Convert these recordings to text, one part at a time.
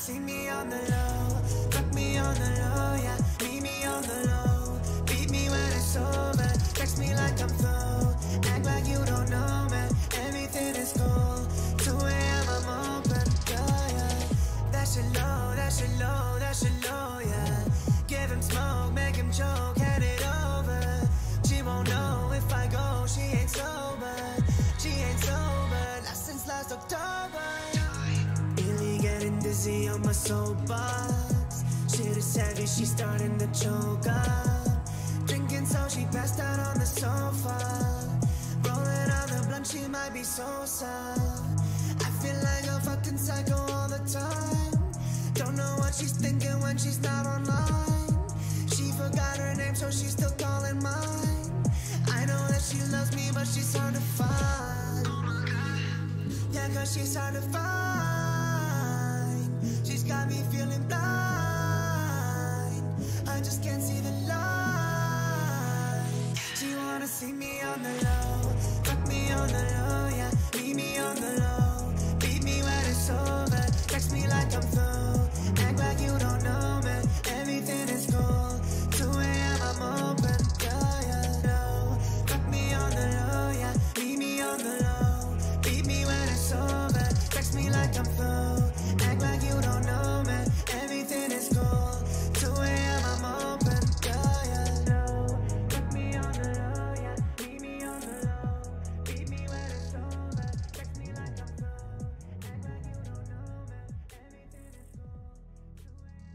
see me on the low, fuck me on the low, yeah. Meet me on the low, beat me when it's over. Text me like I'm through, act like you don't know me. Everything is cool, 2 AM I'm open, yeah, yeah. That shit low, that shit low, that shit low, yeah. Give him smoke, make him choke, hand it over. She won't know if I go, she ain't sober. She ain't sober, not since last October. Really getting dizzy on my soapbox. Shit is heavy, she's starting to choke up. Drinking so she passed out on the sofa. Rolling on the blunt, she might be so sad. I feel like a fucking psycho all the time. Don't know what she's thinking when she's not online. She forgot her name, so she's still calling mine. I know that she loves me, but she's hard to find. Yeah, cause she's hard to find. She's got me feeling blind. I just can't see the light. She wanna see me on the low, fuck me on the low, yeah. Meet me on the low, beat me when it's over. Text me like I'm through, act like you don't know me. Everything is cool, 2 AM I'm open, yeah, yeah. Low, fuck me on the low, yeah. Meet me on the low, beat me when it's over. Text me like I'm through, act like you don't know me. Everything is cool, 2 AM I'm open, yeah, yeah. Low, fuck me on the low, yeah. Meet me on the low, beat me when it's over. Text me like I'm through, act like you don't know me. Everything is cool, 2 AM.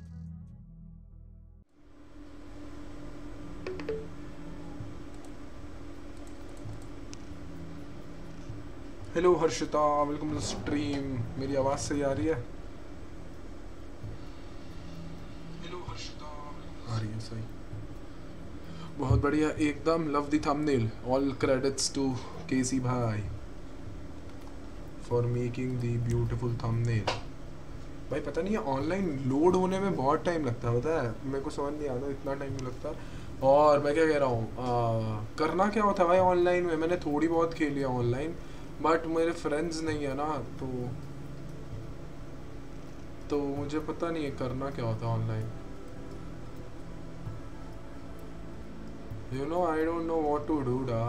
Hello Harshita, welcome to stream. मेरी आवाज़ सही आ रही है? Hello Harshita, आ रही है सही, बहुत बढ़िया एकदम। Love the thumbnail, all credits to K C for making the beautiful thumbnail. भाई पता नहीं है ऑनलाइन लोड होने में बहुत टाइम लगता है, पता है मेरे को समझ नहीं आता इतना टाइम नहीं लगता। और मैं क्या कह रहा हूँ, करना क्या होता है भाई ऑनलाइन में। मैंने थोड़ी बहुत खेली है ऑनलाइन, बट मेरे फ्रेंड्स नहीं है ना, तो मुझे पता नहीं है करना क्या होता है online. You know I don't know what to do डा।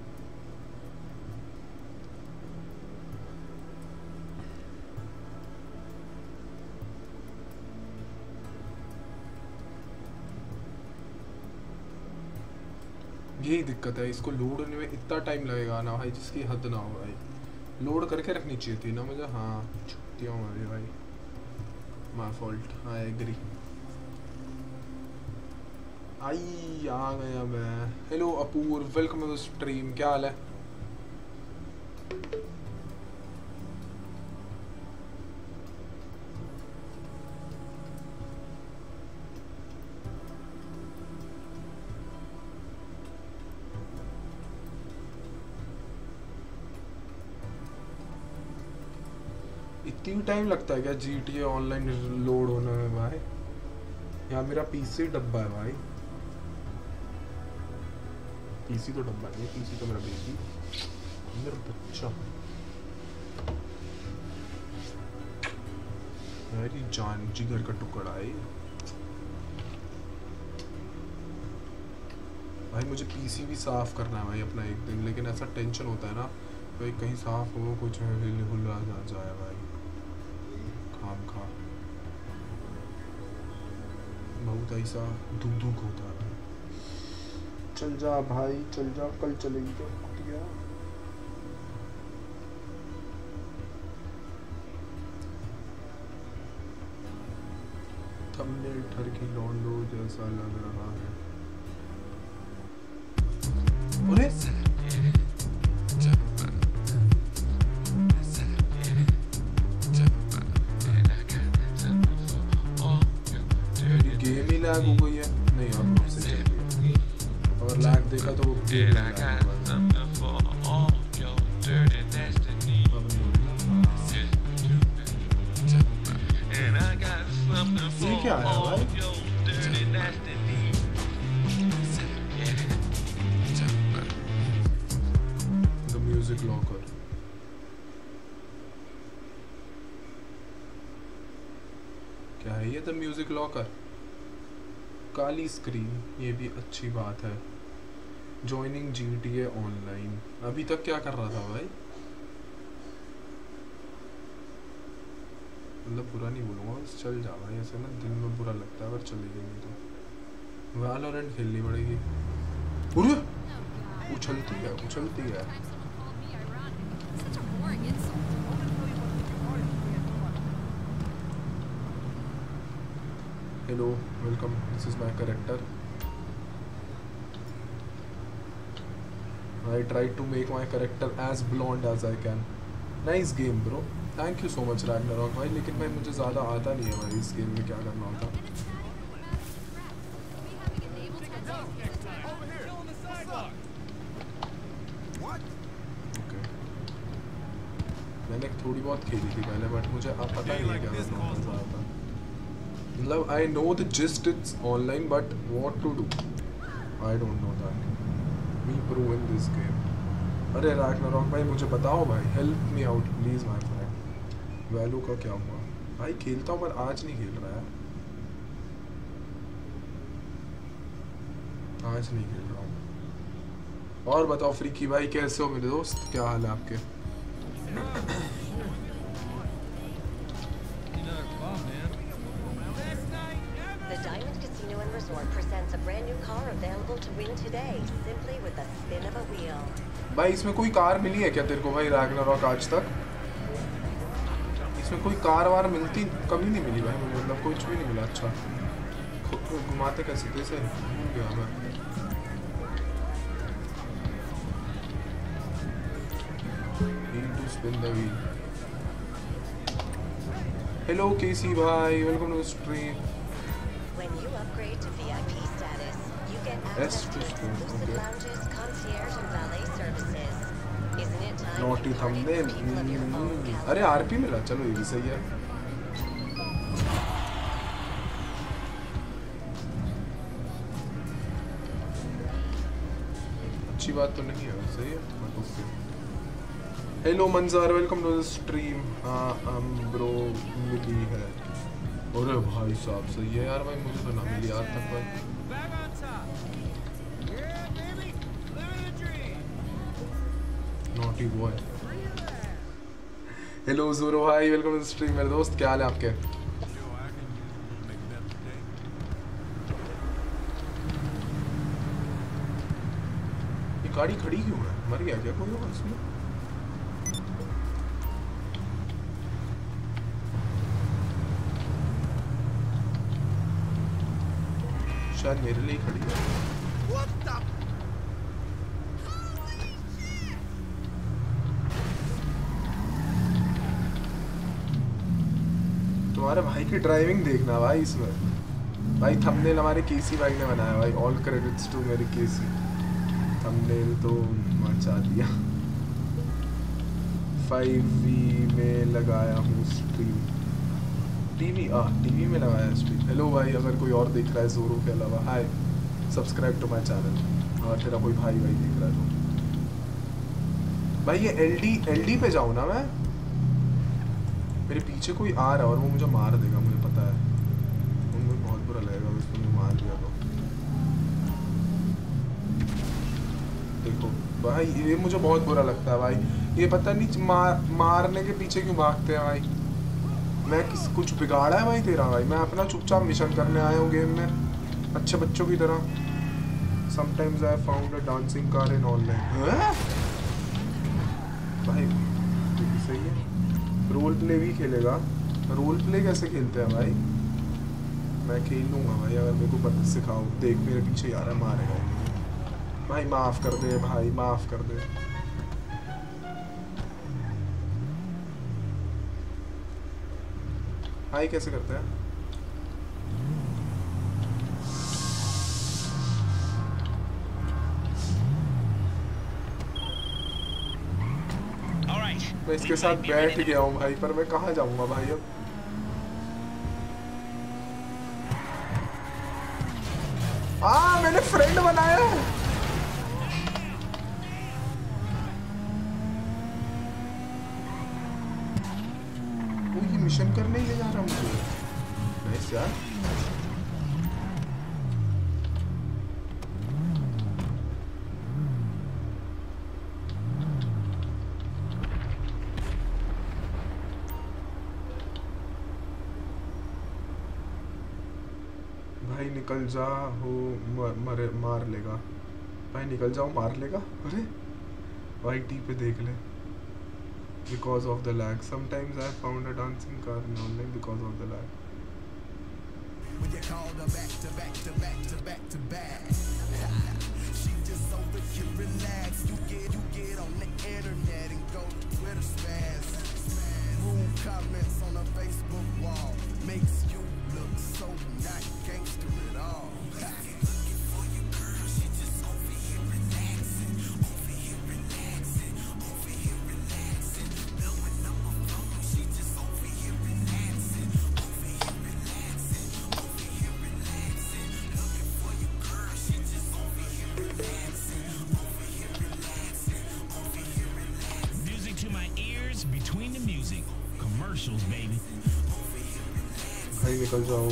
यही दिक्कत है, इसको लोड होने में इतना टाइम लगेगा ना भाई जिसकी हद ना हो भाई। लोड करके रखनी चाहिए थी ना मुझे। हाँ छुट्टियाँ हमारी भाई, my fault, I agree. I आ गया मैं। Hello Apoorv, welcome to the stream, क्या हाल है? इतनी टाइम लगता है क्या GTA ऑनलाइन लोड होने में भाई? यहाँ मेरा PC डब्बा है भाई। PC तो डब्बा नहीं है, PC तो मेरा बेबी, मेरा बच्चा, मेरी जान जिगर का टुकड़ा है भाई। मुझे PC भी साफ करना है भाई अपना एक दिन, लेकिन ऐसा टेंशन होता है ना भाई कहीं साफ हो कुछ हुल आ जाए भाई, खाम खा बहुत ऐसा दुख होता है। चल जा भाई चल जा, कल चलेगी क्या कुटिया? थंबनेल ठरकी लॉन्डो जैसा लग रहा है। अरे गेम ही लैग हो गई है। नहीं और से चल रही है, और लैग देखा तो वो ये क्या है भाई? The music locker. क्या है ये? द म्यूजिक लॉकर, काली स्क्रीन, ये भी अच्छी बात है। ज्वाइनिंग GTA ऑनलाइन, अभी तक क्या कर रहा था भाई? मतलब बुरा नहीं बोलूँगा, बस चल जा भाई, ऐसे ना दिन में बुरा लगता है अगर चली गई तो। वैलोरेंट खेलनी पड़ेगी। अरे उछलती है, उछलती है। Hello, welcome, this is my character. I try to make my character as blonde as I can. Nice game bro. Thank you so much Ragnarok भाई, लेकिन भाई मुझे ज़्यादा आता नहीं है भाई इस गेम में क्या करना होता। Okay. मैंने थोड़ी बहुत खेली थी पहले, बट मुझे अब पता नहीं है क्या करना होता। मतलब I know the gist it's online, but what to do? I don't know that. Me pro in this game. अरे Ragnarok भाई मुझे बताओ भाई, help me out please my friend। Value का क्या हुआ भाई? खेलता हूँ पर आज नहीं खेल रहा है, आज नहीं खेल रहा हूँ। और बताओ फ्रीकी भाई कैसे हो मेरे दोस्त, क्या हाल है आपके? The Diamond Casino and Resort presents a brand new car available to win today, simply with the spin of a wheel. भाई इसमें कोई कार मिली है क्या तेरे को भाई Ragnarok आज तक? इसमें कोई कार वार मिलती कभी नहीं मिली भाई मुझे, मतलब कुछ भी नहीं मिला। अच्छा खुद को घुमाते कैसे कैसे भूल गया मैं। spin the wheel. Hello KC भाई, welcome to the stream. When you upgrade to VIP status, you get access to exclusive lounges, concierge and valet services. Isn't it time Naughty to party thumbnail. with people of your own caliber? अरे RP मिला, चलो ये भी सही है। अच्छी बात तो नहीं है, सही है। Okay hello Manzar, welcome to the stream. हाँ ब्रो मिली है। अरे भाई साहब सही है यार भाई, मुझे तो ना मिली आज तक भाई। Naughty boy. हेलो ज़ोरो भाई, वेलकम टू द स्ट्रीम मेरे दोस्त, क्या हाल है आपके? ये गाड़ी खड़ी क्यों है? मर गया क्या कोई और इसमें? शायद मेरे लिए खड़ी है। तुम्हारे भाई की ड्राइविंग देखना भाई इसमें। भाई थंबनेल हमारे केसी भाई ने बनाया भाई, ऑल क्रेडिट्स टू मेरे केसी। थंबनेल तो मचा दिया। 5V में लगाया हूँ स्ट्रीम। टीवी में लगाया स्ट्रीम। हेलो भाई, अगर कोई और देख रहा है ज़ोरो के अलावा, hi, subscribe to my channel. अगर तेरा कोई भाई देख रहा है तो भाई ये LD पे जाऊँ ना मैं? मेरे पीछे कोई आ रहा है और वो मुझे मार देगा, मुझे पता है। मुझे बहुत बुरा लगेगा उसको मैं मार दिया तो। देखो भाई ये मुझे बहुत बुरा लगता है भाई, ये पता नहीं मारने के पीछे क्यों भागते हैं भाई। मैं कुछ बिगाड़ा है भाई तेरा भाई? मैं अपना चुपचाप मिशन करने आया हूँ गेम में अच्छे बच्चों की तरह। Sometimes I found a dancing car in online. भाई ये सही है। रोल प्ले भी खेलेगा? रोल प्ले कैसे खेलते हैं भाई? मैं खेल लूँगा भाई अगर मेरे को पता सिखाओ। देख मेरे पीछे यार है, मारेगा भाई। माफ़ कर दे भाई, माफ़ कर दे। हाई कैसे करते हैं? मैं इसके साथ बैठ गया हूँ भाई, पर मैं कहाँ जाऊँगा भाई अब? मैंने फ्रेंड बनाया है। वो ये मिशन करने ले जा रहा हूँ मुझे। नाइस यार। भाई निकल जा हो मार लेगा। भाई निकल जाओ मार लेगा। अरे भाई टी पे देख ले। Because of the lag. Sometimes I found a dancing car in online because of the lag. When you call her back to back to back to back to back, she just over here relax. You get on the internet and go to Twitter spaz. Rude comments on her Facebook wall makes you look so not gangster at all. Looking for your girl, she just over here relaxing, over here relaxing, over here relaxing. Blowing up her phone, she just over here relaxing, over here relaxing, over here relaxing. Looking for your girl, she just over here relaxing, over here relaxing, over here relaxing. Music to my ears, between the music. Commercials, baby. भाई निकल जाओ।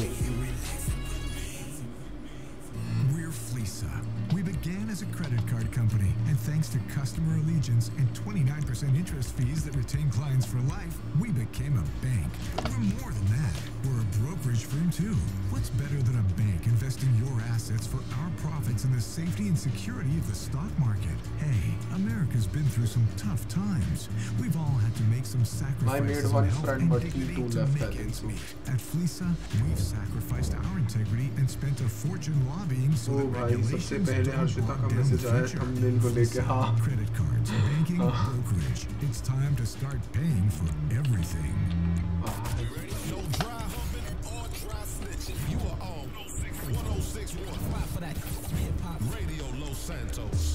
We're Fleesa. We began as a credit card company, and thanks to customer allegiance and 29% interest fees that retain clients for life, we became a bank. We're more than that. We're a brokerage firm too. What's better than a bank investing your assets for our profits in the safety and security of the stock market? Hey, America's been through some tough times. We've all had to make some sacrifices. I made one friend, but he too left, I think so. At Fleesa, we've sacrificed our integrity and spent a fortune lobbying so that भाई सबसे पहले हर्षिता का message आया thumbnail को लेके। हाँ credit cards, banking, brokerage. It's time to start paying for everything. No dry humping or dry snitching. You are on 106.5 for that hip hop radio Los Santos.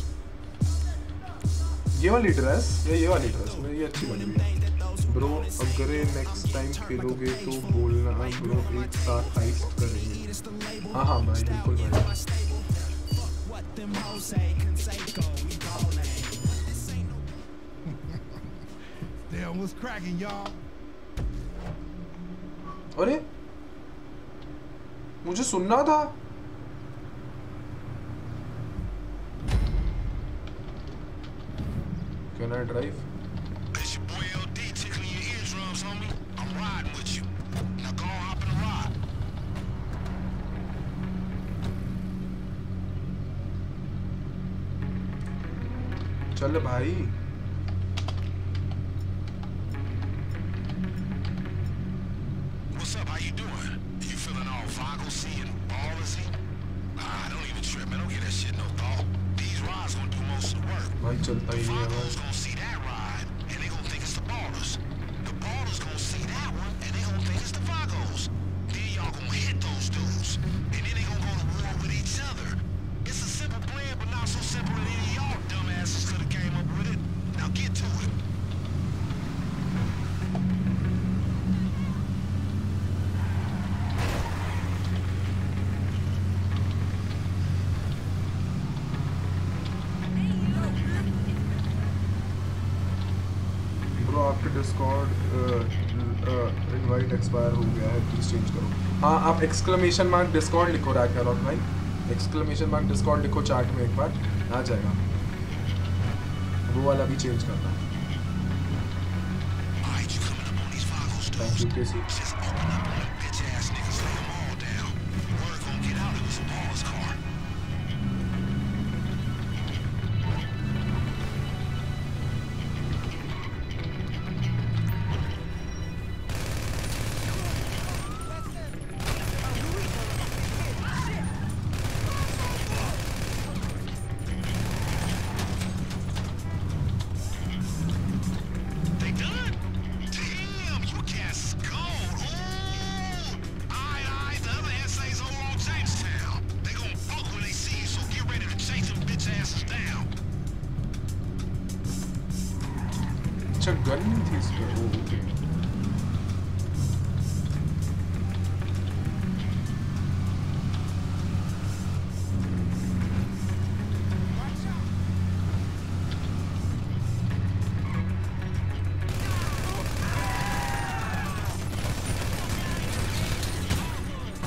ये वाली ड्रेस या ये वाली ड्रेस मुझे ये अच्छी लग रही है। ब्रो अगर नेक्स्ट टाइम खेलोगे तो बोलना ब्रो, एक साथ हाइस्ट करेंगे। हाँ हाँ भाई बिल्कुल भाई। Damn, what's cracking, y'all? अरे मुझे सुनना था। Can I drive? It's your boy LD tickling your eardrums, homie. I'm riding with you. Now go on, hop in the ride. चल भाई। What's up? How you doing? You feeling all foggy and ballsy? Don't even trip, man. Don't give that shit no thought. These rides gonna do most of the work. भाई चलता ही नहीं है Vagos gonna see that ride, and they gonna think it's the ballers. The ballers gonna see that one, and they gonna think it's the Vagos. Then y'all gonna hit those dudes, and then they gonna go to war with each other. It's a simple plan, but not so simple that any of y'all dumbasses could have came up with it. Now get to it. Bro आपके Discord invite expire हो गया है, please change करो। हाँ आप exclamation mark Discord लिखो रैकरॉक भाई, एक्सक्लेमेशन मार्क डिस्कॉर्ड लिखो चैट में, एक बार आ जाएगा। वो वाला भी चेंज करना। Thank you KC. अच्छा गन थी इसमें, ओके।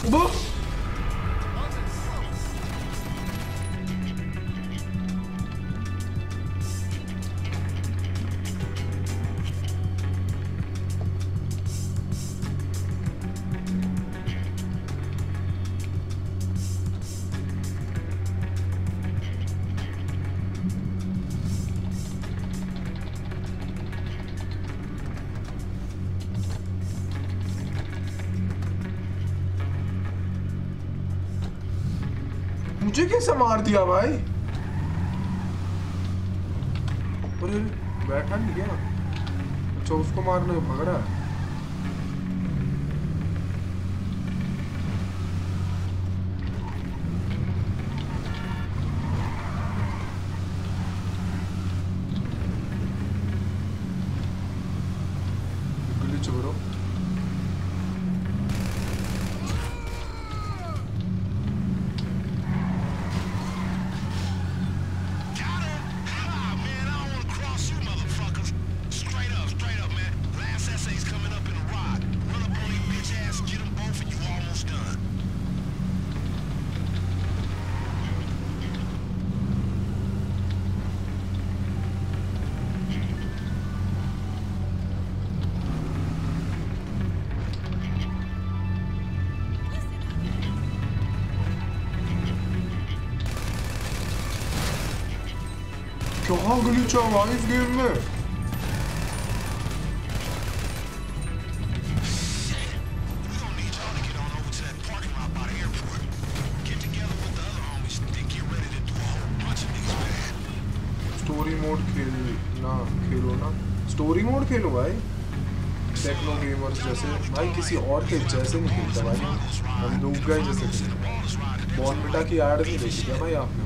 वो मुझे कैसे मार दिया भाई? अरे बैठा नहीं क्या? अच्छा उसको मारने भाग रहा है। Glitch bro. क्या ग्लिच है भाई इस गेम में? स्टोरी मोड खेलो ना। स्टोरी मोड खेलो भाई। टेक्नो गेमर्स जैसे भाई किसी और के जैसे नहीं खेलता भाई। हम लोग गए जैसे खेलते। बॉर्नविटा की ऐड नहीं देखी क्या भाई आपने?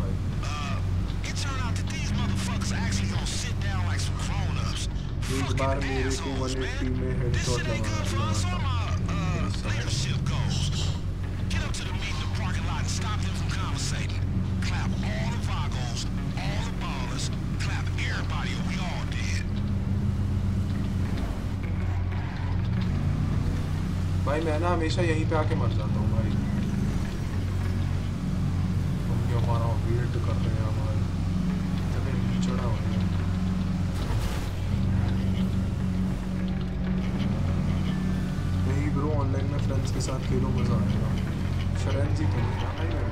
एक बार मेरे को 180 में हेडशॉट लगा। भाई मैं ना हमेशा यहीं पे आके मर जाता हूँ भाई। हम हमारा वेट कर रहे हैं भाई। इतने चढ़ा हुआ है। ब्रो ऑनलाइन में फ्रेंड्स के साथ खेलो मजा आएगा। फ्रेंड्स ही तो नहीं भाई मेरे।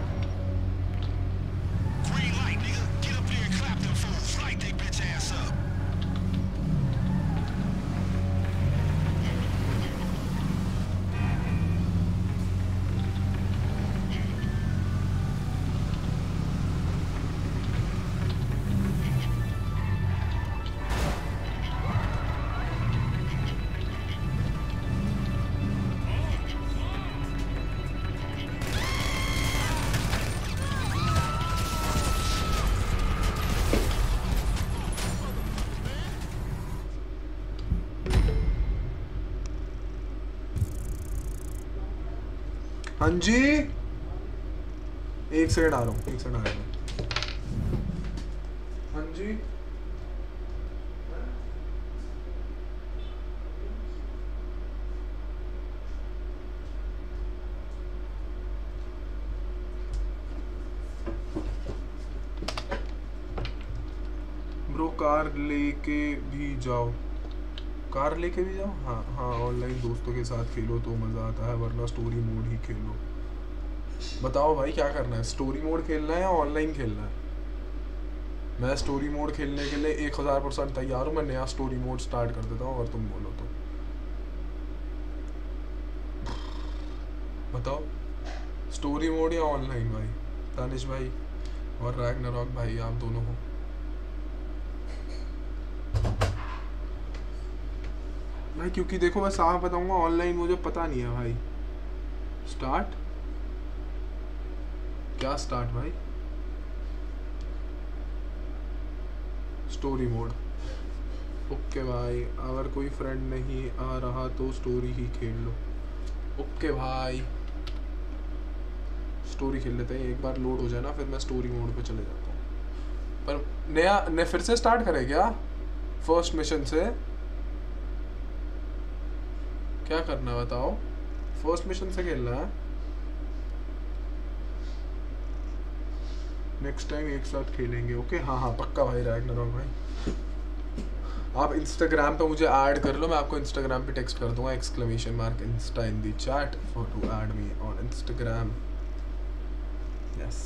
हाँ जी, एक सेकंड आ रहा हूँ, एक सेकंड आ रहा हूँ। हाँ जी ब्रो कार लेके भी जाओ। कार लेके भी जाओ। हाँ हाँ, ऑनलाइन दोस्तों के साथ खेलो तो मज़ा आता है, वरना स्टोरी मोड ही खेलो। बताओ भाई क्या करना है, स्टोरी मोड खेलना है या ऑनलाइन खेलना है? मैं स्टोरी मोड खेलने के लिए 1000% तैयार हूँ। मैं नया स्टोरी मोड स्टार्ट कर देता हूँ अगर तुम बोलो तो। बताओ स्टोरी मोड या ऑनलाइन भाई? दानिश भाई और रैग्नारॉक भाई, आप दोनों हो। भाई क्योंकि देखो मैं साफ बताऊंगा, ऑनलाइन मुझे पता नहीं है भाई। स्टार्ट क्या स्टार्ट भाई? Story mode. ओके भाई, अगर कोई फ्रेंड नहीं आ रहा तो स्टोरी ही खेल लो। ओके भाई, स्टोरी खेल लेते हैं। एक बार लोड हो जाए ना फिर मैं स्टोरी मोड पे चले जाता हूँ। पर नया फिर से स्टार्ट करें क्या? फर्स्ट मिशन से क्या करना है बताओ? फर्स्ट मिशन से खेलना है। नेक्स्ट टाइम एक साथ खेलेंगे ओके हाँ हाँ पक्का भाई रैग्नारॉक भाई आप इंस्टाग्राम पे मुझे ऐड कर लो मैं आपको इंस्टाग्राम पे टेक्स्ट कर दूंगा ! Insta in the chat for to add me on Instagram yes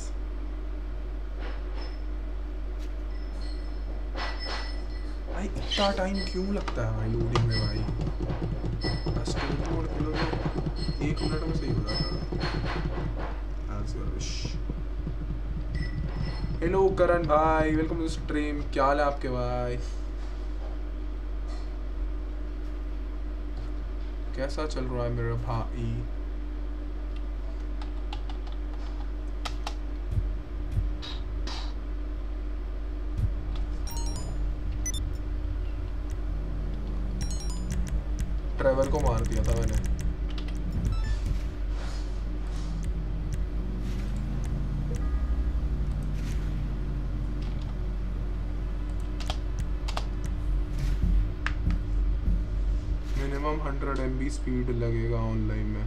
भाई इतना टाइम क्यों लगता है भाई लोडिंग में भाई स्टोरी मोड खेलोगे 1 मिनट में सही हो जाता है as your wish hello Karan भाई वेलकम टू स्ट्रीम क्या हाल है आपके भाई कैसा चल रहा है मेरा भाई ट्रेवर को मार दिया था मैंने मिनिमम 100 MB स्पीड लगेगा ऑनलाइन में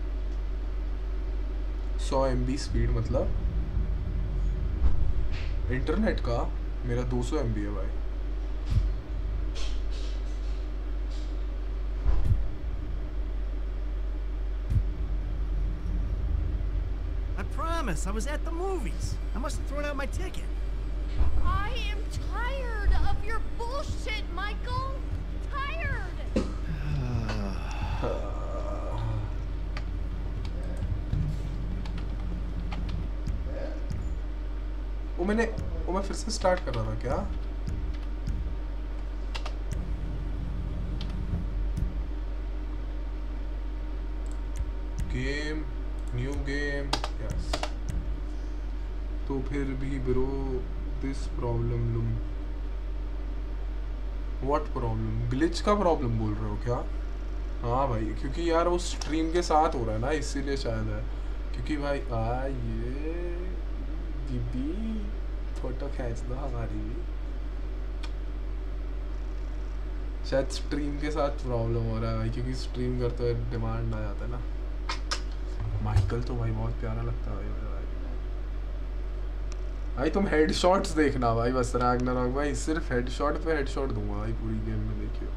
100 MB स्पीड मतलब इंटरनेट का मेरा 200 MB है भाई I was at the movies. I must have thrown out my ticket. I am tired of your bullshit, Michael. Tired. वो मैं फिर से स्टार्ट कर रहा था क्या गेम न्यू गेम यस तो फिर भी ब्रो दिस प्रॉब्लम लूम व्हाट प्रॉब्लम ग्लिच का प्रॉब्लम बोल रहे हो क्या हाँ भाई क्योंकि यार वो स्ट्रीम के साथ हो रहा है ना इसीलिए शायद है क्योंकि भाई ये दीदी फोटो खींच दो हमारी शायद स्ट्रीम के साथ प्रॉब्लम हो रहा है भाई क्योंकि स्ट्रीम करते हुए डिमांड आ जाता है ना माइकल तो भाई बहुत प्यारा लगता है भाई तुम हेडशॉट्स देखना भाई बस रैग्नारॉक भाई सिर्फ हेडशॉट पे हेडशॉट दूंगा भाई पूरी गेम में देखियो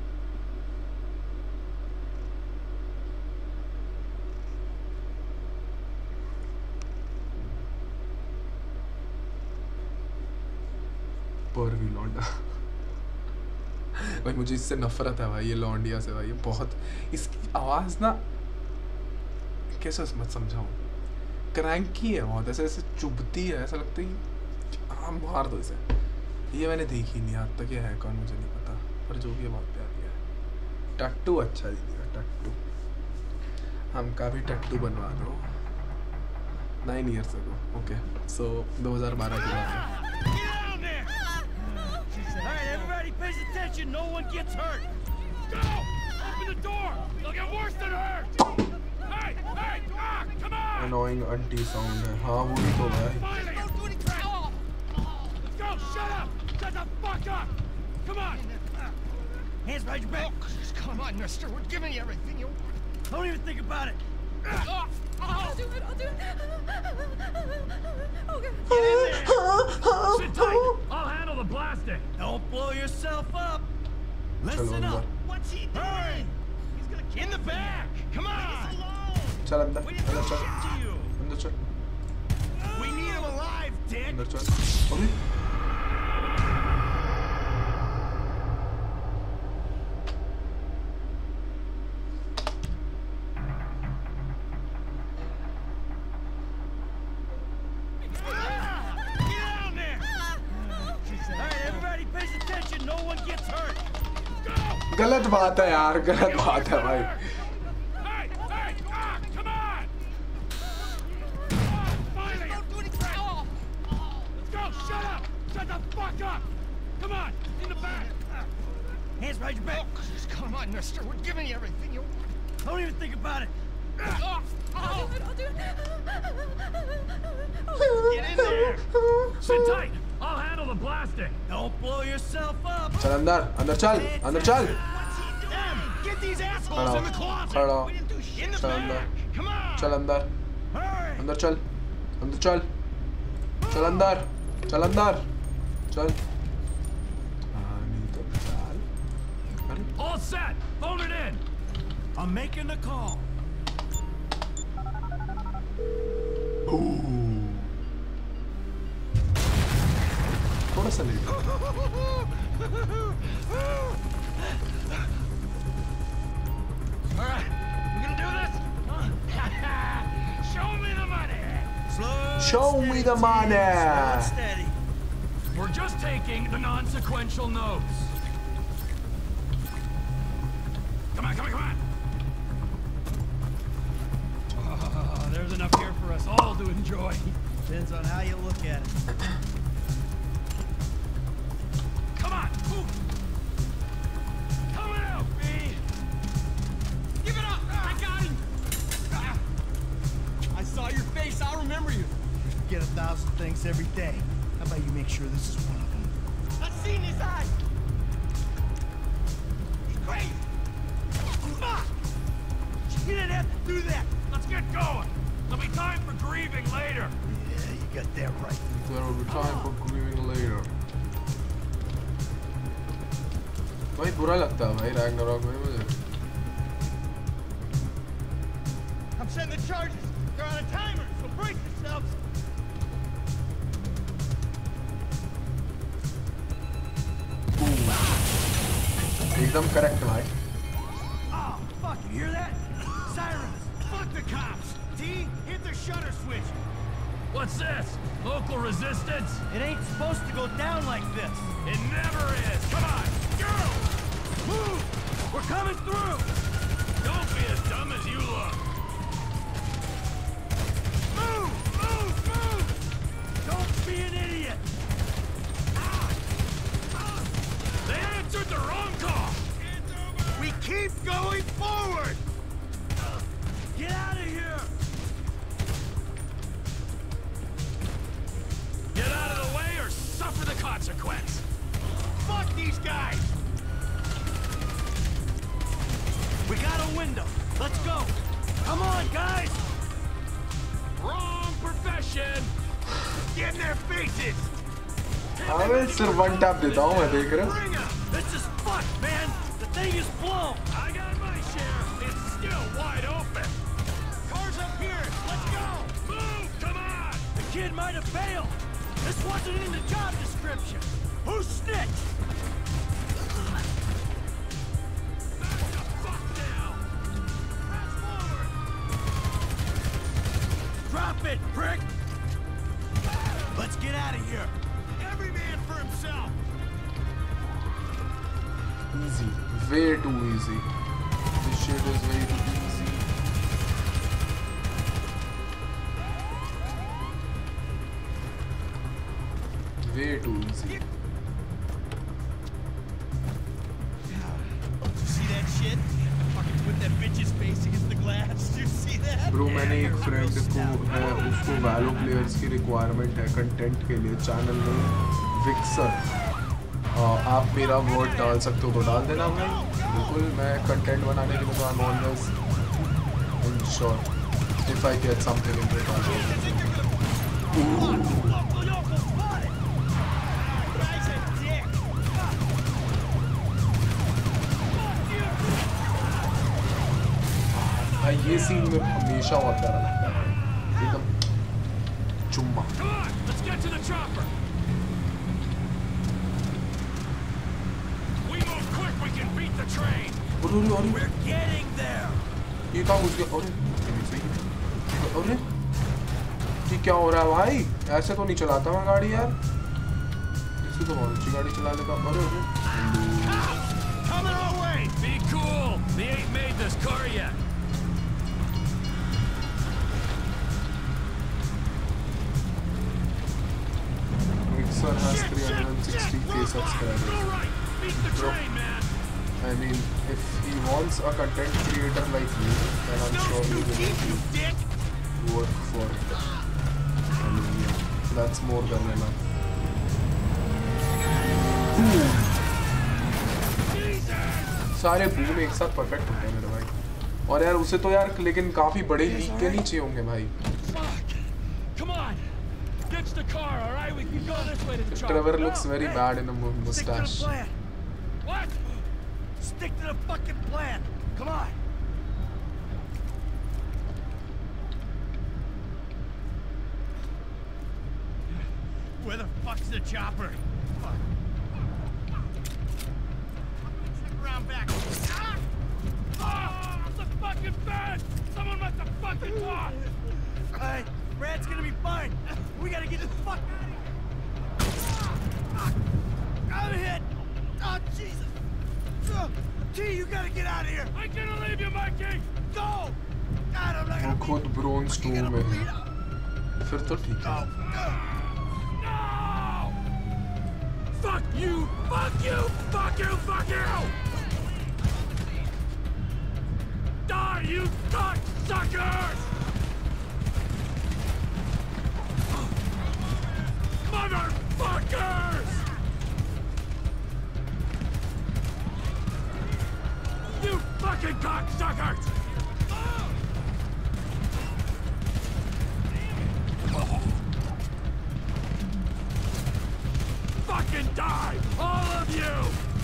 पर भी लौंडा भाई मुझे इससे नफरत है भाई ये लौंडिया से भाई ये बहुत इसकी आवाज़ ना कैसे मत समझाऊं क्रैंकी है बहुत ऐसे ऐसे चुभती है ऐसा लगता है हाँ मार दो इसे ये मैंने देखी नहीं आज तक ये है कौन मुझे नहीं पता पर जो भी है बहुत प्यारी है टट्टू अच्छा दीजिएगा टट्टू हमका भी टट्टू बनवा दो 9 years ago ओके सो 2012 की बात है Alright, everybody pays attention. No one gets hurt. Go! Open the door. They'll get worse than hurt. Hey, come on! Annoying auntie sound है हाँ वो ही तो भाई Let's go! Shut up! Shut the fuck up! Come on! Hands behind your back. Oh, come on, mister. We're giving you everything you want. Don't even think about it. I'll do it. Okay. Get in there. Sit tight. I'll handle the blasting. Don't blow yourself up. चलो Listen अंदर up. What's he doing? He's gonna kill in the back. Come on. चल अंदर We didn't अंदर चल get to you. अंदर चल We need him alive, Dick. अंदर चल अभी गलत बात है यार गलत बात है भाई Hands behind your back. Oh, come on, mister. We're giving you everything you want. Don't even think about it. I'll do it. Get in there. Sit tight. I'll handle the blasting. Don't blow yourself up. चल अंदर चल अंदर चल Get these assholes in the closet. खड़ा We didn't do shit in the चल back. अंदर Come on. चल अंदर Hurry. अंदर चल चल अंदर, चल अंदर, चल। नहीं तो चल। All set. Phone it in. I'm making the call. थोड़ा सा late. All right, we gonna do this? Show me the money. Show me the money. Steady. We're just taking the non-sequential notes. Come on, come on, come on. There's enough here for us all to enjoy. Depends on how you look at it. Come on, move. Coming out, B. Give it up. I got him. I saw your face. I'll remember you. You get 1,000 things every day. How about you make sure this is one of them? I've seen his eyes. He's crazy. Fuck. You didn't have to do that. Let's get going. There'll be time for grieving later. Yeah, you got that right. There will be time for grieving later. भाई बुरा लगता है भाई Ragnarok में मुझे। I'm setting the charges. They're on a timer, so brace yourselves. एकदम correct भाई। Oh, fuck, you hear that? Sirens. Fuck the cops. T, hit the shutter switch. What's this? Local resistance? It ain't supposed to go down like this. It never is. Come on, go! Move! We're coming through! Don't be as dumb as you look. Move! Move! Move! Don't be an idiot! They answered the wrong call! We keep going forward! Get out of here! Get out of the way or suffer the consequence! Fuck these guys! We got a window. Let's go. Come on, guys. Wrong profession. Get in their faces. अबे सिर्फ one tap देता हूँ मैं देख रहा हूँ। Bring 'em. This is fucked, man. The thing is blown. I got my share. It's still wide open. Cars up here. Let's go. Move. Come on. The kid might have bailed. This wasn't in the job description. Who snitched? Drop it, prick! Let's get out of here. Every man for himself. Easy, way too easy. This shit is way too easy. Way too easy. See that shit? Fucking put that bitch's face against the glass. Do you see that? Bro, मैंने एक friend को है उसको Valo players की requirement है content के लिए channel में विक्सर। आप मेरा वर्ड डाल सकते हो तो डाल देना भाई। बिल्कुल मैं कंटेंट बनाने के लिए तो I am always ensure if I get something in भाई ये सीन में हमेशा बहुत प्यारा लगता है एकदम चुम्मा। Come on, let's get to the chopper. We move quick, we can beat the train. We're getting there. ये कहाँ घुस गया? अरे ये क्या हो रहा है भाई? ऐसे तो नहीं चलाता मैं गाड़ी यार। इससे तो बहुत अच्छी गाड़ी चला लेता। अरे Coming our way. Be cool. They ain't made this car yet. Mixer has 360k subscribers. Go right. Beat the train, man. I mean, if he wants a content creator like me, then I'm sure he will work for it. I mean, yeah, that's more than enough. सारे boom एक साथ perfect होते हैं मेरे भाई। और यार उसे तो यार लेकिन काफी बड़े लीक के नहीं चाहिए होंगे भाई। Come on. Get Ditch the car, all right? We can go this way to the chopper. Trevor looks very Hey, bad in a Stick to the mustache. plan. What? Stick to the fucking plan. Come on. Where the fuck's the chopper? Fuck. Check around back. Ah! The fucking bed! Someone must have fucking walked! Hey, Brad's gonna be fine. We gotta get the fuck out of here. I'm hit. Oh, Jesus. T, you gotta get out of here. I'm gonna leave you, Mikey! Go. God, I'm not वो gonna खुद bronze be 2 में है। out. फिर तो ठीक है। Go. No! Fuck you! Fuck you! Fuck you! Fuck you! Die, you cocksuckers! Motherfuckers! You fucking cocksuckers! Fucking die, all of you!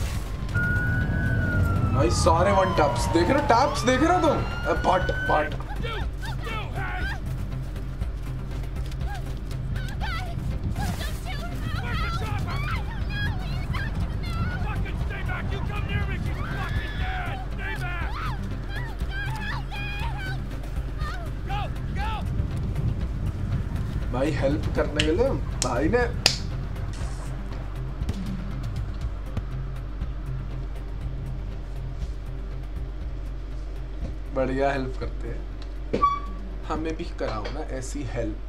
भाई सारे वन टैप्स देख रहे हो? टैप्स देख रहे हो तुम? But You, hey! Where's the chopper? Fucking stay back! You come near me, she's fucking dead! Stay back! Go, go! भाई हेल्प करने के लिए भाई ने बढ़िया हेल्प करते हैं। हमें भी कराओ ना ऐसी help.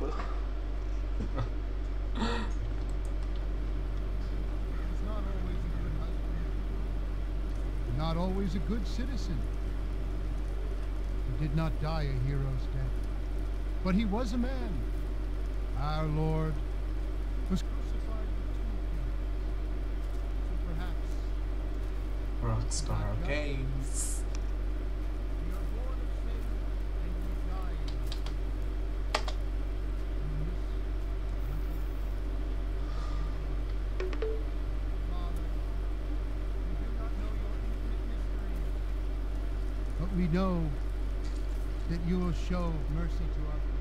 Not always a good citizen. He did not die a hero's death, but he was a man. Our Lord was crucified with 2 kings. So perhaps Rockstar Games. we are born of sin and we die in sin. And this Father, we do not know your infinite mysteries, but we know that you will show mercy to our people.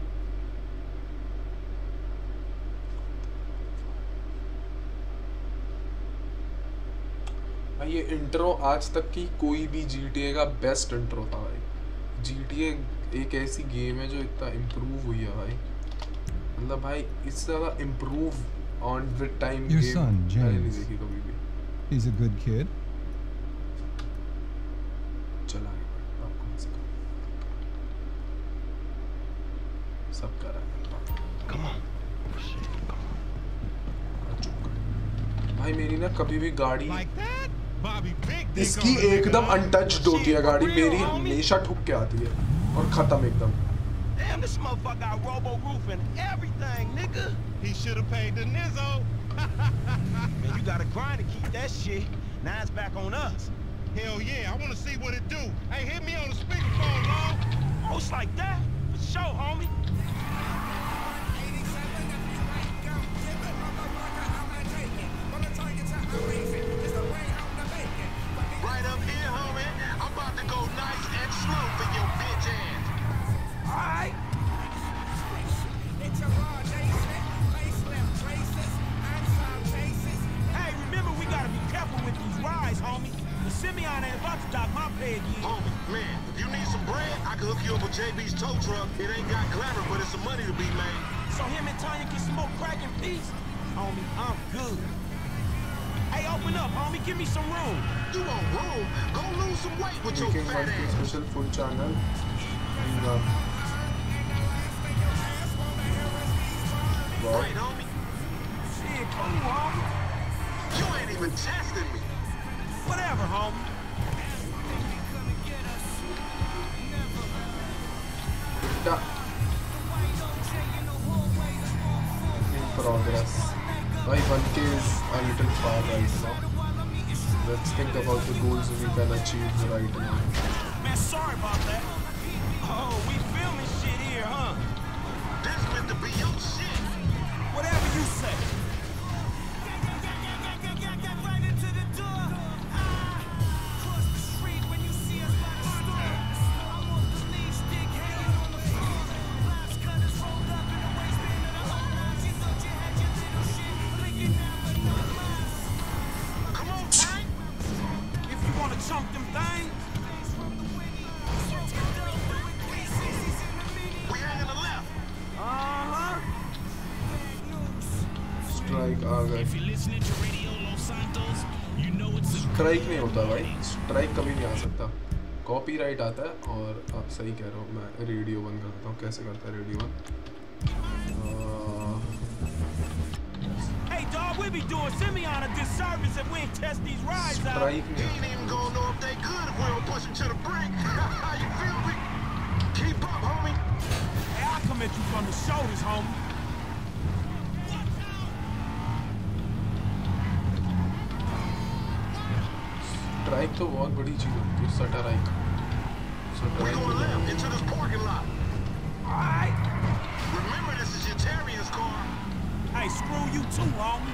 भाई ये intro आज तक की कोई भी GTA का best intro था भाई। GTA एक ऐसी गेम है जो इतना इम्प्रूव हुई है भाई, मतलब भाई इससे ज़्यादा improve on with time Your game son, मैंने नहीं James. देखी कभी भी। He's a good kid. चला गया आपको मैं सिखाऊं। सब करा है। Come on. चुप कर। भाई मेरी ना कभी भी गाड़ी Like that? Bobby Big Dick इसकी on the एकदम nigga. अनटच्ड होती है गाड़ी, मेरी हमेशा ठुक के आती है और खत्म एकदम। Damn, this motherfucker got robo roof and everything, nigga. He should have paid the Nizzo. Man, you gotta grind to keep that shit. Now it's back on us. Hell yeah, I want to see what it do. Hey, hit me on the speakerphone, Long. Oh, it's like that? For sure, homie. Right up here, homie. I'm about to go nice and slow for your bitch ass. All right. Hey, remember we gotta be careful with these rides, homie. The Simeon ain't about to dock my pay again. Homie, man, if you need some bread, I can hook you up with JB's tow truck. It ain't got glamour, but it's some money to be made. So him and Tanya can smoke crack in peace? Homie, I'm good. Hey, open up, homie. Give me some room. You want room? Go lose some weight with your Making fat one ass. special full channel. Wow. Right, homie. Shit, cool, homie. You ain't even testing me. Whatever, homie. In progress. Why 1K is a little far right now. Let's think about the goals we can achieve right now. Man, sorry about that. Oh, we filming shit here, huh? This meant to be your shit. Whatever you say. Right into the door. Cross the street when you see us by the store. I'm off the leash, stick hanging on the floor. Blast cutters rolled up in the waistband of the hotline. She thought you had your little shit flicking out, but not mine. Come on, Frank. If you want to chunk them things. We hanging the left. Strike आ गए। If you're listening to Radio Los Santos, you know it's a strike नहीं होता भाई, strike कभी नहीं आ सकता, copyright आता है। और आप सही कह रहे हो, मैं रेडियो बंद कर देता हूँ। कैसे करता है रेडियो बंद? Hey dog, we be doing Simeon a disservice if we ain't test these rides out. Strike You नहीं ain't even gonna know if they good if we don't push them to the brink. You feel me? Keep up, homie. Hey, I'll come at you from the shoulders, homie. Strike तो बहुत बड़ी चीज़ होती है। सटराइक We going left into this parking lot. Alright. Remember, this is your Terrier's car. Hey, screw you too, homie.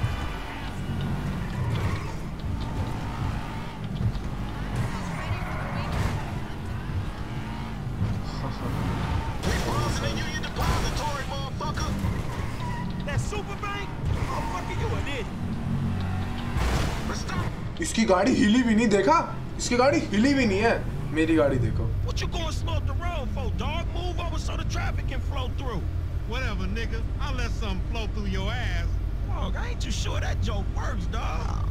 We closing in Union Depository, motherfucker. That super bank? Motherfucker, you an idiot. But stop. इसकी गाड़ी हिली भी नहीं, देखा? इसकी गाड़ी हिली भी नहीं है। मेरी गाड़ी देखो। What you going slow up the road for, dog? Move over so the traffic can flow through. Whatever, nigga. I'll let something flow through your ass. Dog, I ain't too sure that joke works, dog.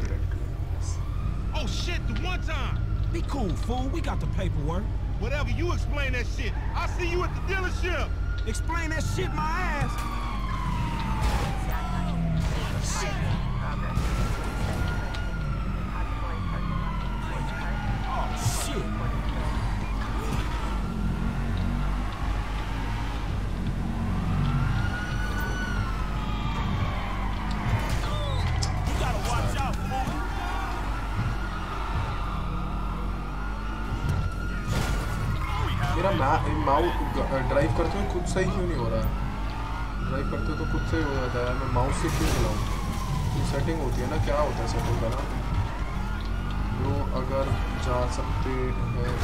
Oh shit, the one time. Be cool, fool. We got the paperwork. Whatever, you explain that shit. I'll see you at the dealership. Explain that shit my ass. Shit. Oh, shit. You gotta watch out, fool. मेरा mouse drive करते हुए खुद सही क्यों नहीं हो रहा है? ड्राइव करते हुए तो खुद से ही हो जाता है, मैं माउस से क्यों चलाऊँ? ये सेटिंग होती है ना, क्या होता है सेटिंग का ना? जो अगर जा सकते हैं,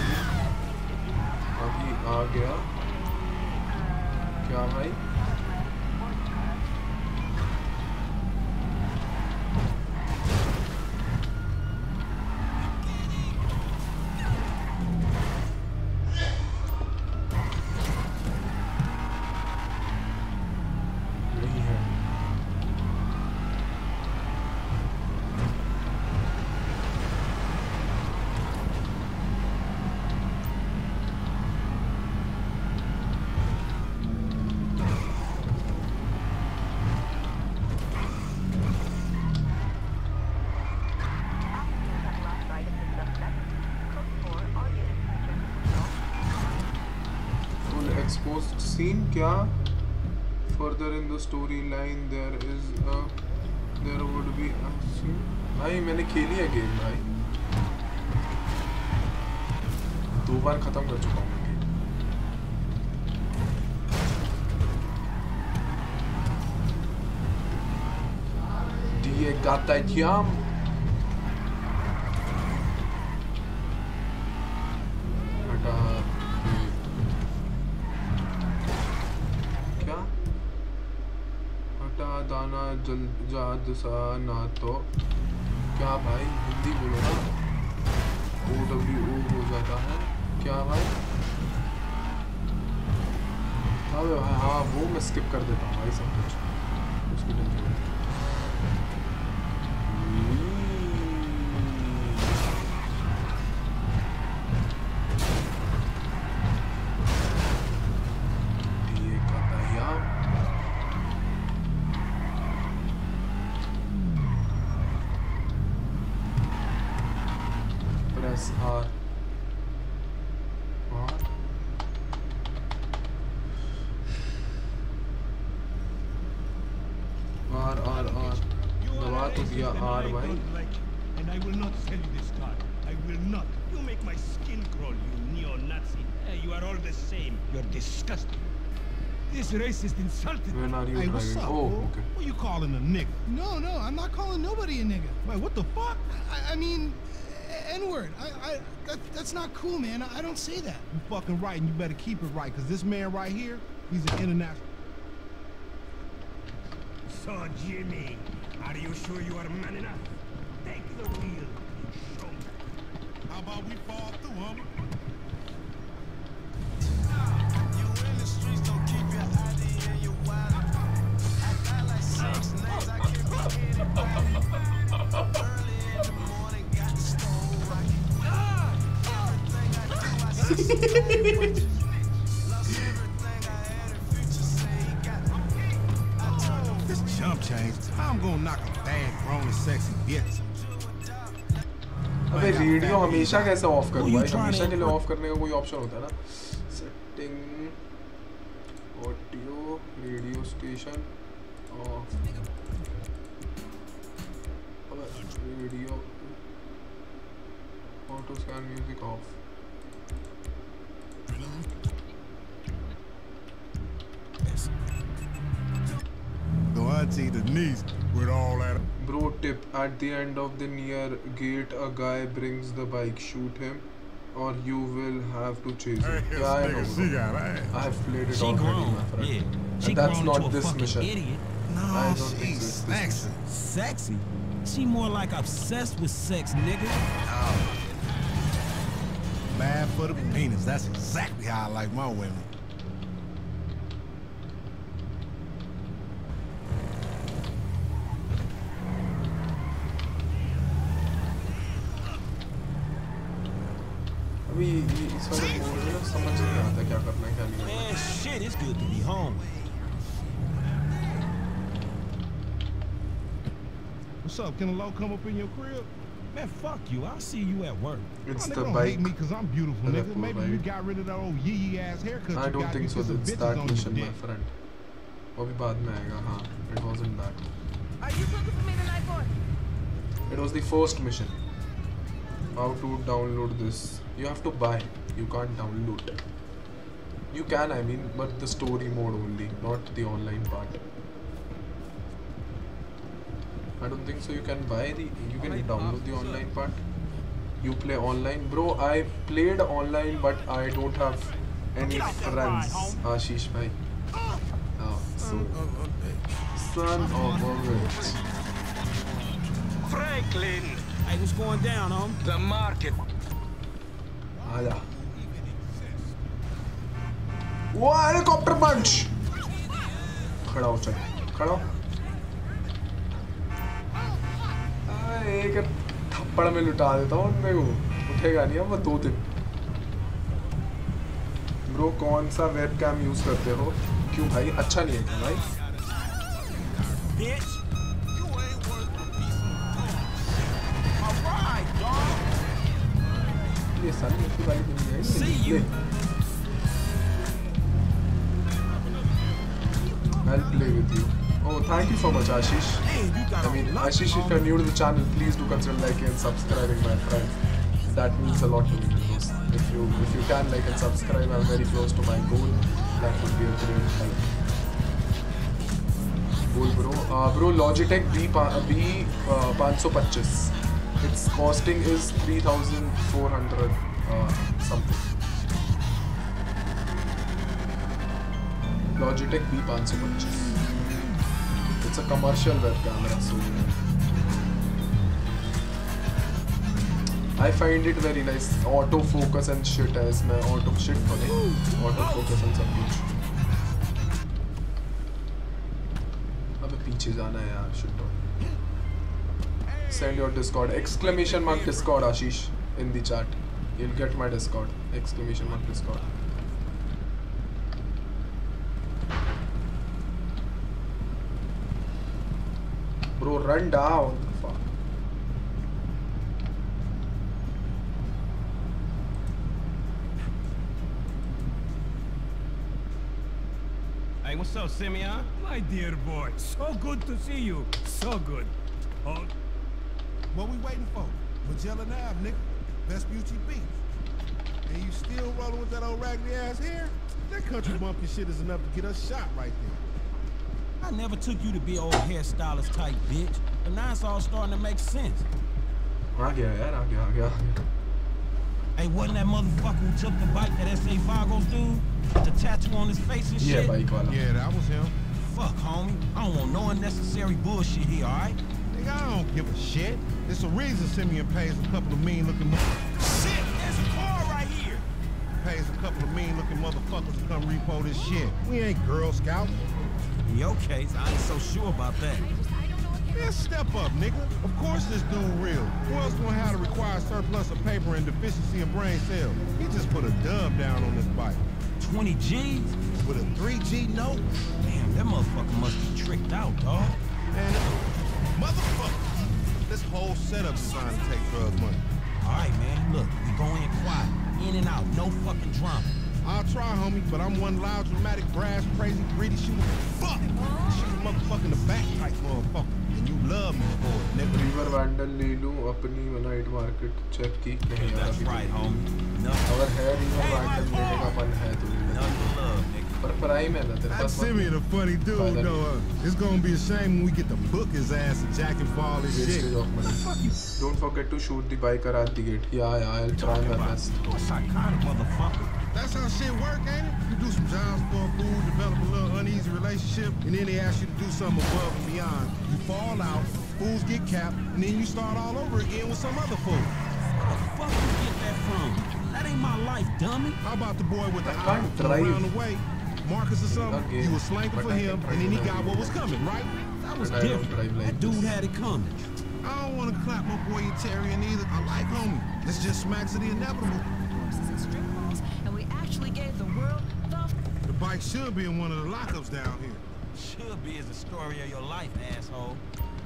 अभी आ गया क्या भाई? Scene क्या? Further in the storyline there would be a scene. भाई मैंने खेली है गेम भाई, 2 बार खत्म कर चुका हूँ मैं गेम। Die Gatayam दाना जल्द सा ना तो क्या भाई, हिंदी बोलो ना। OWO हो जाता है क्या भाई? हाँ वो मैं स्किप कर देता हूँ भाई सब कुछ, उसकी टेंशन नहीं। दबा तो दिया आर भाई। And I will not sell you this car. I will not. You make my skin crawl, you neo-Nazi. Hey, you are all the same. You're disgusting. This racist insulted. When are you Hey, what's driving? up, Oh, fool? okay. What you calling a nigga? No, I'm not calling nobody a nigga. Wait, what the fuck? I mean, N-word. That's not cool, man. I don't say that. You fucking right, and you better keep it right, because this man right here, he's an international. So, Jimmy, are you sure you are man enough? Take the wheel. Show me. How about we fall through, homie? You in the streets, don't keep your ID in your wallet. I got like 6 names, I can't be anybody. Early in the morning, got the stone rocket. Everything I do, I succeed. Lost everything I had in future, say he got me. I turned on This chump change, I'm gonna knock a bad, grown and sexy bitch. अबे video हमेशा कैसे of करूँ भाई? हमेशा के लिए of करने का कोई ऑप्शन होता है ना? Setting, audio, radio station off, radio, auto scan music off. Go auntie Denise with all that. Bro tip, at the end of the near gate a guy brings the bike, shoot him or you will have to chase him. Hey, Yeah, I know, she bro. got ass. I have played it She already, grown, my friend. yeah. She And that's grown not into a this fucking mission. idiot. I No, don't think so, she's it's this sexy. Sexy? She more like obsessed with sex, nigga. Oh. Bad for the penis. That's exactly how I like my women. अभी इस वाले mode में ना समझ नहीं आता क्या करना है क्या नहीं करना. Man, shit, it's good to be home. What's up? Can a low come up in your crib? Man, fuck you. I'll see you at work. It's Nigga the don't hate bike. me because I'm beautiful, nigga. Repo, Maybe you got rid of that old yee ass haircut I you don't got think so. because some It's bitches that on mission, your my dick. friend. वो भी बाद में आएगा. हाँ, it wasn't that. Are you cooking for me tonight, boy? It was the first mission. How to download this? You have to buy. You can't download. You can, I mean, but the story mode only, not the online part. I don't think so. You can buy the. You can download the online part. You play online, bro. I played online, but I don't have any friends. Ashish bhai. Oh, so son of a bitch. Franklin! Hey, what's going down, home? The market. आजा. वो helicopter पंच. खड़ा हो चल. खड़ा हो. एक थप्पड़ में लुटा देता हूँ उनमें को. उठेगा नहीं अब वो 2 दिन. ब्रो कौन सा वेबकैम यूज करते हो? क्यों भाई? अच्छा नहीं है क्या भाई? Bitch! You ain't worth a piece of alright, dog. ये सारी इसकी वाली नहीं है. See you. I'll play with you. Oh, thank you so much, Ashish. Man, you got I mean, Ashish, if you're new to the channel, please do consider liking and subscribing, my friend. That means a lot to me. Because if you can like and subscribe, I'm very close to my goal. That would be a great help. Goal, bro. Bro, Logitech B525. Its costing is 3,400 something. Logitech B525. It's a commercial web camera, so I find it very nice. Auto focus and shit है इसमें. Auto shit तो नहीं. Auto focus and सब कुछ. अबे पीछे जाना है यार. Shit तो. Send your Discord. Exclamation mark Discord, Ashish, in the chat. You'll get my Discord. Exclamation mark Discord. Bro, run down. Fuck. Hey, what's up, Simeon? My dear boy, so good to see you. So good. Oh, What we waiting for? Magellan Ave, nigga. Vespucci Beach. And you still rolling with that old raggedy ass hair? That country bumpkin shit is enough to get us shot right there. I never took you to be old hairstylist type bitch, but now it's all starting to make sense. आ गया. Hey, wasn't that motherfucker who took the bike that S.A. Vagos dude? The tattoo on his face and shit? Yeah, bike wala. Yeah, that was him. Fuck, homie. I don't want no unnecessary bullshit here, alright? Nigga, I don't give a shit. There's a reason Simeon pays a couple of mean-looking Shit, there's a car right here. Pays a couple of mean-looking motherfuckers to come repo this shit. We ain't Girl Scouts. In your case, I ain't so sure about that. Man, step up, nigga. Of course this dude real. Who else gonna have to require surplus of paper and deficiency of brain cells? He just put a dub down on this bike. 20 G's? With a 3G note? Damn, that motherfucker must be tricked out, dog. Man, motherfucker. This whole setup designed to take drug money. Alright, man, look, we go in quiet. In and out, no fucking drama. I'll try, homie, but I'm one loud, dramatic, brass, crazy, greedy shooter. Fuck! Shoot a motherfucker in the back type motherfucker. And you love me for it, nigga. Reaver Vandal ले लूं अपनी night market check की कहीं यार अभी अगर है Reaver vandal लेने का मन है तो पर प्राइम है ना तेरे पास Simeon a funny dude though. It's gonna be a shame when we get to book his ass and jack him for all this shit. Don't forget to shoot the biker at the gate. Yeah, I'll try my best. Psychotic motherfucker. That's how shit work, ain't it? You do some jobs for a fool, develop a little uneasy relationship, and then they ask you to do something above and beyond. You fall out, fools get capped, and then you start all over again with some other fool. Where the fuck you get that from? That ain't my life, dummy. How about the boy with the eye around the way? Marcus or something? You was slanking for him, and then he got what was coming, right? That was different. That dude had it coming. I don't want to clap my boy Etarian either. I like homie. Let's just smack to the inevitable. And we actually gave the world the bike should be in one of the lockups down here. Should be is the story of your life, asshole.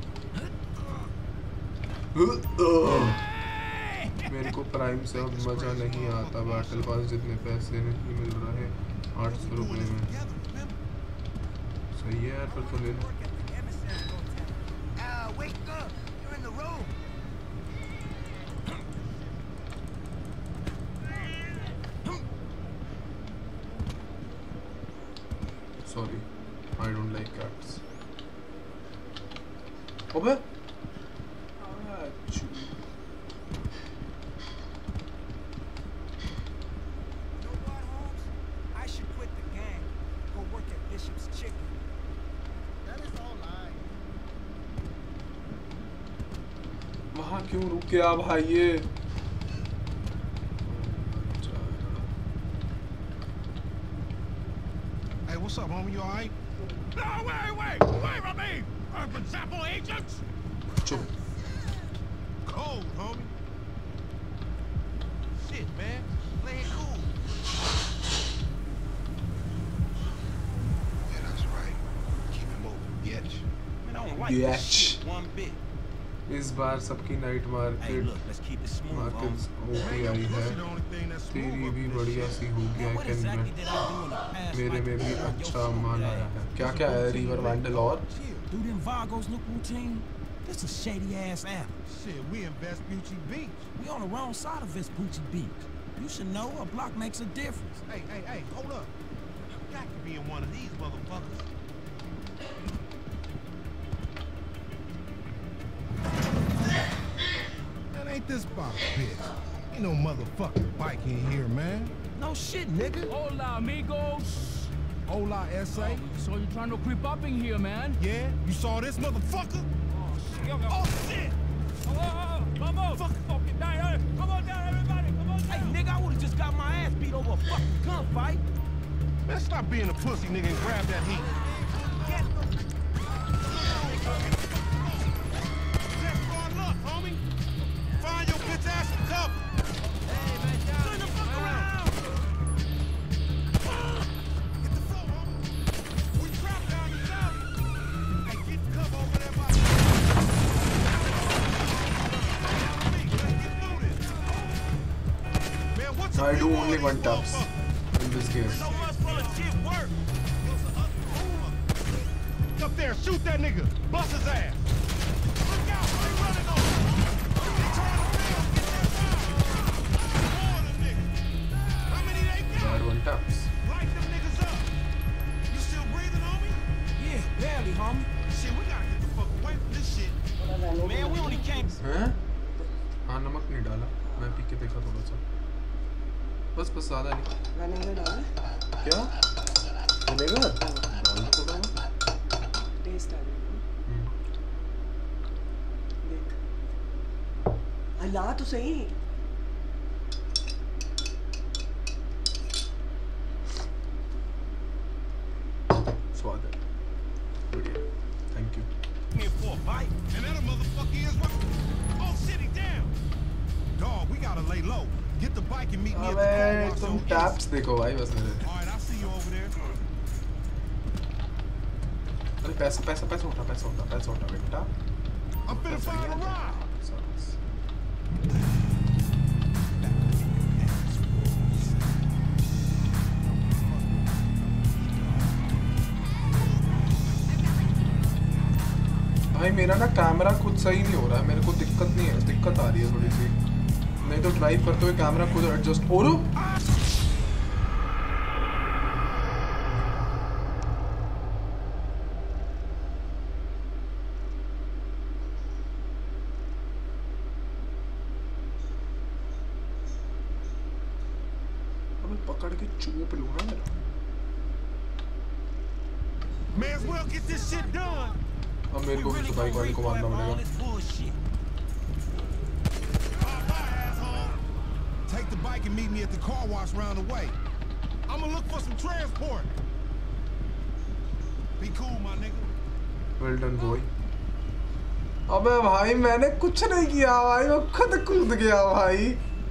मेरे को prime से अब मजा नहीं आता battle pass जितने पैसे नहीं मिल रहे 800 रुपए में सही है यार फिर तो ले लो Wake up! You're in the room! Sorry, I don't like cats. अबे वहाँ क्यों रुक गया भाई ये Hey, what's up, homie? You all right? No, wait from me! Urban sample agents! Chup. Cold, homie. Shit, man. Play it cool. Yeah, that's right. Keep it moving, bitch. Man, I don't like this shit one bit. इस बार सबकी night market markets okay आई है तेरी भी बढ़िया सी होगी I can bet मेरे में भी अच्छा माल आया है क्या क्या है रिवर वैंडल और Do them Vagos look routine? This is shady ass apple. Shit, we in Vespucci Beach. We on the wrong side of Vespucci Beach. You should know a block makes a difference. Hey, hold up. You got to be in one of these motherfuckers. That ain't this box, bitch. Ain't no motherfucking bike in here, man. No shit, nigga. Hola, amigos. Hola, S.A. So you trying to creep up in here, man? Yeah? You saw this motherfucker? Oh, shit! Come on! Fucking down! Come on down, everybody! Come on down! Hey, nigga, I would've just got my ass beat over a fucking gunfight. Man, stop being a pussy, nigga, and grab that heat. That's hard luck, homie. Find your bitch ass some cover. Hey, man, turn the fuck around! Get the floor, homie. We trapped down the south. Hey, get the cover over there by the... I do only one taps in this case. So much for the shit work! Up there, shoot that nigga. Bust his ass. Look out, they running on him. They trying to rail, get that fire. Warn the nigga. देखा थोड़ा सा, बस ज़्यादा नहीं। Vinegar डाल क्या vinegar थोड़ा test आ जाएगा। देख हला तो सही। स्वाद है बढ़िया, thank you. And that a motherfucker is right. Oh shit, he down. Dog, we gotta lay low. Get the bike and meet me at the car wash. तुम टैप्स देखो भाई बस मेरे। Alright, I'll see you over there. अरे पैसा उठा बेटा। I'm finna find a ride. भाई मेरा ना कैमरा खुद सही नहीं हो रहा है, मेरे को दिक्कत नहीं है, दिक्कत आ रही है थोड़ी सी। नहीं तो ड्राइव करते हुए कैमरा खुद एडजस्ट हो रहा। अब पकड़ के चुप लूंगा मेरा। May as well get this shit done. अब मेरे को भी बाइक वाले को मारना पड़ेगा। Take the bike and meet me at the car wash round the way. I'm gonna look for some transport. Be cool, my nigga. Well done, boy. अबे भाई मैंने कुछ नहीं किया भाई, मैं खुद कूद गया भाई।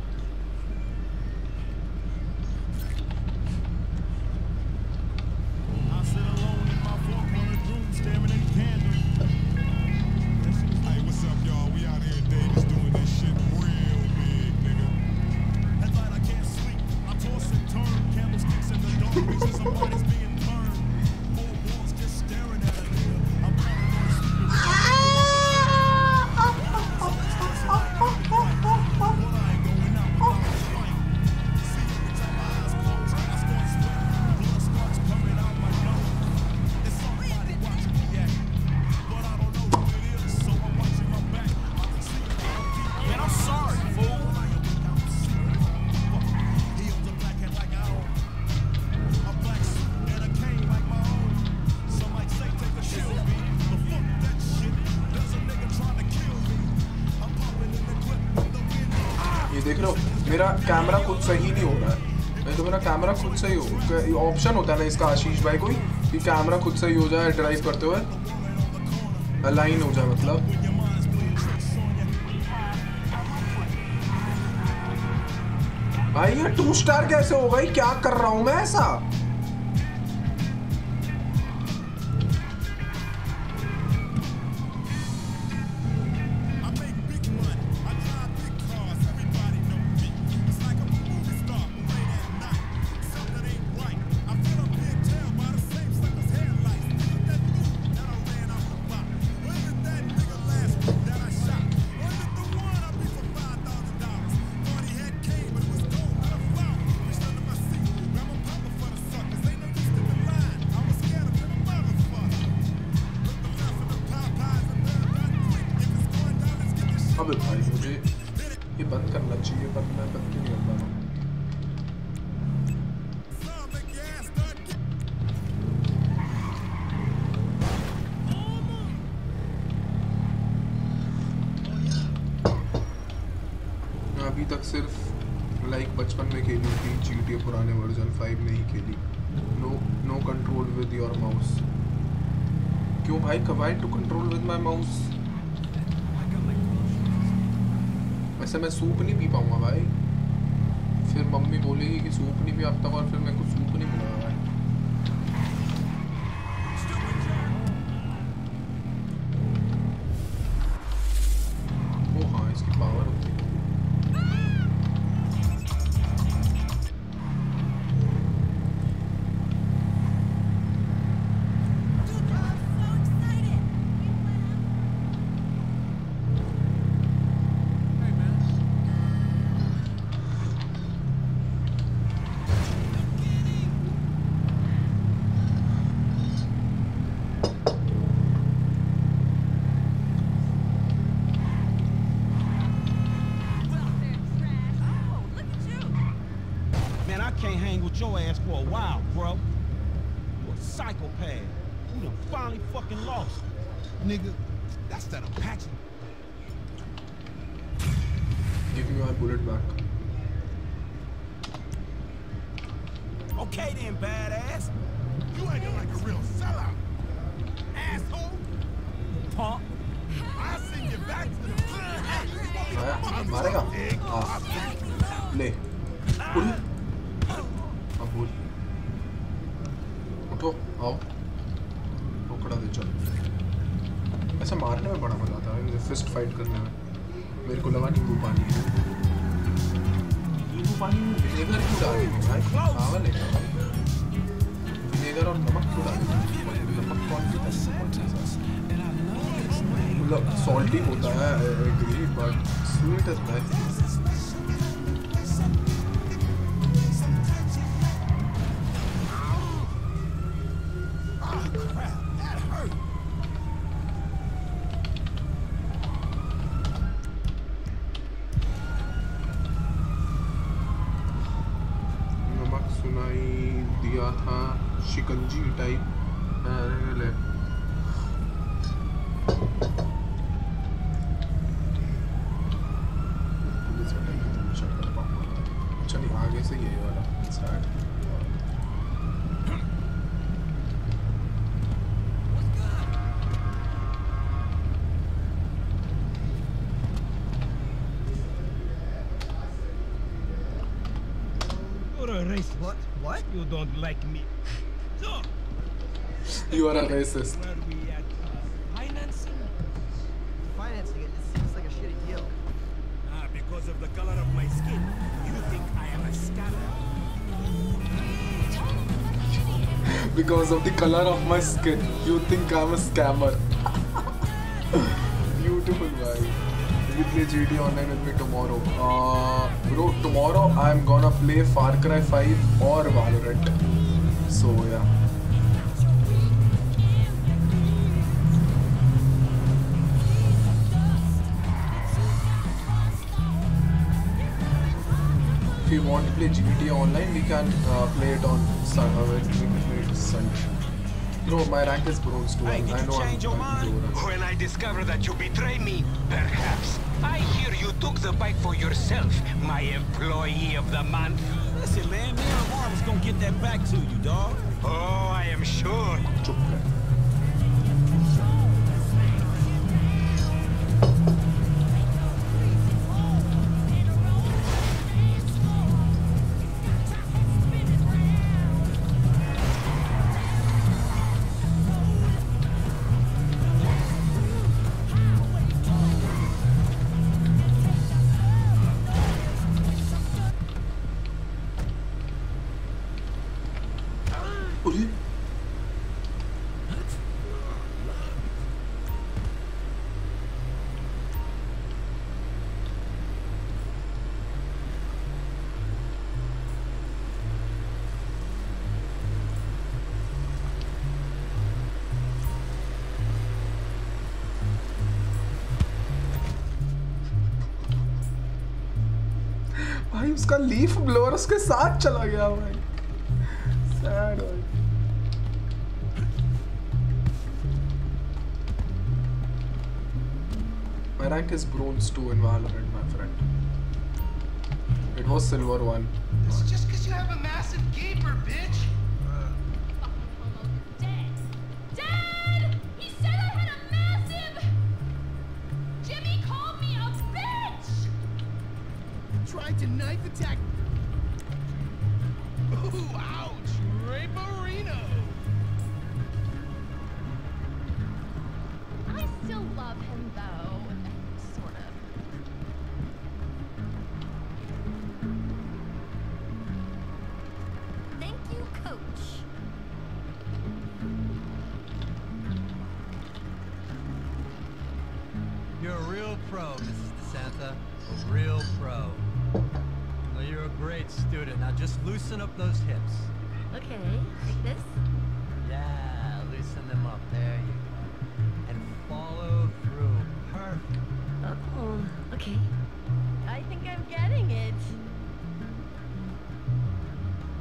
देख लो मेरा कैमरा खुद सही नहीं हो रहा है, नहीं तो मेरा कैमरा खुद सही हो। ऑप्शन होता है ना इसका आशीष भाई कोई कि कैमरा खुद सही हो जाए ड्राइव करते हुए, अलाइन हो जाए मतलब। भाई ये 2 स्टार कैसे हो गई, क्या कर रहा हूं मैं ऐसा। अबे भाई मुझे ये बंद करना चाहिए पर मैं बंद क्यों नहीं कर पा रहा हूँ। अभी तक सिर्फ लाइक बचपन में खेली थी GTA पुराने वर्जन, 5 नहीं खेली। No control with your mouse. क्यों भाई, कवाई to control with my mouse. वैसे मैं सूप नहीं पी पाऊंगा भाई, फिर मम्मी बोलेगी कि सूप नहीं पी अब तक, और फिर मेरे को सूप नहीं मिलेगा भाई। ओ हाँ इसकी पावर होती है। can't hang with your ass for a while, bro. You a psychopath. You done finally fucking lost. Nigga, that's that Apache. Give me my bullet back. Okay then, badass. You acting like a real sellout. Asshole. Punk. I'll send you back to the मारेगा ले उड़ अब बोल उठो आओ पकड़ा दे चल ऐसा मारने में बड़ा मजा आता है फिस्ट फाइट करने में मेरे को लगा नींबू पानी विनेगर क्यों डाल रही भाई पागल है विनेगर और नमक क्यों डाल रही नमक कौन सी मतलब सॉल्टी होता है agree but sweet is nice नमक सुनाई दिया था शिकंजी टाइप ले चलिए आगे से ये वाला start You're a racist. What? You don't like me. So, You are a racist. where are we at? Financing? Financing it seems like a shitty deal. Because of the color of my skin, you think I am a scammer? Because of the color of my skin, you think I'm a scammer. Beautiful, guy. Will you play GTA Online with me tomorrow? Bro, tomorrow I'm gonna play Far Cry 5 or Valorant. So yeah. If you want to play GTA Online, we can play it on Sunday. Bro, my rank is bronze too. Hey, did I you know change your mind? When I discover that you betray me, perhaps. I hear you took the bike for yourself, my employee of the month. Listen, man, me and Marvin's gonna get that back to you, dog. Oh, I am sure. भाई उसका leaf blower उसके साथ चला गया भाई sad भाई My rank is bronze 2 in Valorant, my friend. It was silver 1. It's just because you have a massive gaper, bitch. Dad! He said I had a massive... Jimmy called me a bitch! Tried to knife attack. Ooh, ouch! Raperino. I still love him, though. Sort of. Thank you, Coach. You're a real pro, Mrs. DeSanta. A real pro. Well, you're a great student. Now just loosen up those hips. Okay, like this? Yeah, loosen them up. There you go. And follow through. Perfect. Oh, okay. I think I'm getting it.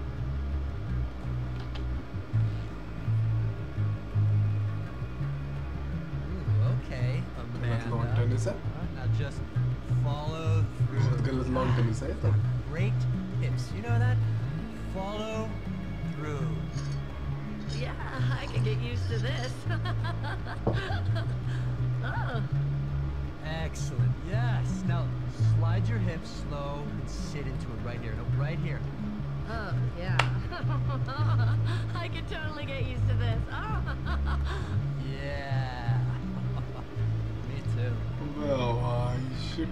tennis है? Now just follow through. बहुत गलत long tennis है तो. Great hips, you know that? Follow through. Yeah, I can get used to this. Oh. Excellent. Yes. Now slide your hips slow and sit into it right here. No, right here. Oh, yeah. I could totally get used to this. Oh. Yeah. Me too. Wow, shit.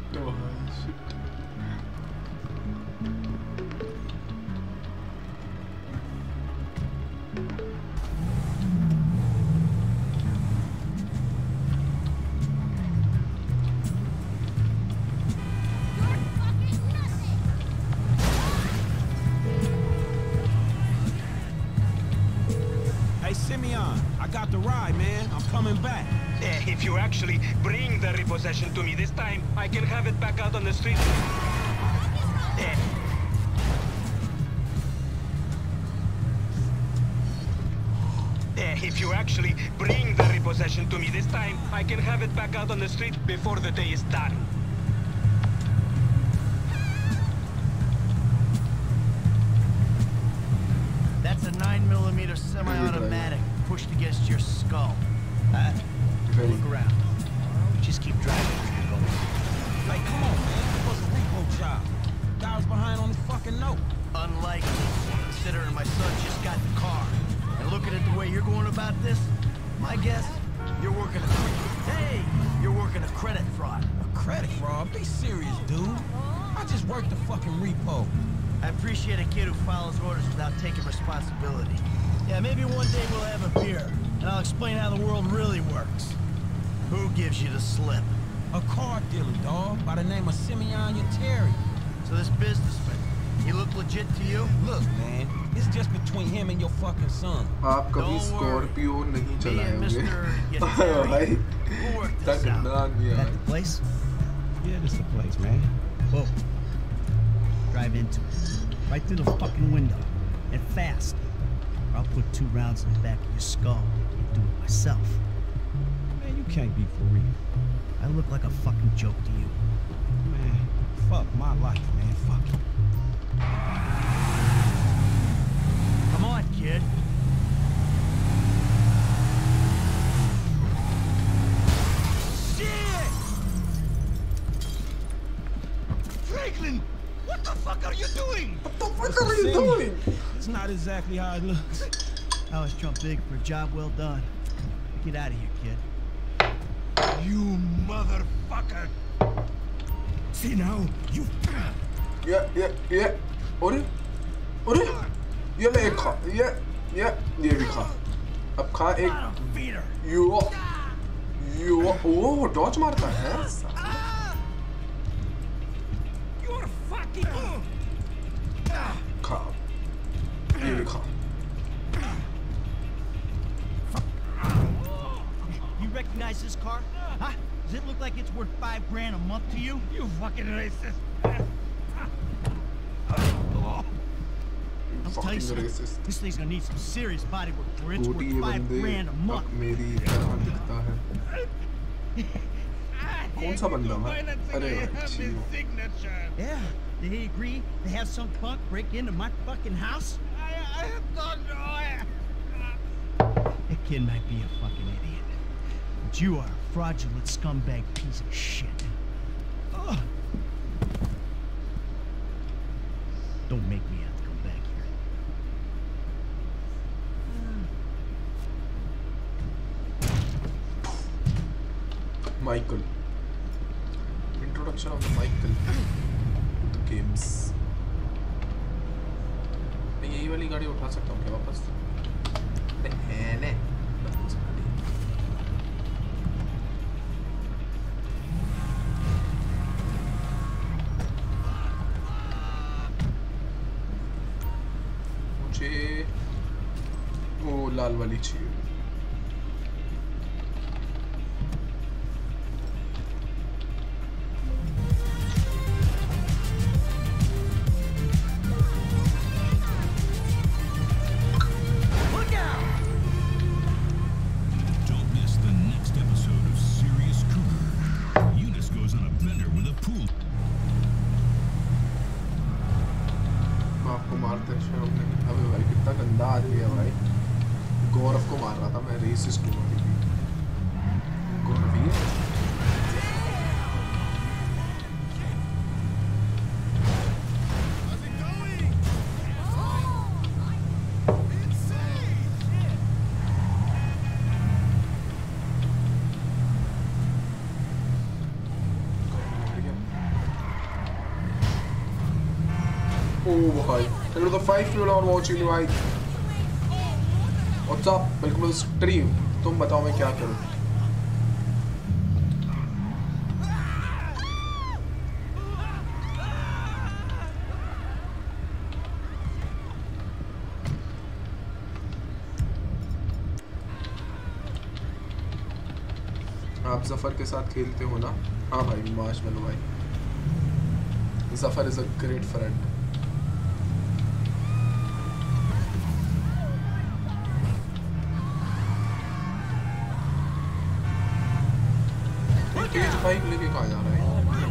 Simeon, I got the ride, man. I'm coming back. If you actually bring the repossession to me this time, I can have it back out on the street. If you actually bring the repossession to me this time, I can have it back out on the street before the day is done. That's a 9mm semi-automatic pushed against your skull. Look around. Just keep driving. Like, come on, man. It was a repo job. Guy was behind on his fucking note. Unlikely, considering my son just got the car. And looking at the way you're going about this, my guess, you're working a credit fraud. A credit fraud? Be serious, dude. I just worked the fucking repo. I appreciate a kid who follows orders without taking responsibility. Yeah, maybe one day we'll have a beer, and I'll explain how the world really works. Who gives you the slip? A car dealer, dog, by the name of Simeon Yeteri. So this businessman, he look legit to you? Look, man, it's just between him and your fucking son. आप कभी Scorpio नहीं चलाए होंगे भाई That the place? Yeah, this the place, man. Whoa. Drive into it. Right through the fucking window. And fast. Or I'll put 2 rounds in the back of your skull and do it myself. Man, you can't be for real. I look like a fucking joke to you. Man, fuck my life, man. Fuck it. Come on, kid. Shit! Franklin! What the fuck are you doing? What the fuck are you doing? It's not exactly how it looks. I was Trump big for a job well done. Get out of here, kid. You motherfucker! See now, you. Yeah. अरे ये ले खा ये भी खा अब खा एक यो ओ डॉज मारता है खा ये भी खा You recognize this car? Huh? Does it look like it's worth $5 grand a month to you? You fucking racist! I'll tell you something. This thing's gonna need some serious body work for it's worth $5 grand a month. मेरी तरह दिखता है कौन सा बंदा है अरे Yeah, did he agree to have some punk break into my fucking house? I don't know. That kid might be a fucking idiot, but you are a fraudulent scumbag piece of shit. Ugh. Don't make me have to come back here. Michael. Introduction of Michael to the games. मैं यही वाली गाड़ी उठा सकता हूँ क्या वापस? नहीं. मुझे वो लाल वाली चाहिए. Don't miss the next episode of Serious Cougar. को मारते हैं शर्म नहीं। अबे भाई कितना गंदा आदमी है भाई। गौरव को मार रहा था मैं, रेसिस्ट हूँ अभी भी। गौरव ही है। भाई hello the 5 people are watching me भाई। What's up? Welcome to the stream। तुम बताओ मैं क्या करूँ? आप जफर के साथ खेलते हो ना? हाँ भाई मार्शमैलो भाई। Zafar is a great friend। Bike लेके कहाँ जा रहा है?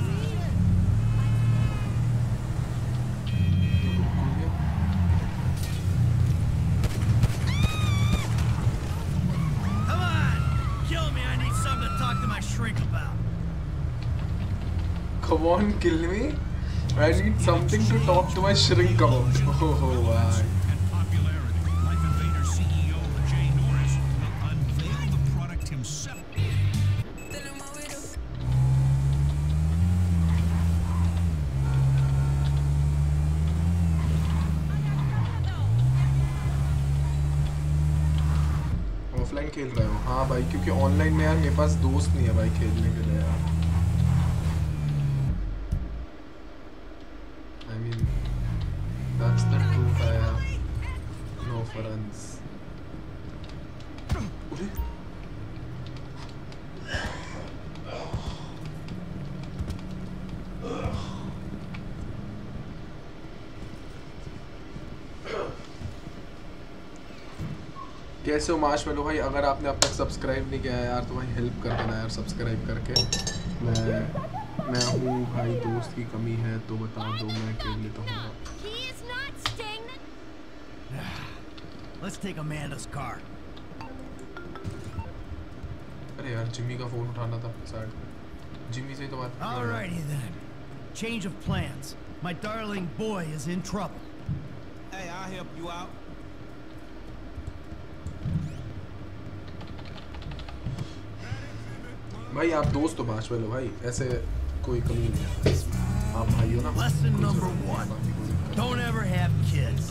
Come on, kill me. I need something to talk to my shrink about. Come on, kill me. I need something to talk to my shrink about. Oh, wow. Life Invader CEO Jay Norris will unveil the product himself. Offline खेल रहे हो? हाँ भाई, क्योंकि online में यार मेरे पास दोस्त नहीं है भाई खेलने के लिए यार। I mean, that's the truth I have. No friends. कैसे हो मार्शमैलो भाई? अगर आपने अब तक सब्सक्राइब नहीं किया है यार तो भाई हेल्प कर देना यार सब्सक्राइब करके। मैं हूँ भाई, दोस्त की कमी है तो बता दो, मैं खेल लेता हूँ। Let's take Amanda's car. अरे यार जिमी का फोन उठाना था साइड पे। जिमी से तो बात। Alrighty then. Change of plans. My darling boy is in trouble. Hey, I'll help you out. भाई आप दोस्त हो मार्शमैलो भाई, ऐसे कोई कमी नहीं है। आप भाई हो ना। Lesson number 1. Don't ever have kids.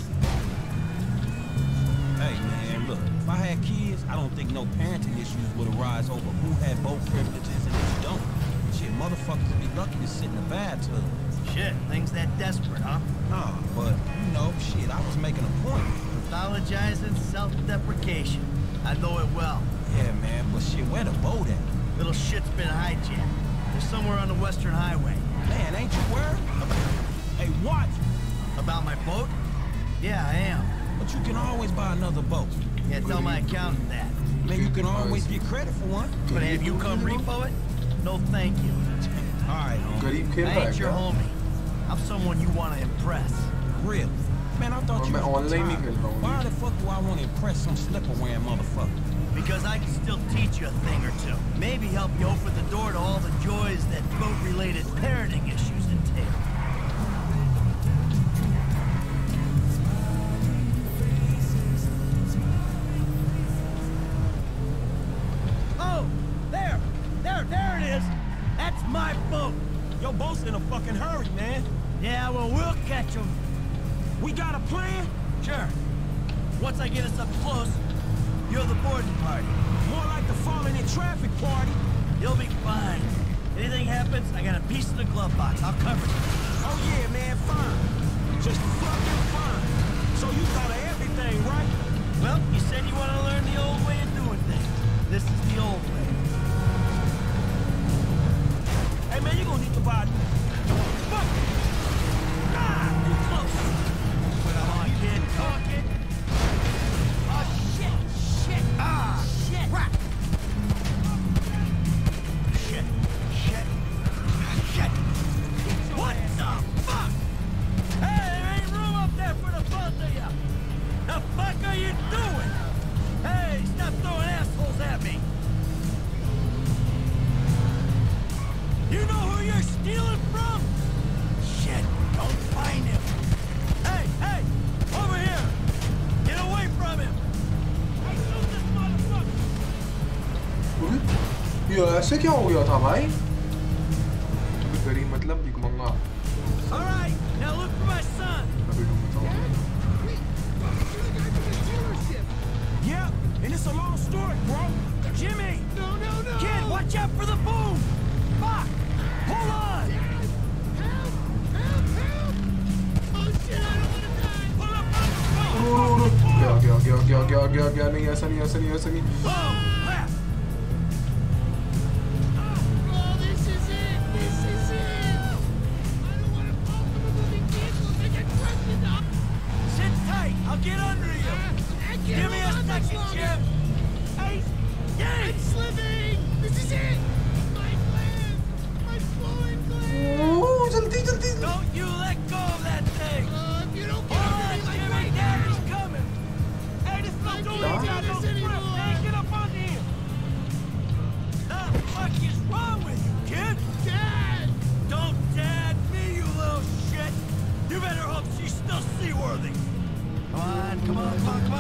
Hey man, look, if I had kids, I don't think no parenting issues would arise over who had both privileges and who don't. Shit, motherfuckers would be lucky to sit in the bathtub. Shit, things that desperate, huh? Nah, but, you know, shit, I was making a point. Pathologizing self-deprecation. I know it well. Yeah, man, but shit, where the boat at? Little shit's been hijacked. They're somewhere on the Western Highway. Man, ain't you worried? Hey, what? About my boat? Yeah, I am. But you can always buy another boat. Yeah, tell my accountant that. Man, you can always get credit for one. But have you come repo it? No, thank you. Alright, I ain't your homie. I'm someone you want to impress. Really? Man, I thought you was retired. Why the fuck do I want to impress some slipper-wearing motherfucker? Because I can still teach you a thing or two. Maybe help you open the door to all the joys that boat-related parenting issues entail. Oh! There it is! That's my boat! Your boat's in a fucking hurry, man. Yeah, well, we'll catch him. We got a plan? Sure. Once I get us up close, you're the boarding party. More like the falling in traffic party. You'll be fine. Anything happens, I got a piece in the glove box. I'll cover you. Oh yeah, man, fine. Just fucking fine. So you thought of everything, right? Well, you said you want to learn the old way of doing things. This is the old way. Hey man, you gonna need to buy. Fuck! Ah, too close. Come on, kid, talk it. Oh shit! Shit! Ah! Shit! Crap! Shit! Shit! Shit! What the fuck? Hey, there ain't room up there for the ऐसे क्या हो गया था भाई? गरीब मतलब भिखमंगा। All right, now look for my son. अभी तुम बताओ। Yeah, and it's a long story, bro. Jimmy! No! Kid, watch out for the boom! Fuck! Hold on! Help! Oh shit, I don't want to die! Pull up! गया नहीं ऐसा नहीं Oh, left! Oh, this is it! I don't want to fall from a moving vehicle to get crushed up. Sit tight, I'll get under you! Give me a second, Jim! Hey! I'm slipping! This is it! My gland! My swollen gland! Oh, jaldi! Don't you let go of that thing! If you don't get Hold on, Jimmy, Daddy's coming! Hey, this no doing got no grip! Hey, get up on here! The fuck is wrong with you, kid? Dad! Don't dad me, you little shit! You better hope she's still seaworthy! Come on!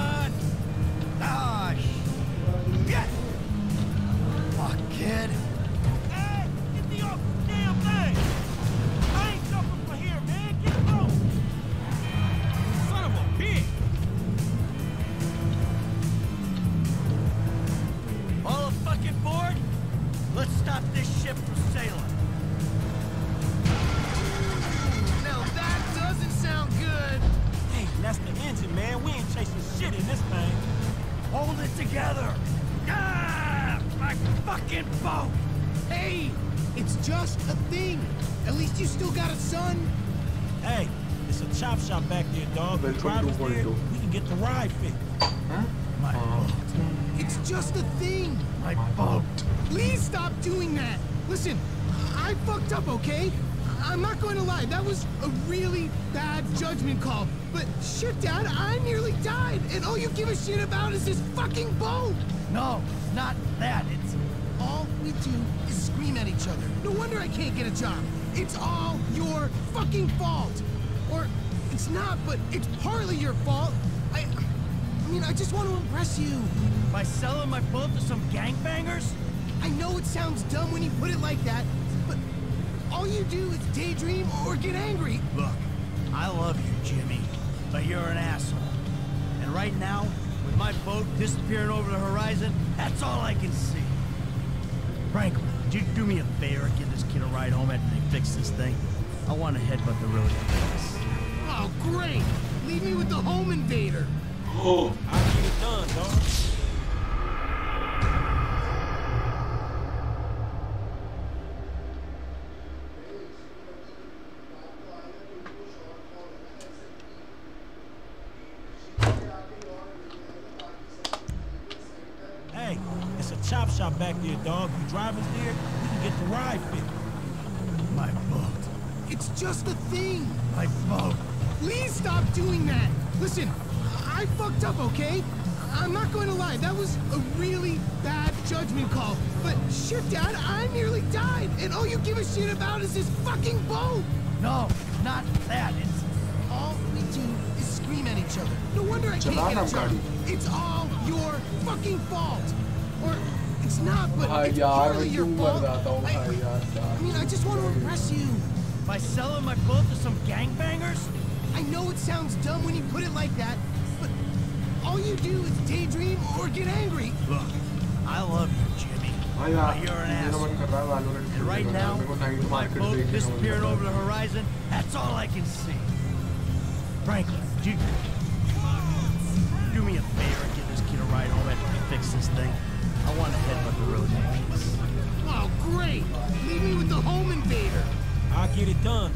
Ah, shit! Fuck, kid! Hey, get the off the damn thing! I ain't jumping for here, man! Get low! Son of a pig! All fucking board? Let's stop this ship from sailing. Now that doesn't sound good! Hey, that's the engine, man. We ain't chasing shit in this thing. Hold it together! Ah! My fucking boat! Hey! It's just a thing! At least you still got a son! Hey, it's a chop shop back there, dog. The driver's there. We can get the ride fixed. My boat. It's just a thing! My boat. Please stop doing that! Listen, I fucked up, okay? I'm not going to lie, that was a really bad judgment call. But shit, Dad, I nearly died, and all you give a shit about is this fucking boat! No, not that. It's All we do is scream at each other. No wonder I can't get a job. It's all your fucking fault. Or it's not, but it's partly your fault. I mean, I just want to impress you. by selling my boat to some gangbangers? I know it sounds dumb when you put it like that, but all you do is daydream or get angry. Look, I love you, Jimmy, but you're an asshole. And right now, with my boat disappearing over the horizon, that's all I can see. Franklin, could you do me a favor and give this kid a ride home after they fix this thing? I want to headbutt the road. Oh, great! Leave me with the home invader. Oh, I'll get it done, dog. Hey, it's a chop shop back there, dog. You drivers there, we can get the ride fixed. My boat. It's just a thing. My boat. Please stop doing that. Listen, I fucked up, okay? I'm not going to lie, that was a really bad judgment call. But shit, Dad, I nearly died, and all you give a shit about is this fucking boat. No, not that. It's all we do is scream at each other. No wonder I can't get a job. It's all your fucking fault. Or it's not, but it's partly your fault. I mean, I just want to impress you. By selling my boat to some gangbangers? I know it sounds dumb when you put it like that, but all you do is daydream or get angry. Look, I love you, Jimmy, but you're an asshole. And right now, with my boat disappearing over the horizon, that's all I can see. Franklin, do me a favor and give this kid a ride home after we fix this thing. I want to headbutt the road next. Oh, great! Leave me with the home invader. I'll get it done.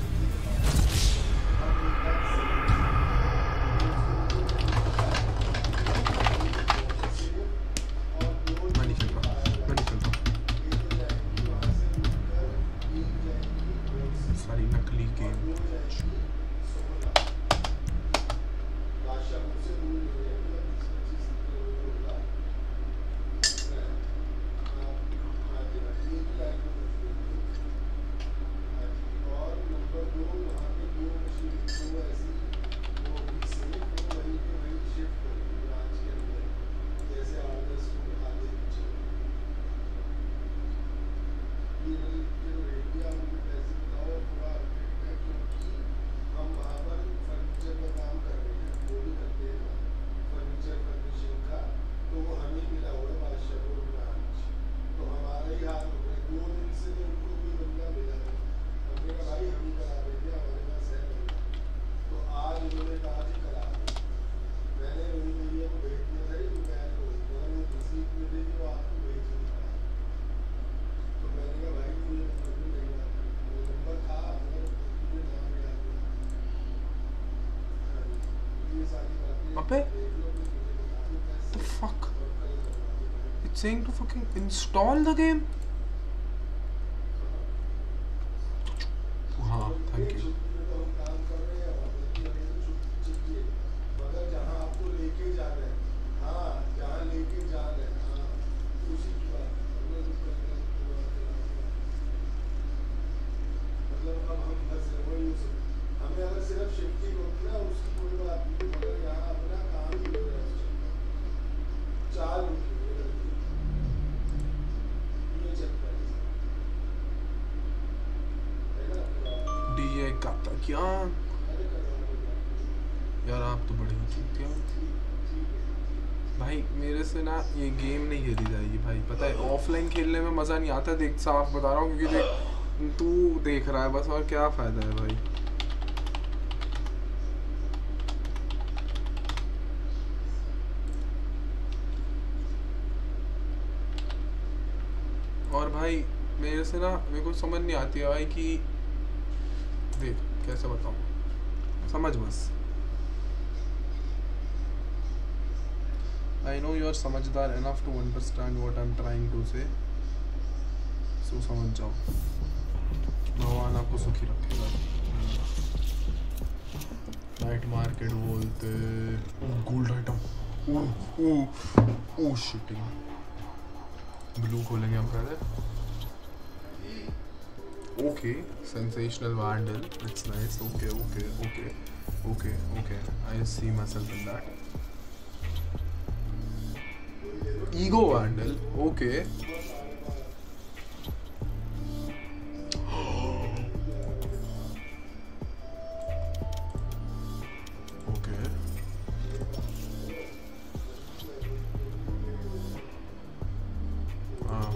अबे the fuck? It's saying to fucking install the game. हाँ, thank you. यार आप तो बड़े ही चूतिया भाई, मेरे से ना ये गेम नहीं खेली जाएगी भाई, पता है ऑफलाइन खेलने में मज़ा नहीं आता, देख साफ बता रहा हूँ, क्योंकि देख तू देख रहा है बस, और क्या फ़ायदा है भाई। और भाई मेरे से ना, मेरे को समझ नहीं आती है भाई कि देख कैसे बताऊँ, समझ बस। I know you are समझदार enough to understand what I'm trying to say, so समझ जाओ। भगवान आपको सुखी रखेगा। नाइट मार्केट बोलते, gold item, oh shitting, blue खोलेंगे हम पहले। Okay, sensational Vandal, it's nice, okay okay okay okay okay, I see myself in that. Ego Vandal, okay, okay, हाँ,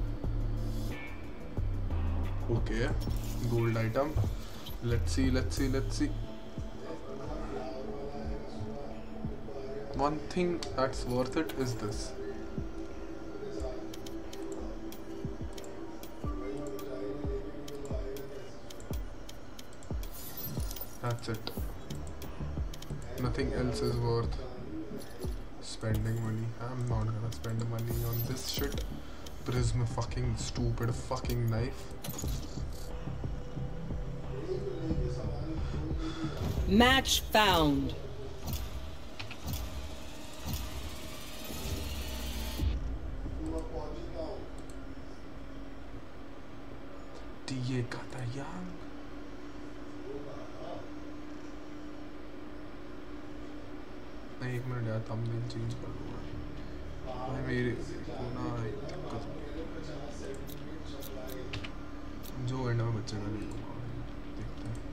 okay, gold item, let's see let's see let's see. One thing that's worth it is this. That's it. Nothing else is worth spending money. I'm not gonna spend money on this shit. Prism fucking stupid fucking knife. Match found. DA Katayang. नहीं, एक minute यार, thumbnail change कर लूँगा भाई, मेरे को ना दिक्कत जो एंड में बच्चे का ले लूँगा, देखते हैं।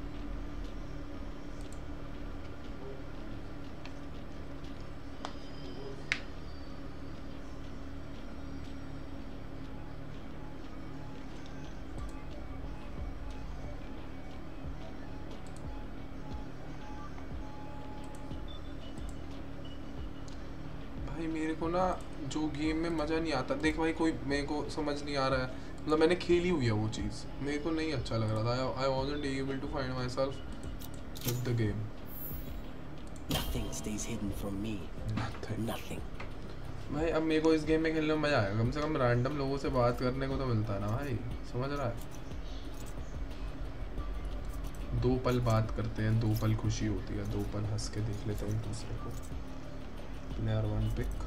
मेरे को ना जो गेम में मज़ा नहीं आता, देख भाई कोई मेरे को समझ नहीं आ रहा है, मतलब मैंने खेली हुई है वो चीज़, मेरे को नहीं अच्छा लग रहा था। I wasn't able to find myself with the game. Nothing stays hidden from me. Nothing. भाई अब मेरे को इस गेम में खेलने में मज़ा आएगा, कम से कम रैंडम लोगों से बात करने को तो मिलता है ना भाई, समझ रहा है। 2 पल बात करते हैं, 2 पल खुशी होती है, 2 पल हंस के देख लेते हैं एक दूसरे को। Player 1 pick.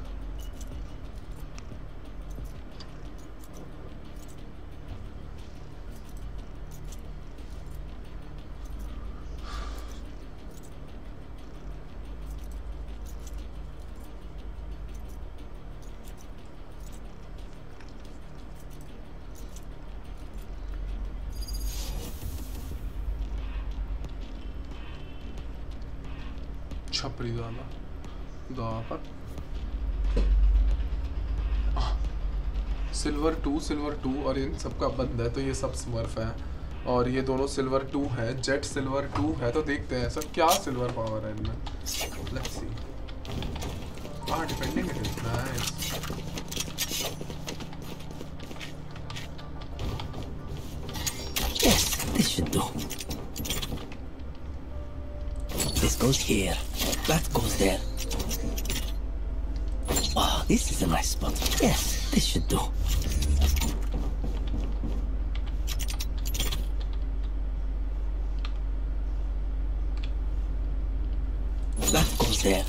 छपरी ज़्यादा सिल्वर 2 और इन सबका बंद है, तो ये सब स्मर्फ है। और ये दोनों सिल्वर 2 है, जेट सिल्वर 2 है, तो देखते हैं ऐसा क्या सिल्वर पावर है इनमें। Let's see. Defending it is nice. Yes, this should do. This goes here. That goes there. Wow, this is a nice spot. Yes, this should do. That goes there.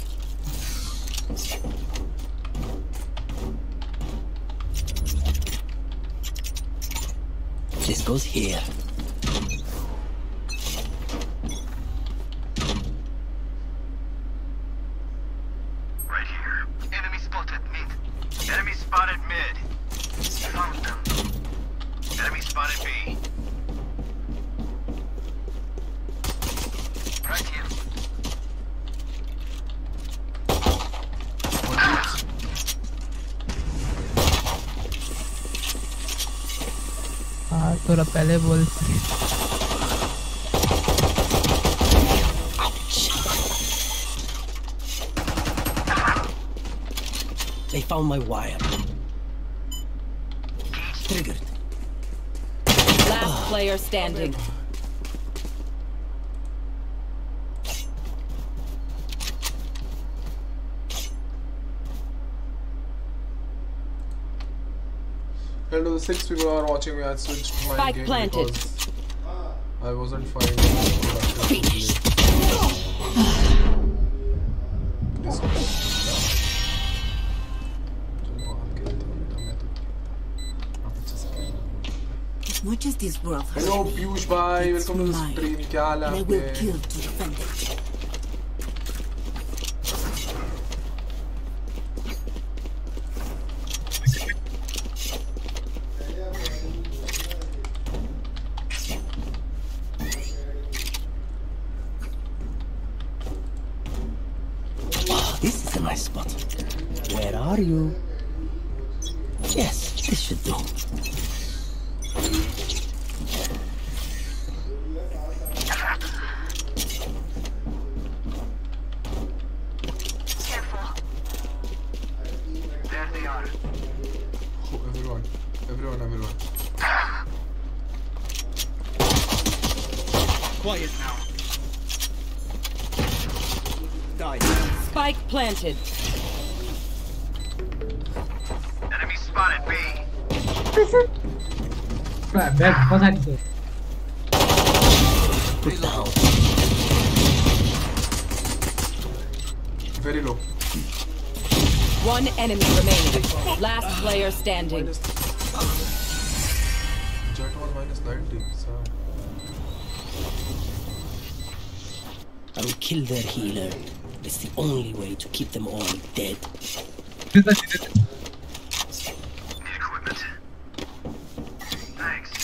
This goes here. Right here. Enemy spotted mid. Enemy spotted mid. Found them. Enemy spotted B. Right here. थोड़ा पहले बोल। They found my wire. Triggered. Last player standing. Hello, 6 people are watching me. I switched my Spike game planted. because I wasn't finding As much as this world hurts, Hello, Piyush bhai. Welcome to the stream. क्या हाल है and I will आपके? kill to defend it. This is a nice spot. Where are you? Yes, this should do. There they are. Oh, everyone. Quiet now. Die. Spike planted. Enemy spotted B. Very low. One enemy remaining. Last player standing. Jet was -90. Sad. I will kill their healer. It's the only way to keep them all dead. Need equipment. Thanks.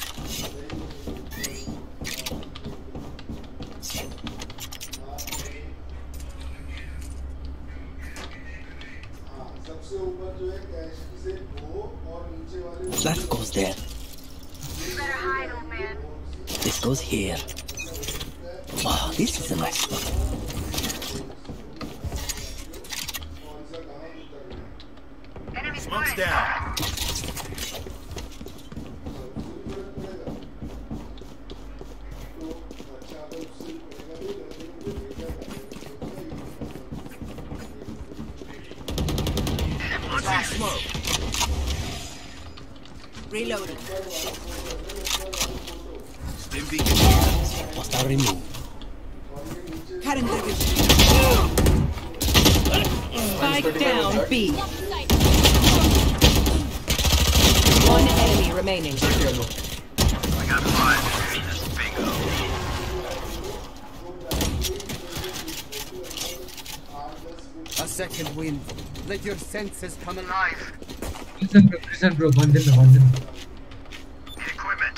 That goes there. You better hide, old man. This goes here. Wow, this is a nice spot. Smoke's down. Launching smoke. Reloading. Stim beacon. Hostile removed. Current division. Spike down B. One enemy remaining. I got 5. Bingo. A second wind. Let your senses come alive. Listen, bro. One दिन. Equipment.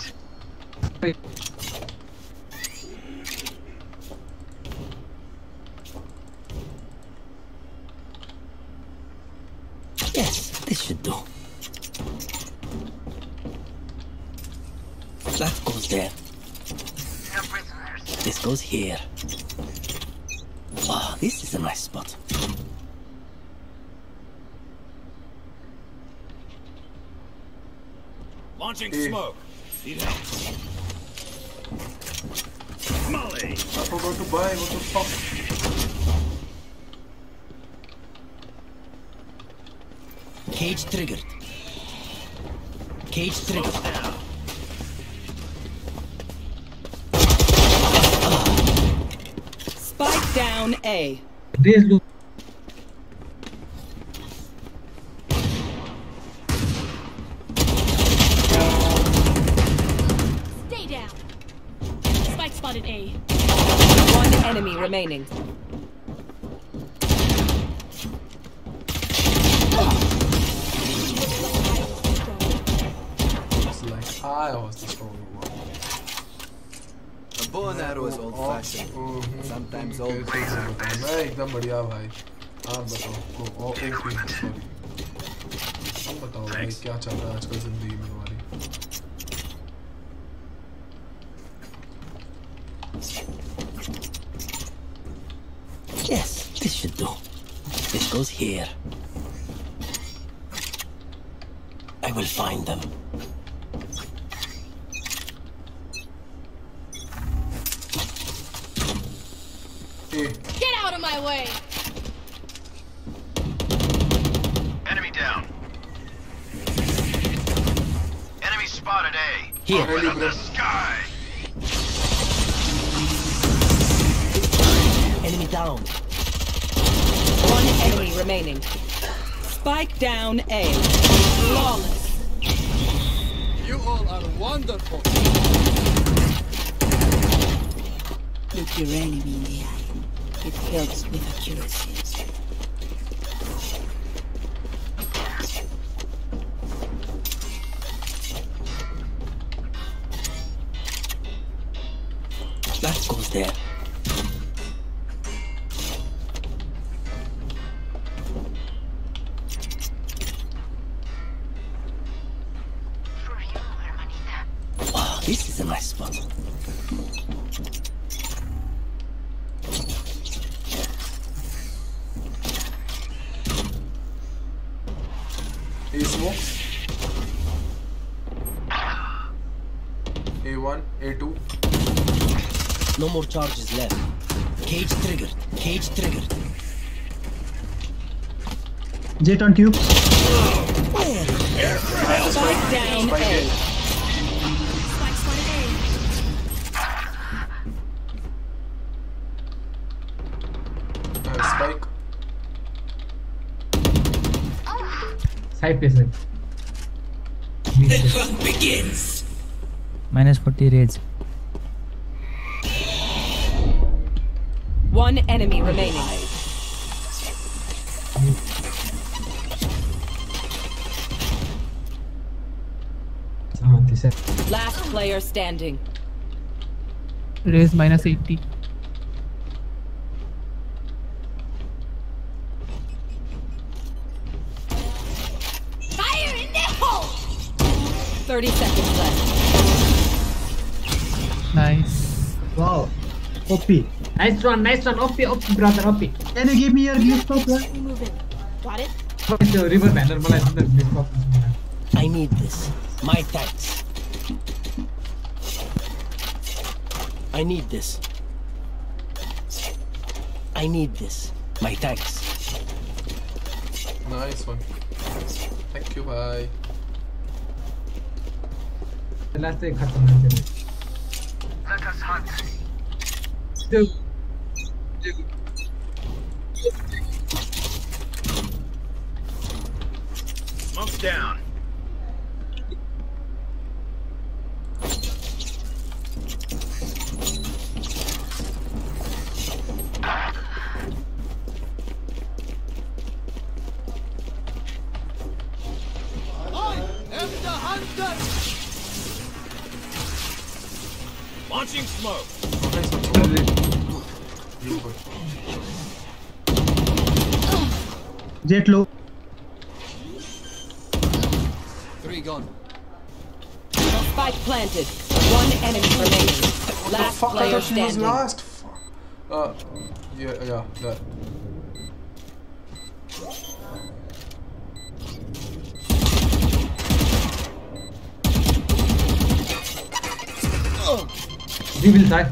Yes, this should do. That goes there. This goes here. Oh, this is a nice spot. Launching smoke. Need help. Molly. I forgot to buy. What the fuck? Cage triggered. Cage triggered. Spike down A. There's no. Stay down. Spike spotted A. One enemy remaining. It's like I was the stronger one. A bow and arrow is old-fashioned. Sometimes old-fashioned. मैं एकदम बढ़िया भाई. आप बताओ. Okay sorry. आप बताओ भाई क्या चल रहा है आजकल जिंदगी में तुम्हारी? Yes, this should do. This goes here. I will find them. Get out of my way! Enemy down. Enemy spotted A. Here. Open up the sky. Enemy down. One enemy remaining. Spike down A. Flawless. You all are wonderful. Look your enemy in the eye. It helps with accuracy. That goes there. Oh, this is a nice spot. A smokes. A1, A2. No more charges left. Cage triggered. Cage triggered. Jet on tube. Spike down A. Spike spotted A. Spike. Side पे sir. The hunt begins. -40 raids. One enemy remaining. Last player standing. Raise -80. Fire in the hole! 30 seconds left. Nice. Wow. OP. Nice one, OP, brother, OP. Can you give me your blue stop, We move in. Got it? River banner, I need this. My thanks. I need this. I need this. My thanks. Nice one. Thank you, bye. Last day खत्म है चलो. Let us hunt. Smoke's down. Launching smoke. Jet low. 3 gone. Spike planted. One enemy remaining. Last fuck? I player thought she was standing. last. Fuck. Yeah, that. We will die.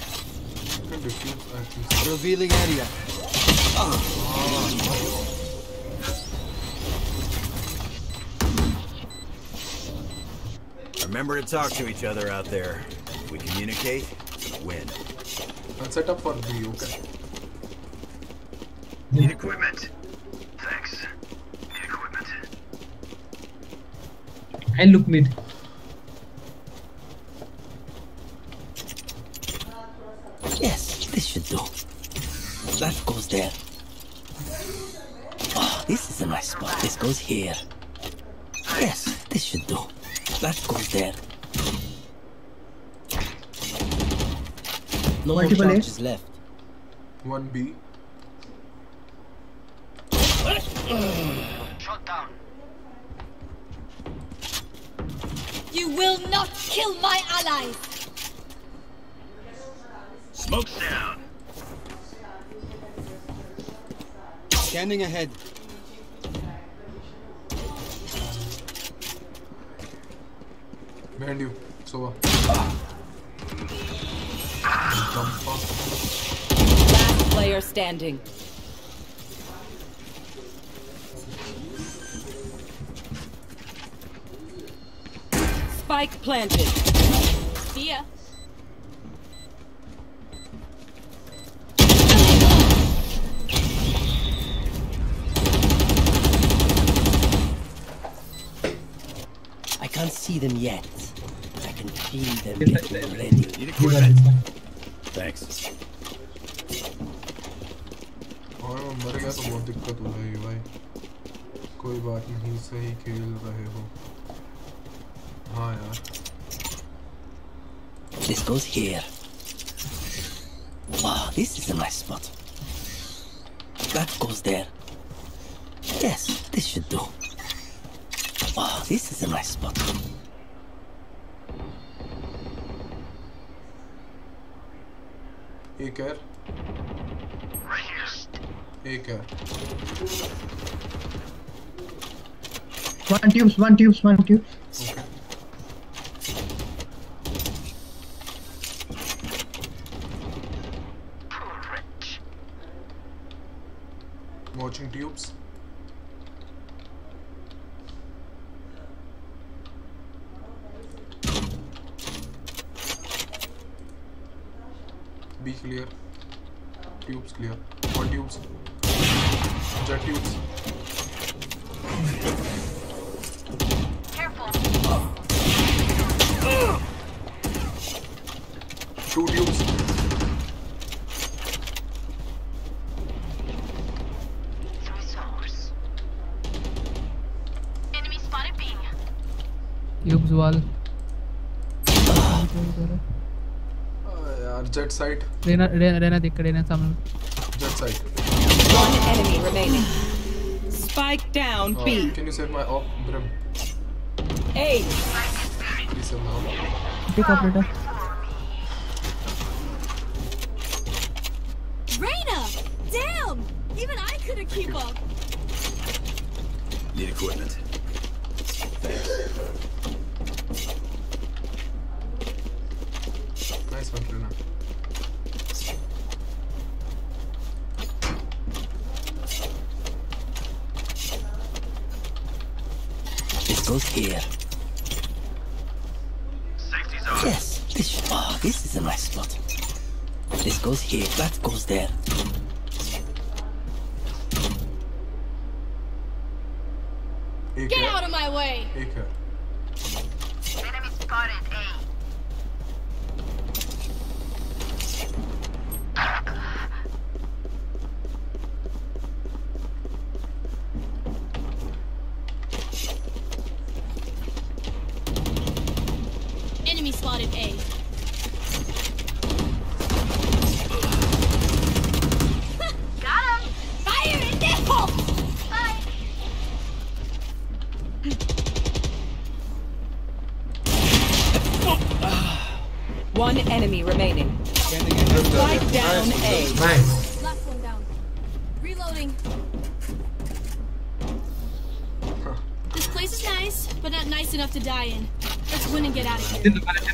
Revealing area. Remember to talk to each other out there. If we communicate, win. I'll set up for B, okay. Need equipment. Thanks. Need equipment. I look mid. Yes, this should do. That goes there. Oh, this is a nice spot. This goes here. Yes, this should do. That goes there. No more Multiple A. charges left. 1B. Shut down. You will not kill my allies! Smoke's down. Scanning ahead. Behind you. Sova. Last player standing. Spike planted. See ya. I can't see them yet. I can feel them getting ready. Need equipment. Thanks. और मर गया तो बहुत दिक्कत हो जाएगी भाई. कोई बात नहीं, सही खेल रहे हो. हाँ यार. This goes here. Wow, this is a nice spot. That goes there. Yes, this should do. Wow, this is a nice spot. एक है. एक है. One tubes. Okay. Watching tubes. B clear. Tubes clear. One tubes. Jet tubes. Two tubes. Enemy spotted B. Tubes wall. यार jet side. रहना देख रहना सामने. Jet side. One enemy remaining. Spike down B. Can you save my op, Brim? A. Please save my op. Pick operator. Reyna! Damn! Even I couldn't keep up. Need equipment. Nice one, Reyna. This goes here. Safety's on. Yes, this is a nice spot. This goes here. That goes there. Get out of my way! एक है. Enemy spotted A. Enemy spotted A. Got him! Fire in the hole! Bye! One enemy remaining. Spike down A. Nice. Last one down. Reloading. This place is nice, but not nice enough to die in. Let's win and get out of here.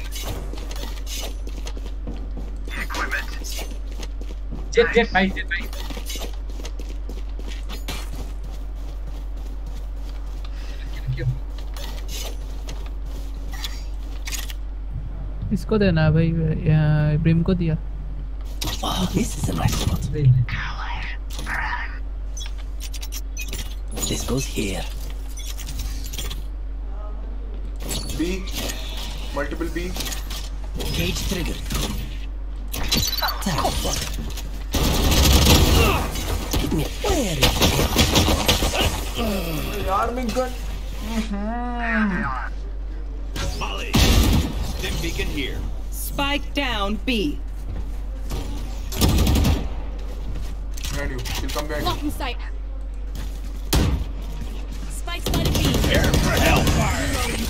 Jet bye. इसको देना भाई, brim को दिया। Oh, this is a nice spot. This goes here. B, multiple B. Cage trigger. Hit me where it Arming gun. Molly, stim beacon here. Spike down B. Behind you. She'll come behind you. Blocking sight. Spike's letting me. Prepare for hellfire.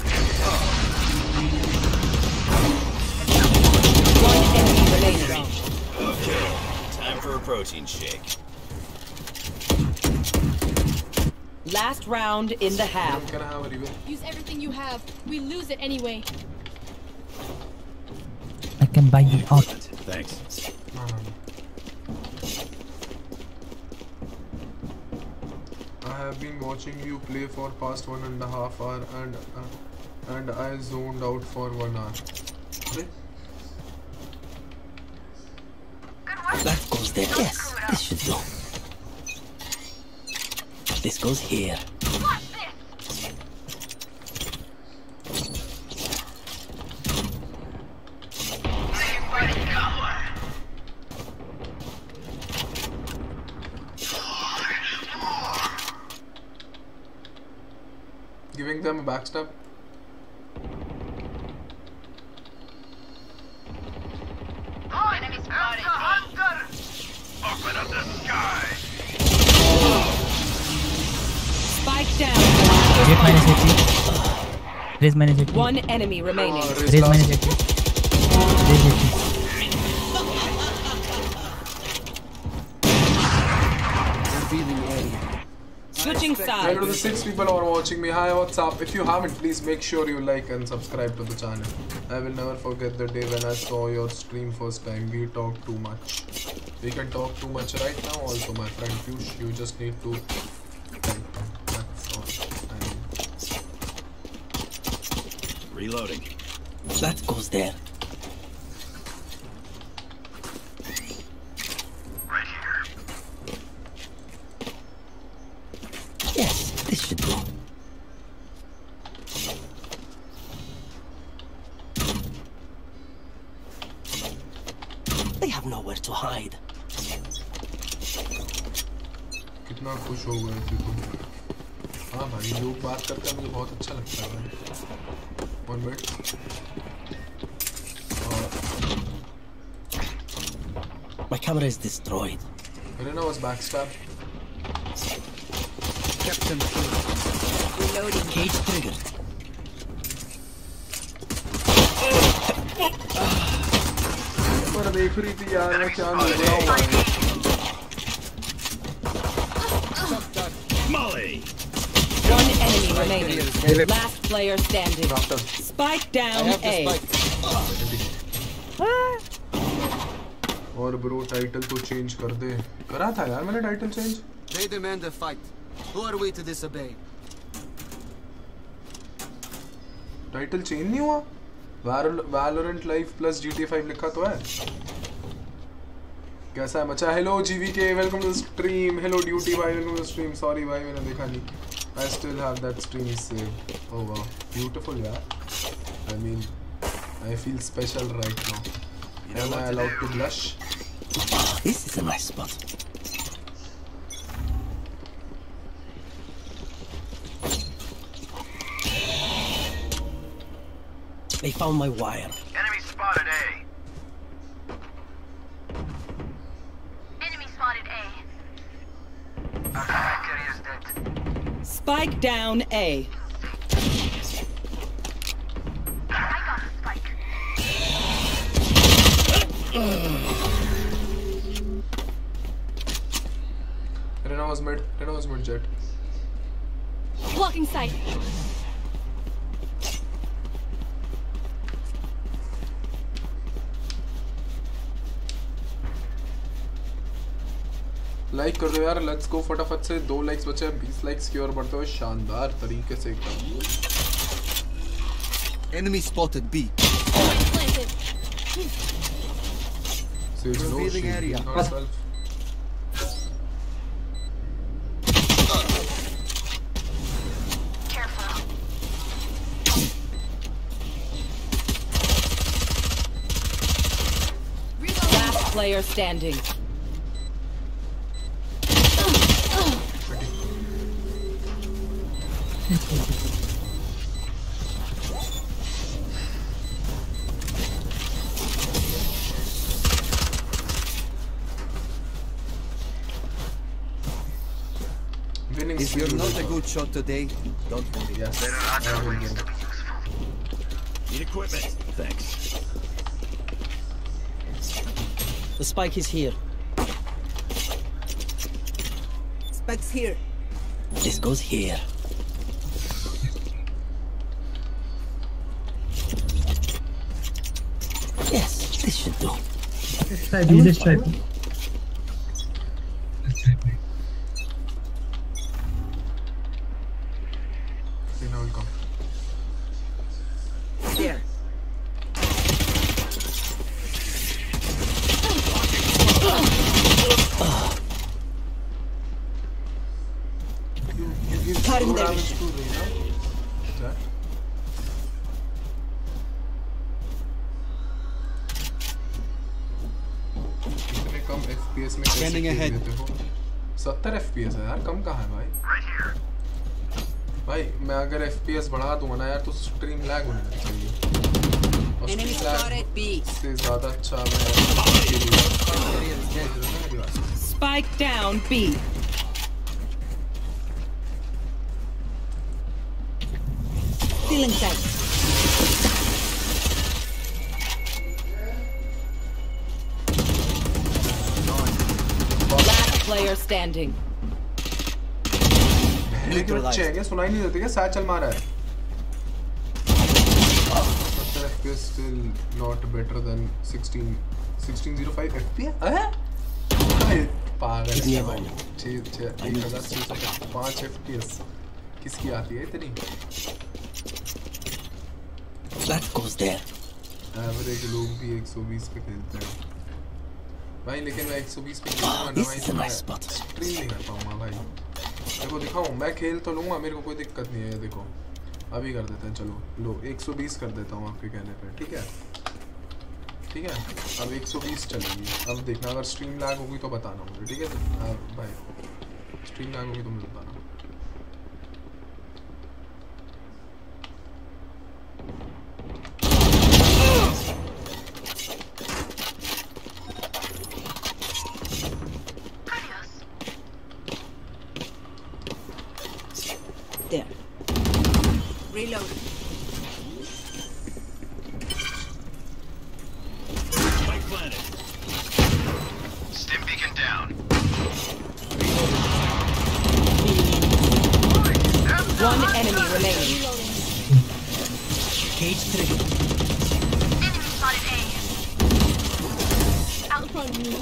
One enemy remaining. Okay, time for a protein shake. Last round in the half. Can I have a reveal? Use everything you have. We lose it anyway. I can buy you out. Thanks. No. I have been watching you play for past 1.5 hours and I zoned out for 1 hour. Okay. That goes there. Yes, this should do. This goes here. Giving them a backstab. Enemy spotted. Open up the sky. Spike down. Jet minus 80. Raise minus 80. One enemy remaining. Raise minus 80. Raise 80. Switching sides. Hello to the 6 people who are watching me. Hi, what's up? If you haven't, please make sure you like and subscribe to the channel. I will never forget the day when I saw your stream first time. We talk too much. We can talk too much right now also, my friend Piyush. You just need to type. That's all. Reloading. That goes there. Yes, this should do. They have nowhere to hide. कितना खुश हो गए थे तुम? हाँ भाई, लोग बात करते हैं मुझे बहुत अच्छा लगता है भाई. 1 minute. My camera is destroyed. Elena was backstabbed. Captain. Reloading. Cage trigger. पर देख रही थी यार मैं चांद लग रहा हूँ. Molly. One enemy remaining. Last player standing. Spike down A. और ब्रो टाइटल तो चेंज कर दे. करा था यार मैंने title change. They demand a fight. Who are we to disobey? Title change नहीं हुआ. Valorant Live plus GTA 5 लिखा तो है. कैसा है मचा? Hello GVK, welcome to stream. Hello duty भाई, वेलकम टू स्ट्रीम. सॉरी भाई मैंने देखा नहीं. I still have that stream saved. Oh wow, beautiful यार. I mean, I feel special right now. Am I allowed to blush? This is a nice spot. They found my wire. Enemy spotted A. Enemy spotted A. Valkyrie is dead. Spike down A. I got a spike. Rena was mid jet. Blocking sight. Like कर दो यार, let's go फटाफट से 2 likes बचे हैं, 20 likes की ओर बढ़ते हुए शानदार तरीके से एकदम। Enemy spotted B. Revealing area. Last player standing. If you're not a good shot today, don't worry. Yes. Need equipment. Thanks. The spike is here. Spike's here. This goes here. Yes, this should do. Let's try B, let's try B. Now will come. There. Cutting damage to Rena. That. इतने कम FPS में कैसे खेल लेते हो? 70 FPS है यार, कम कहाँ है भाई? भाई मैं अगर FPS बढ़ा दूंगा ना यार तो स्ट्रीम लैग होने लग जाएगी। और स्ट्रीम लैग से ज़्यादा अच्छा मैं Spike down B. Still inside. Last player standing. बच्चे हैं क्या, सुनाई नहीं देते क्या? सैचल मारा है। 70 FPS still not better than 1605 FPS? पागल है भाई। 1605 FPS किसकी आती है इतनी? That goes there. एवरेज लोग भी 120 पे खेलते हैं भाई, लेकिन मैं 120 पे खेलूंगा ना भाई तो मैं स्ट्रीम नहीं कर पाऊंगा भाई। देखो दिखाऊं, मैं खेल तो लूंगा, मेरे को कोई दिक्कत नहीं है। देखो अभी कर देते हैं, चलो लो 120 कर देता हूँ आपके कहने पे, ठीक है? ठीक है, अब 120 चलेगी। अब देखना अगर स्ट्रीम लैग होगी तो बताना मुझे, ठीक है भाई? स्ट्रीम लैग होगी तो मुझे बताना। There. Reload. Spike planted. Stim beacon down. One enemy remaining. Cage 3. Enemy spotted A. Out from me.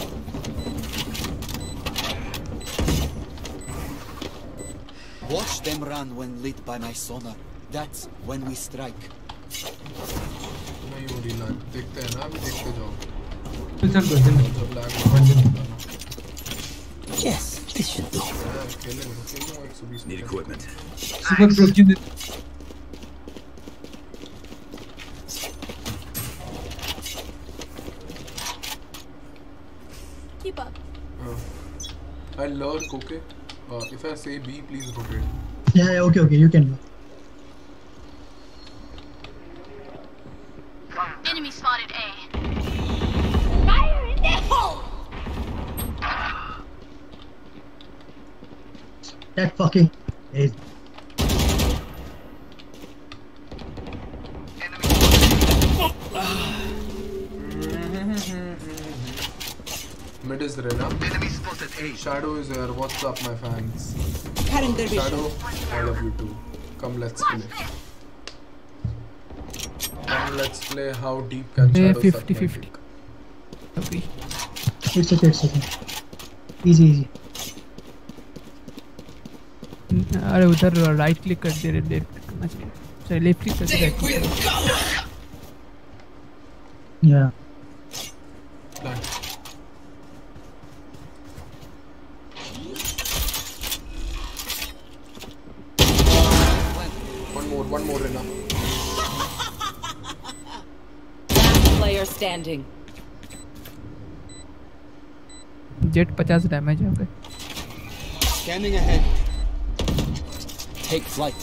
Watch them run when lit by my sonar. That's when we strike. नहीं हो रही ना, देखते हैं ना, अभी देखते जाओ। Yes, this should do. Need equipment. Super broken. Keep up. I lurk, okay? If I say B, please rotate. Yeah, okay, you can. Enemy spotted A. Fire in the hole! That fucking is. is Rena. Shadow is here. What's up, my fans? Shadow, I love you too. Come, let's play. Come, let's play. How deep can Shadow 50-50. Okay. It's okay. Easy. अरे उधर right click कर दे left करना चाहिए sorry left click करके right click या one more enough. Last player standing. Jett 50 damage हो गए. Scanning ahead. Take flight.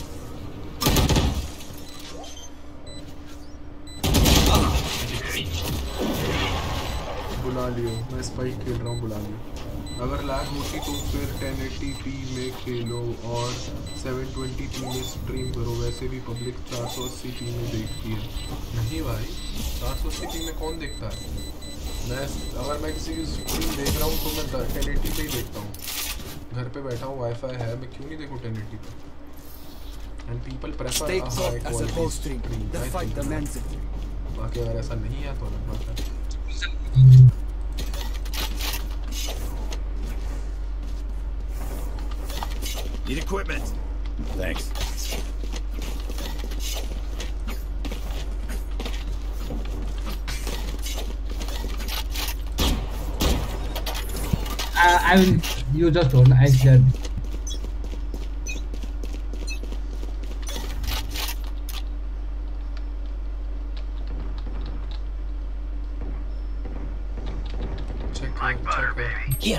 बुला लियो, मैं स्पाइक खेल रहा हूँ, बुला लियो. अगर लैग होती तो फिर 1080p में खेलो और 720p में स्ट्रीम करो. वैसे भी पब्लिक 480p में देखती है. नहीं भाई, 480p में कौन देखता है? अगर मैं किसी की स्ट्रीम देख रहा हूँ तो मैं 1080p पे ही देखता हूँ. घर पे बैठा हूँ, वाईफाई है, मैं क्यों नहीं देखूँ 1080p पे? And people prefer a high quality stream. बाकी अगर ऐसा नहीं है तो अलग बात है. Need equipment. Thanks. I will. You just hold. I said. Check baby. Here.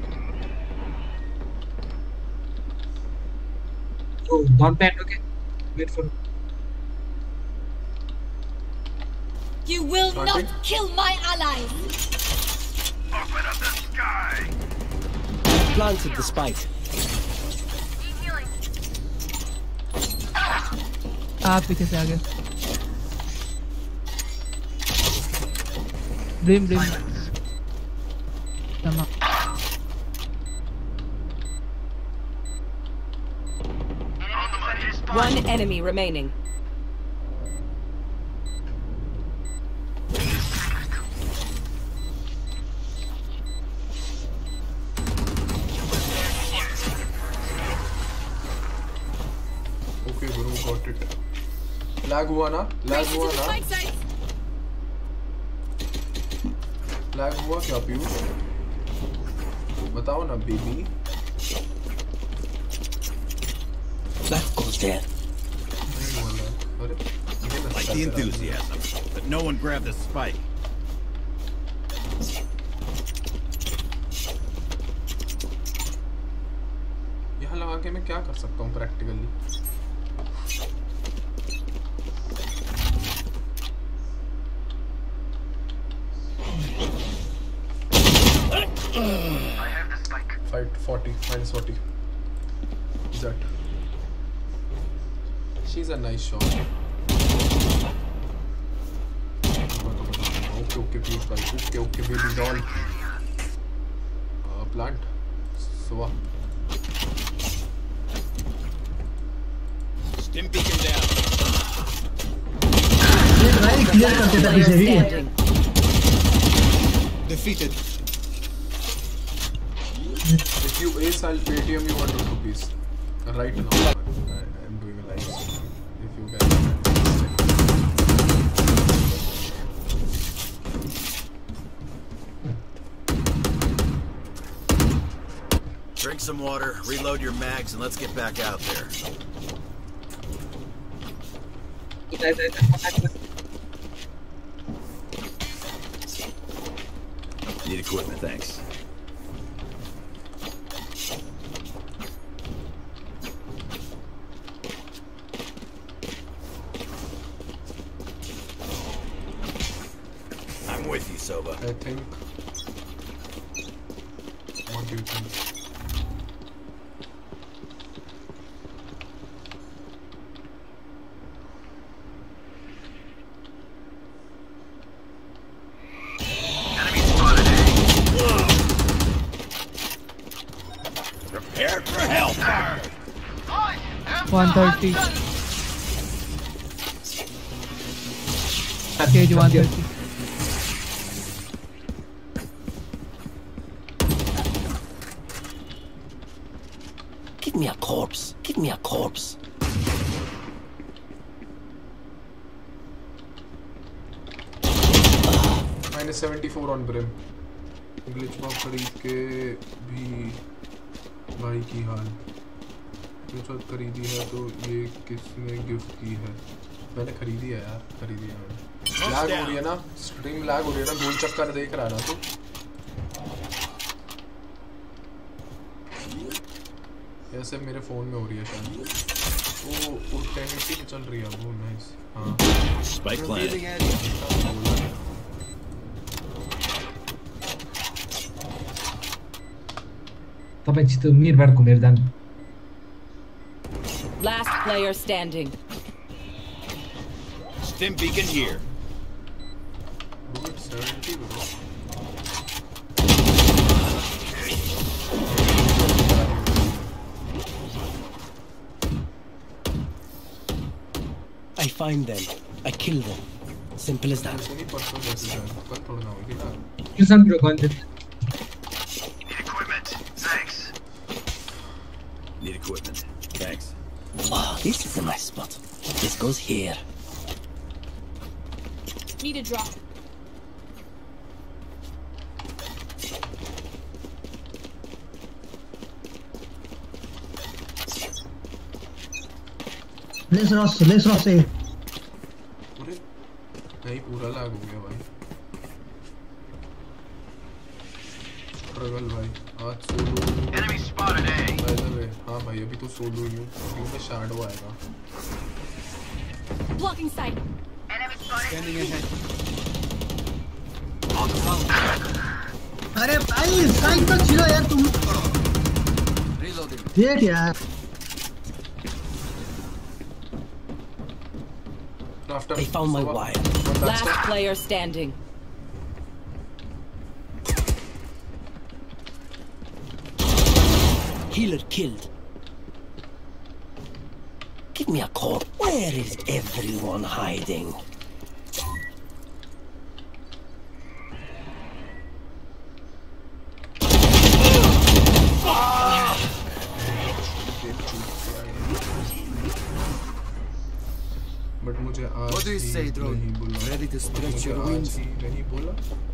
Oh, not bad. Okay. Wait for. You will not kill my allies. Open up the sky. Planted the spike. आप पीछे से आ गए. Dream. तमाम. One enemy remaining. Okay, bro, got it. Lag हुआ ना? Lag हुआ क्या पीयूष? बताओ ना baby. That goes there. Like the enthusiasm, but no one grabbed the spike. यहाँ लगा के मैं क्या कर सकता हूँ practically? I have the spike. Fight 40, -40. That. She's a nice shot. Okay, please, bhai. Okay, baby doll. Plant. Sova. Stim beacon down. Defeated. If you ace, I'll Paytm you 100 rupees. Right now. I'm doing a live stream. If you guys. Drink some water, reload your mags, and let's get back out there. Need equipment, thanks. I'm with you, Sova. I think. What do you think? Enemy spotted. Prepare for hellfire. 130. Cage 130. Give me a corpse. Give me a corpse. -74 on Brim. Glitch box खरीद के भी भाई की हाल। Glitch box खरीदी है तो ये किसने गिफ्ट की है? मैंने खरीदी है यार, खरीदी है मैंने। लैग हो रही है ना, स्ट्रीम लैग हो रही है ना, गोल चक्कर देख रहा है ना तू। ऐसे मेरे फोन में हो रही है शायद। वो 1080 पे चल रही है वो। नाइस। हाँ Spike plant. तपाईँसित निर्भरको निर्धान। Last player standing. Stim beacon here. 70 bro. I find them. I kill them. Simple as that. You sound content. Need equipment. Thanks. Oh, this is a nice spot. This goes here. Need a drop. Let's rush A. नहीं पूरा lag हो गया भाई। Travel भाई आज solo. Enemy spotted A. By the way, हाँ भाई अभी तो सोलो ही हूँ। अभी में शैडो आएगा। Blocking sight. Enemy spotted. Standing ahead. अरे भाई साइड पर चिलो यार तुम। देख यार। They found my wire. Last player standing. Healer killed. Give me a call. Where is everyone hiding? But मुझे आज What do you say, drone? Ready to stretch your wings? नहीं बोला।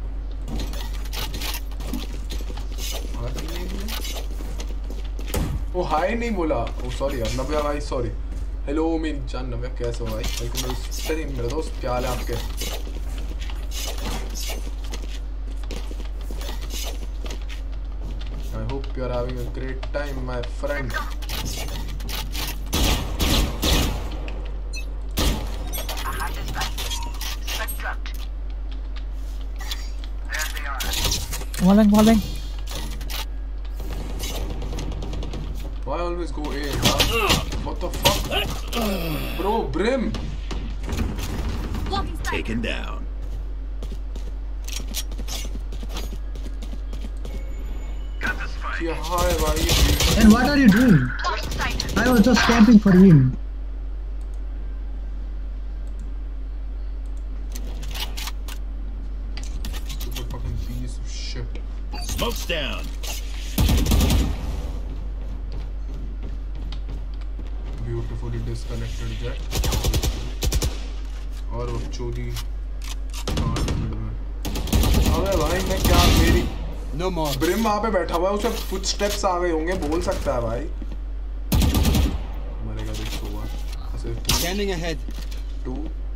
आज ही नहीं बोला। ओ हाय नहीं बोला। ओ सॉरी यार नव्या भाई सॉरी। हेलो मेरी जान नव्या कैसे हो भाई? वेलकम टू स्ट्रीम मेरे दोस्त, क्या हाल है आपके? I hope you are having a great time, my friend. Walling. Why always go A? What the fuck? Bro, Brim! Taken down. Yeah, hi, buddy. And what are you doing? I was just camping for him. Stupid fucking piece of shit. Smoke's down. Beautifully disconnected jet. और वो चोरी अबे भाई मैं क्या मेरी No more. Brim वहाँ पे बैठा हुआ है, उसे फुटस्टेप्स आ गए होंगे, बोल सकता है भाई। मरेगा देख तो हुआ ऐसे Standing ahead. 2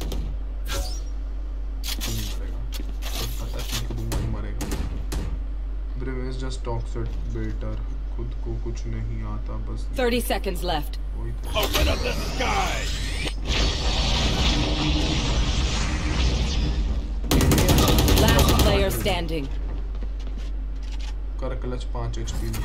नहीं मरेगा, पता नहीं कि दूंगा नहीं मरेगा। Brim is just toxic better, खुद को कुछ नहीं आता बस। 30 seconds left. Open up the sky. Last player standing. कर क्लच 5 HP में।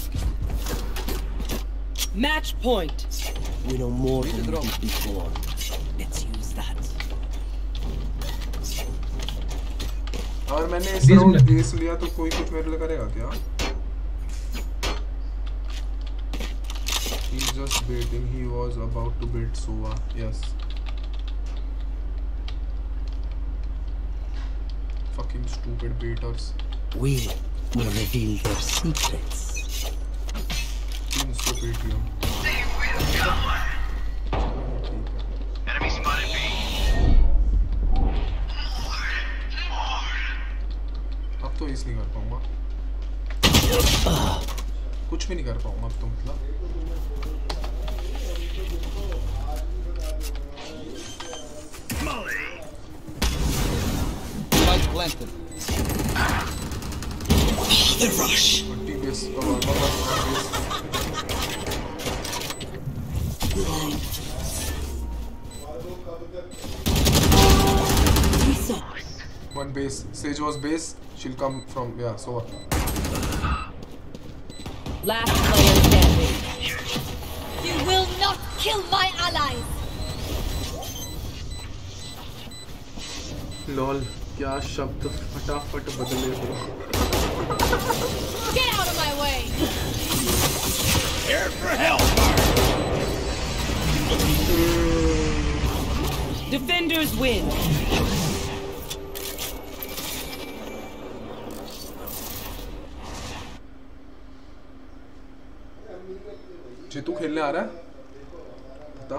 Match point. We know more than we did before. Let's use that. और मैंने इस राउंड एस लिया तो कोई कुछ मेरे लिए करेगा क्या? He's just baiting. He was about to bait Sova. Yes. Fucking stupid baiters. We will reveal their secrets. Enemy spotted B. अब तो इस नहीं कर पाऊंगा, कुछ भी नहीं कर पाऊंगा अब तो, मतलब The rush. One base. Sage was base. She'll come from so. Last player standing. You will not kill my allies. Lol क्या शब्द फटाफट बदले हो। Get out of my way. Here for hellfire. Defenders win. Jitu खेलने आ रहा है? बता।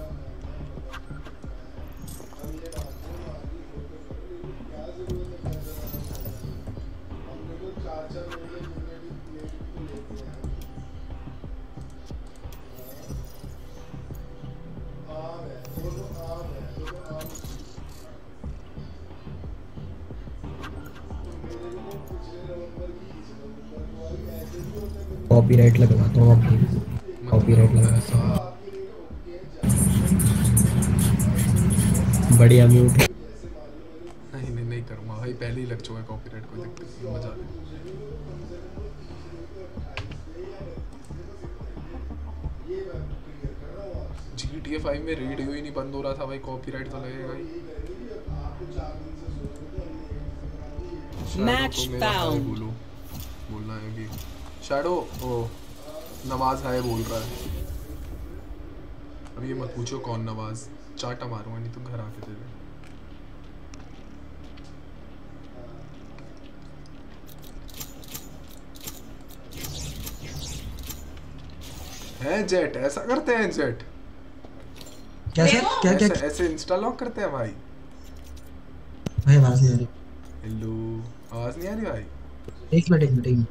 Copyright लगवाता हूँ अपनी, कॉपीराइट लगाता हूँ, बढ़िया म्यूट है। नहीं करूँगा भाई, पहले ही लग चुका है कॉपीराइट, कोई दिक्कत नहीं, मजा नहीं। GTA 5 में रेडियो ही नहीं बंद हो रहा था भाई, कॉपीराइट तो लगेगा ही। Match found. बोलना है कि शैडो ओ नवाज है बोल रहा है। अब ये मत पूछो कौन नवाज, चाटा मारूंगा नहीं तो घर आके दे दे। है जेट, ऐसा करते हैं जेट? कैसे? क्या क्या ऐसे इंस्टा लॉक करते हैं भाई? भाई आवाज नहीं आ रही। हेलो, आवाज नहीं आ रही भाई? एक मिनट।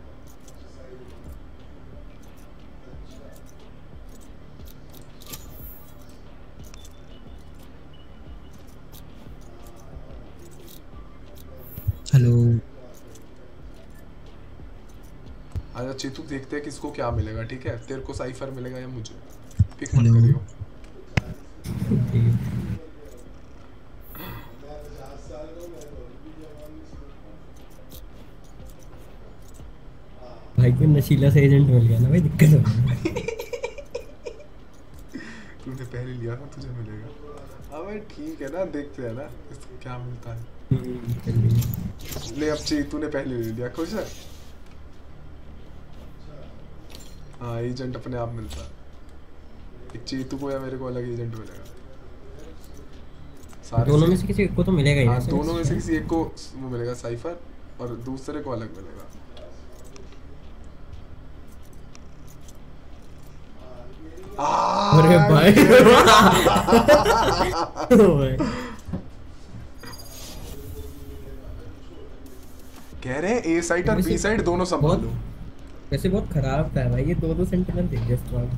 हेलो। अच्छा चेतू, देखते हैं किसको क्या मिलेगा, ठीक है? तेरे को साइफर मिलेगा या मुझे? पिक मत करियो। भाई कोई नशीला से एजेंट मिल गया ना भाई, दिक्कत हो गई। तूने पहले लिया था, तुझे मिलेगा। हाँ भाई ठीक है ना, देखते हैं ना इसको क्या मिलता है। ले अब चेतू ने पहले ले लिया, खुश है? हाँ एजेंट अपने आप मिलता है, एक चेतू को या मेरे को अलग एजेंट मिलेगा। दोनों में से किसी को तो मिलेगा ही। हाँ दोनों में से किसी एक को वो मिलेगा साइफर, और दूसरे को अलग मिलेगा। अरे भाई कह रहे हैं ए साइड और बी साइड दोनों संभालो। वैसे बहुत खराब था भाई ये, दो सेंटिनल थे जस्ट वन।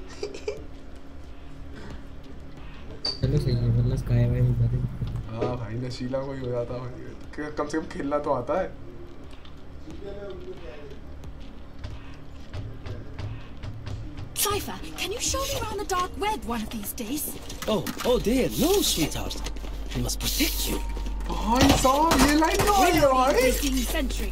चलो सही है, वरना स्काई भाई मिल जाते। हाँ भाई नशीला कोई हो जाता भाई, कम से कम खेलना तो आता है। Cypher, can you show me around the dark web one of these days? Oh dear, no, sweetheart. We must protect you. भाई साहब ये लाइन तो आई है भाई। Sentry.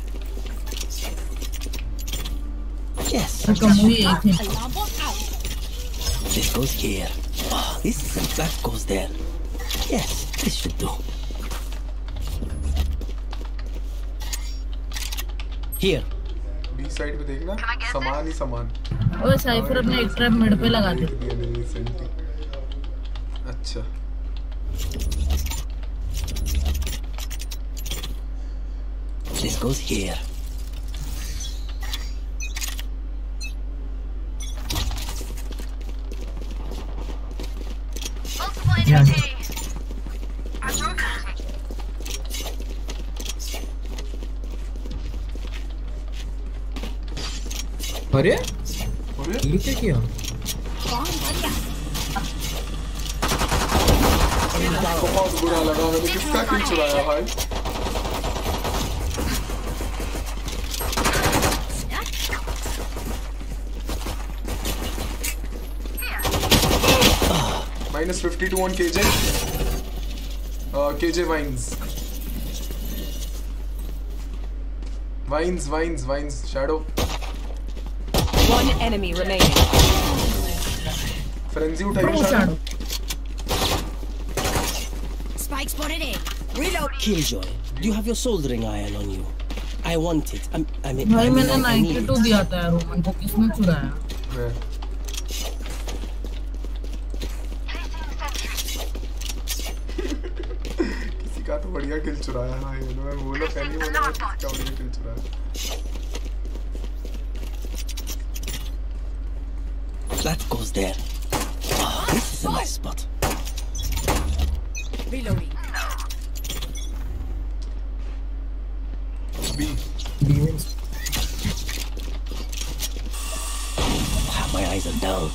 Yes. Alarm bot out. This goes here. this isn't. That goes there. Yes, this should do. Here. B side पे देखना समान ही समान. ओए साइफर अपने एक ट्रैप मिड पे लगा दे. अच्छा. This goes here. Yeah. अरे ये क्या किया? बहुत बुरा लगा मैंने किसका किल चुराया भाई. -52 on KJ. KJ Vines. Shadow. One enemy remaining. Frenzy उठाइए Shadow. Spike spotted A. Reload. Killjoy, do you have your soldering iron on you? I want it. भाई मैंने 92 दिया था यार रोमन को किसने चुराया? किसी का तो बढ़िया किल चुराया भाई. मैं बोला पहले बोला किसका बढ़िया किल चुराया. That goes there. Oh, this is a nice spot. Reloading. B. My eyes are down.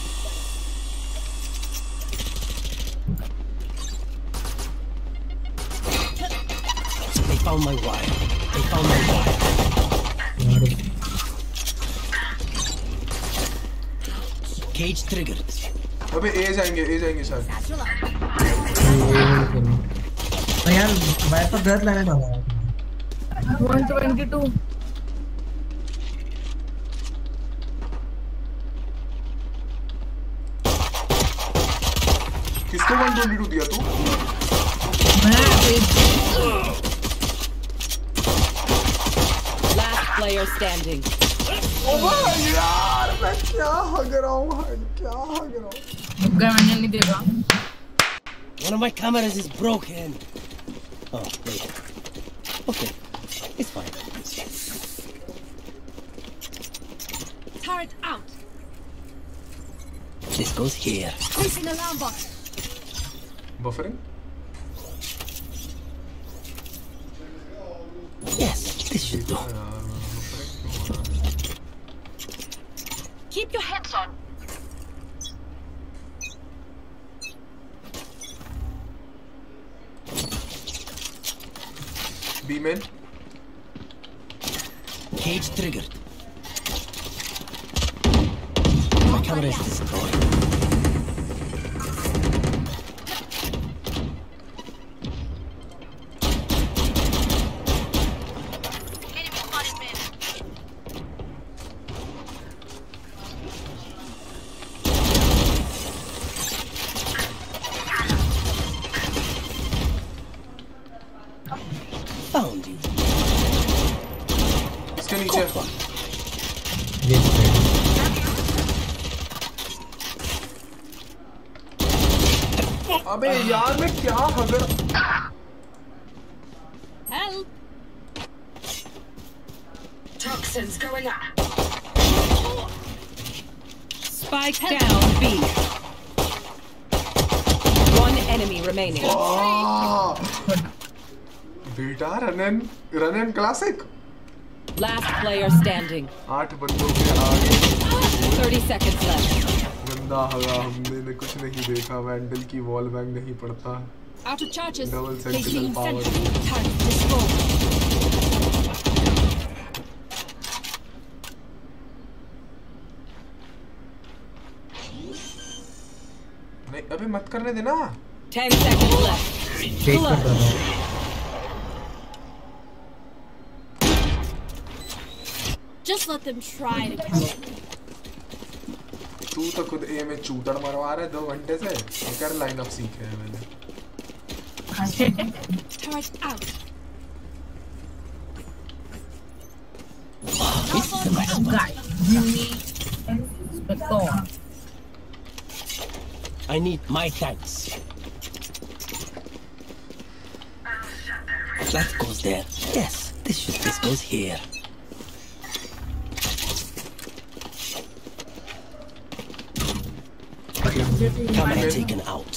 They found my wire. Cage triggered. अबे ए जाएंगे शायद. तो यार वाइपर गलत लाने वाला है. 122. किसको 122 दिया तू? Last player standing. यार मैं क्या हग रहा हूँ. मैंने नहीं देखा. One of my cameras is broken. Oh wait. Okay, it's fine. Turret out. This goes here. Placing alarm box. Buffering. Yes, this should do. Keep your heads on. B-man. Cage triggered. My camera is destroyed. Found you. इसके नीचे. अबे यार मैं क्या हगर. Help. Toxins going up. Spike down B. One enemy remaining. बेटा run and Classic. Last player standing. 8 बंदों के आगे. 30 seconds left. गंदा हगा हमने कुछ नहीं देखा. वैंडल की वॉल बैंग नहीं पड़ता. Out of charges. Double sentinel power. नहीं अबे मत करने देना. 10 seconds left. Just let them try to kill me. तू तू तो खुद ए में चूतड़ मरवा रहा है 2 घंटे से। कर लाइनअप सीखे है मैंने। I need my tanks. That goes there. Yes, this goes here. Camera taken out.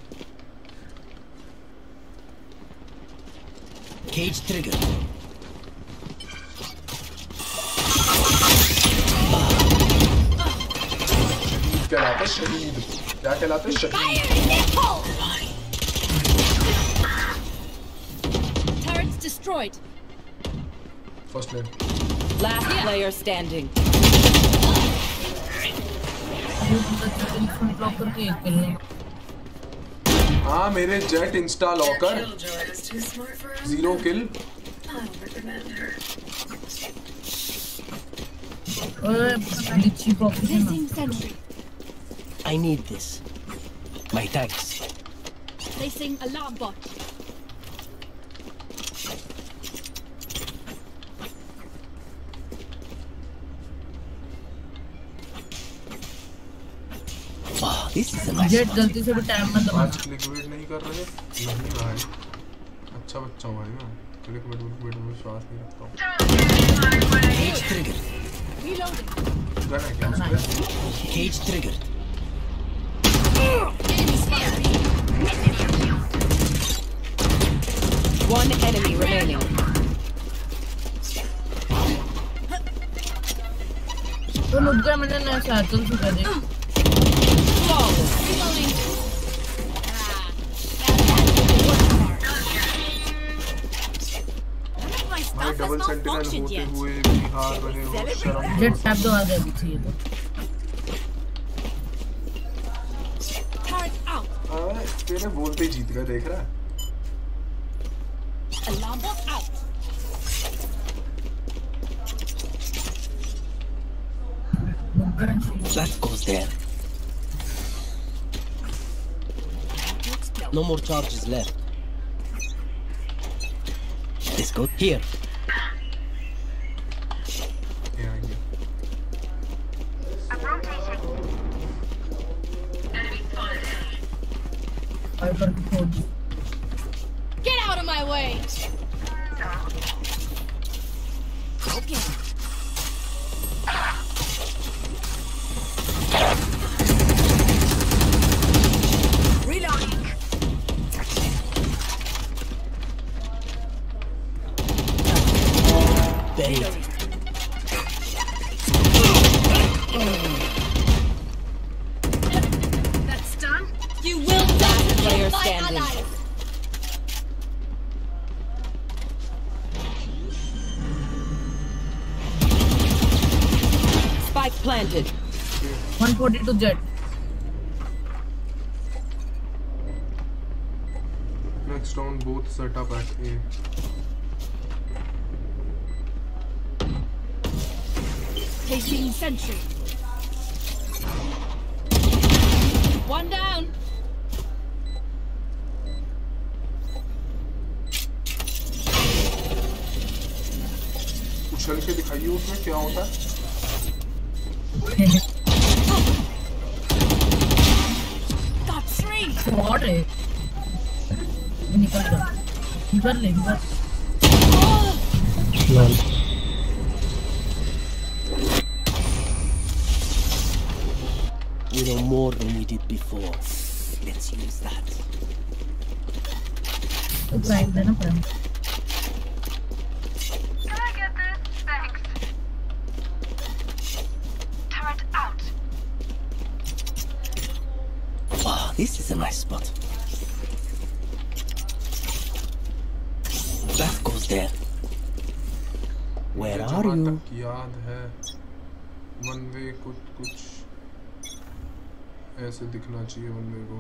Cage triggered. कहलाते शहीद। क्या कहलाते शहीद? Turrets destroyed. First lane. Last player standing. हाँ मेरे Jett insta locker 0 kill. I need this. My tanks. Placing alarm bot. Wow, this is a nice Jett one. गलती से भी टैब मत दबाना। आज लिक्विड नहीं कर रहे? नहीं भाई। अच्छा बच्चा हूँ भाई मैं। लिक्विड में विश्वास नहीं रखता हूँ। Cage triggered. Reloading. गन है क्या उसमें? Cage triggered. One enemy remaining. तो लुट गया मैंने नया साइकिल से कर दी। Reloading. भाई डबल सेंटिनल होते हुए भी हार रहे हो शर्म। जेट टैब दबा दे अभी चाहिए तो। तेरे बोलते ही जीत गया देख रहा है। Alarm bot out. That goes there. No more charges left. This goes here. Get out of my way. Okay. Reloading. Buried. That's done. You will not Player kill my standing. allies. Spike planted. 142 jet. Next round both set up at A. Placing sentry. One down. उछल के दिखाइए उसमें क्या होता है। Got three. What है? निकल जा। इधर ले इधर। We know more than we did before. Let's use that. तो प्राइम देना prime. Can I get this? Thanks. Turret out. Wow, this is a nice spot. That goes there. Where are you? याद है one way कुछ ऐसे दिखना चाहिए one way को।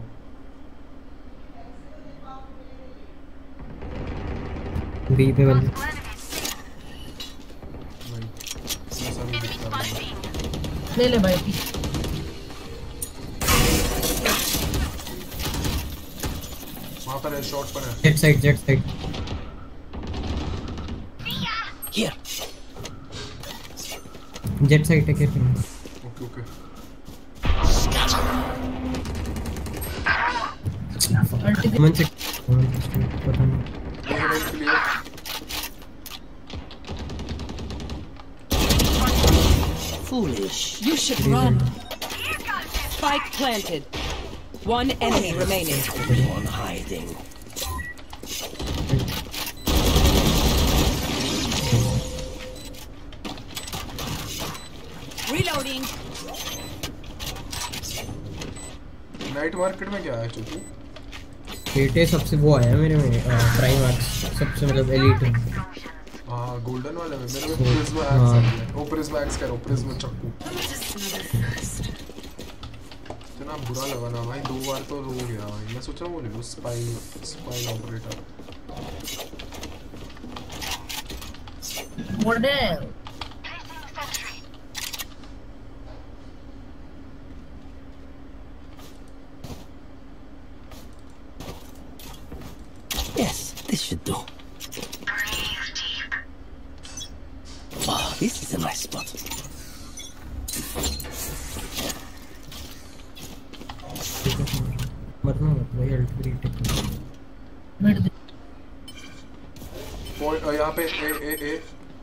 B पे बंद। नहीं ऐसा नहीं दिखता। ले ले भाई। वहाँ पर है, शॉट पर है। Jett side. Here. Jett side take it. Okay. मन से पता नहीं। Foolish. You should run. Spike planted. One enemy remaining. One hiding. Reloading. Night market में क्या है चुकी? पेटे सबसे वो आया मेरे में प्राइम आर्क्स सबसे मतलब एलीट। हाँ गोल्डन वाले में मेरे में प्रिज्मा एक्स है। वो प्रिज्मा एक्स करो, प्रिज्मा चक्कू। इतना बुरा लगा ना भाई, 2 बार तो रो गया भाई। मैं सोच रहा हूँ वो ले लो spine operator. Model Yes, this should do. Wow, this is a nice spot. मरना मत भाई, अल्ट्री टेक। यहाँ पे ए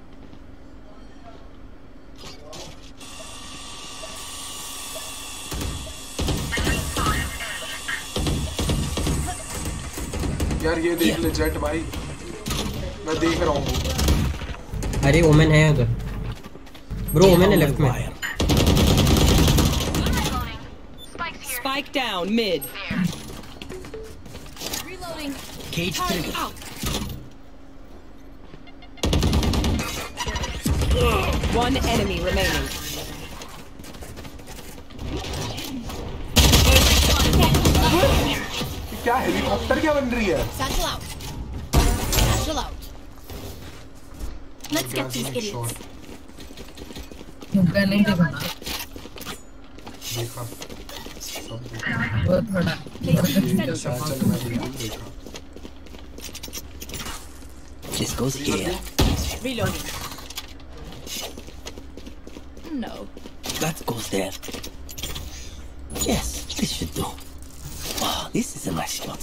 यार ये देख ले जेट भाई, मैं देख रहा हूँ। अरे ओमेन है उधर ब्रो, ओमेन है लेफ्ट में। Spike down mid. Reloading. Cage trigger. One enemy remaining. क्या हेलीकॉप्टर क्या बन रही है? Satchel out. Satchel out. Let's get these idiots. मुझे नहीं देखा। देखा। सब देखा। वो थोड़ा। This goes here. Reloading. No. That goes there. Yes, this should do. Wow, this is a nice spot.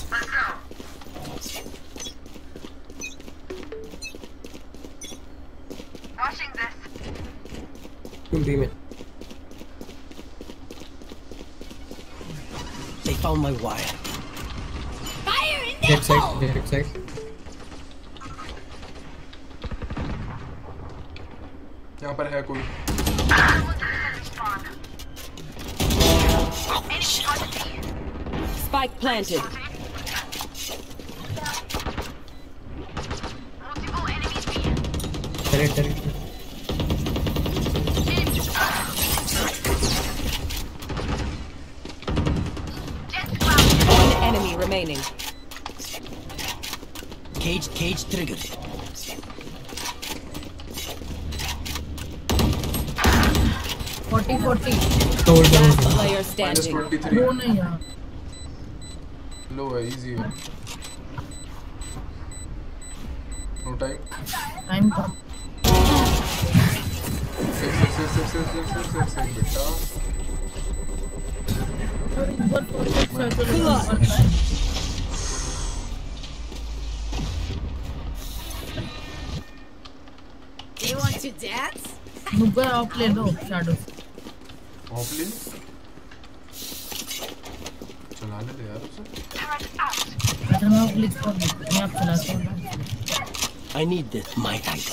Watching this. B में। They found my wire. Fire in Jett there. Side. यहाँ पर है कोई। Spike planted. Turret. One enemy remaining. Cage triggered. 40. Last player standing. वो नहीं यार। लो है, easy है। No time. टाइम कम। सिक्स बेटा। Do you want to dance? मुझे ऑफ ले लो शैडो। ऑफ ले चलाने दे यार उसे। अच्छा मैं ऑफ लिख कर दूँ, मैं आप चलाता हूँ। I need this, my guys.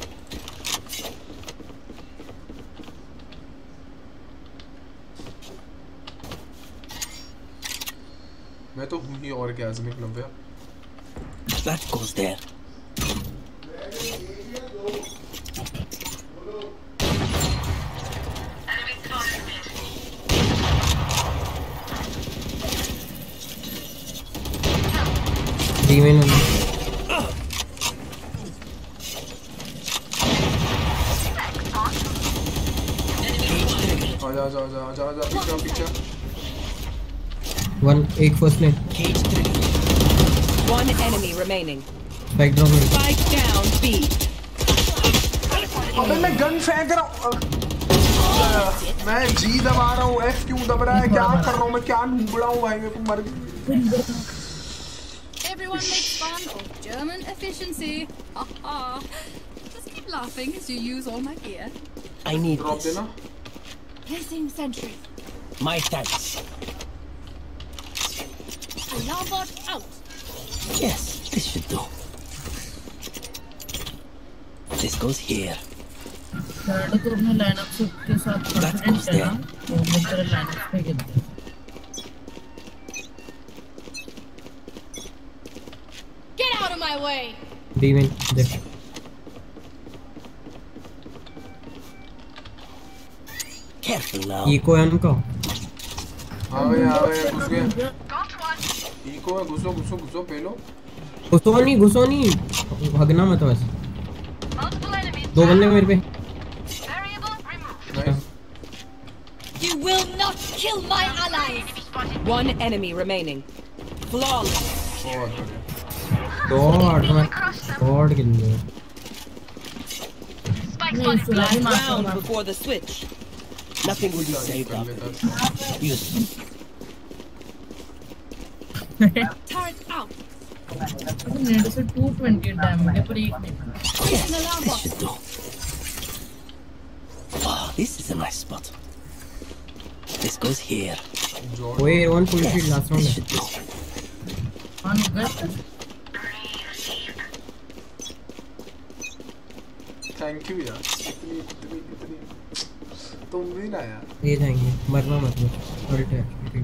मैं तो हूँ ही और क्या ज़मीन नव्या। That goes there. D में आजा पीछे। वन एक first lane. Cage triggered. One enemy remaining. Spike drop. Spike down B. अबे मैं गन फेंक रहा हूँ, मैं जी दबा रहा हूँ, F क्यों दब रहा है, क्या कर रहा हूँ मैं, क्या ढूंढ रहा हूँ भाई, मेरे को मर गई। Everyone makes fun of German efficiency. Just keep laughing as you use all my gear. I need Drop this. देना। Placing sentry. My thanks. Alarm bot out. Yes, this should do. This goes here. Shadow तो अपने lineup के साथ confidence है ना, तो मैं तेरे लाइनअप पे खेलते हैं। Get out of my way. B-Win, देख। Careful now. Eco है उनका। हाँ भाई घुस गए। Eco है, घुसो पहलो। घुसो नहीं, भागना मत बस। दो बंदे मेरे पे। You will not kill my allies. One enemy remaining. Flawless. God kill me. Last round before the switch. Nothing will be saved up. Useless. Turret out. मेरे से 220 डैमेज है पर एक नहीं। Yes, this should do. Oh, this is a nice spot. This goes here. Wait, one full shield last round. This should do. Thank you यार, कितनी तुम भी ना यार। ये जाएंगे, मरना मत लो, उल्टे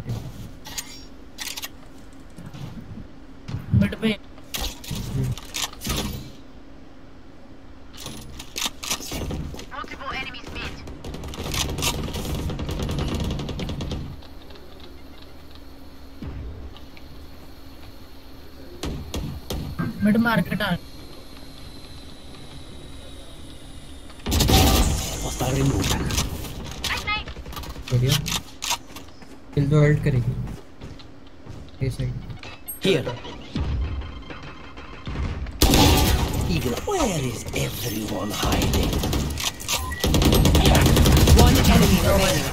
मिड पे मिड मार्केट आ बढ़िया किल तो हेल्ड करेगी ये side Here. Eagle, where is everyone hiding? One enemy remaining.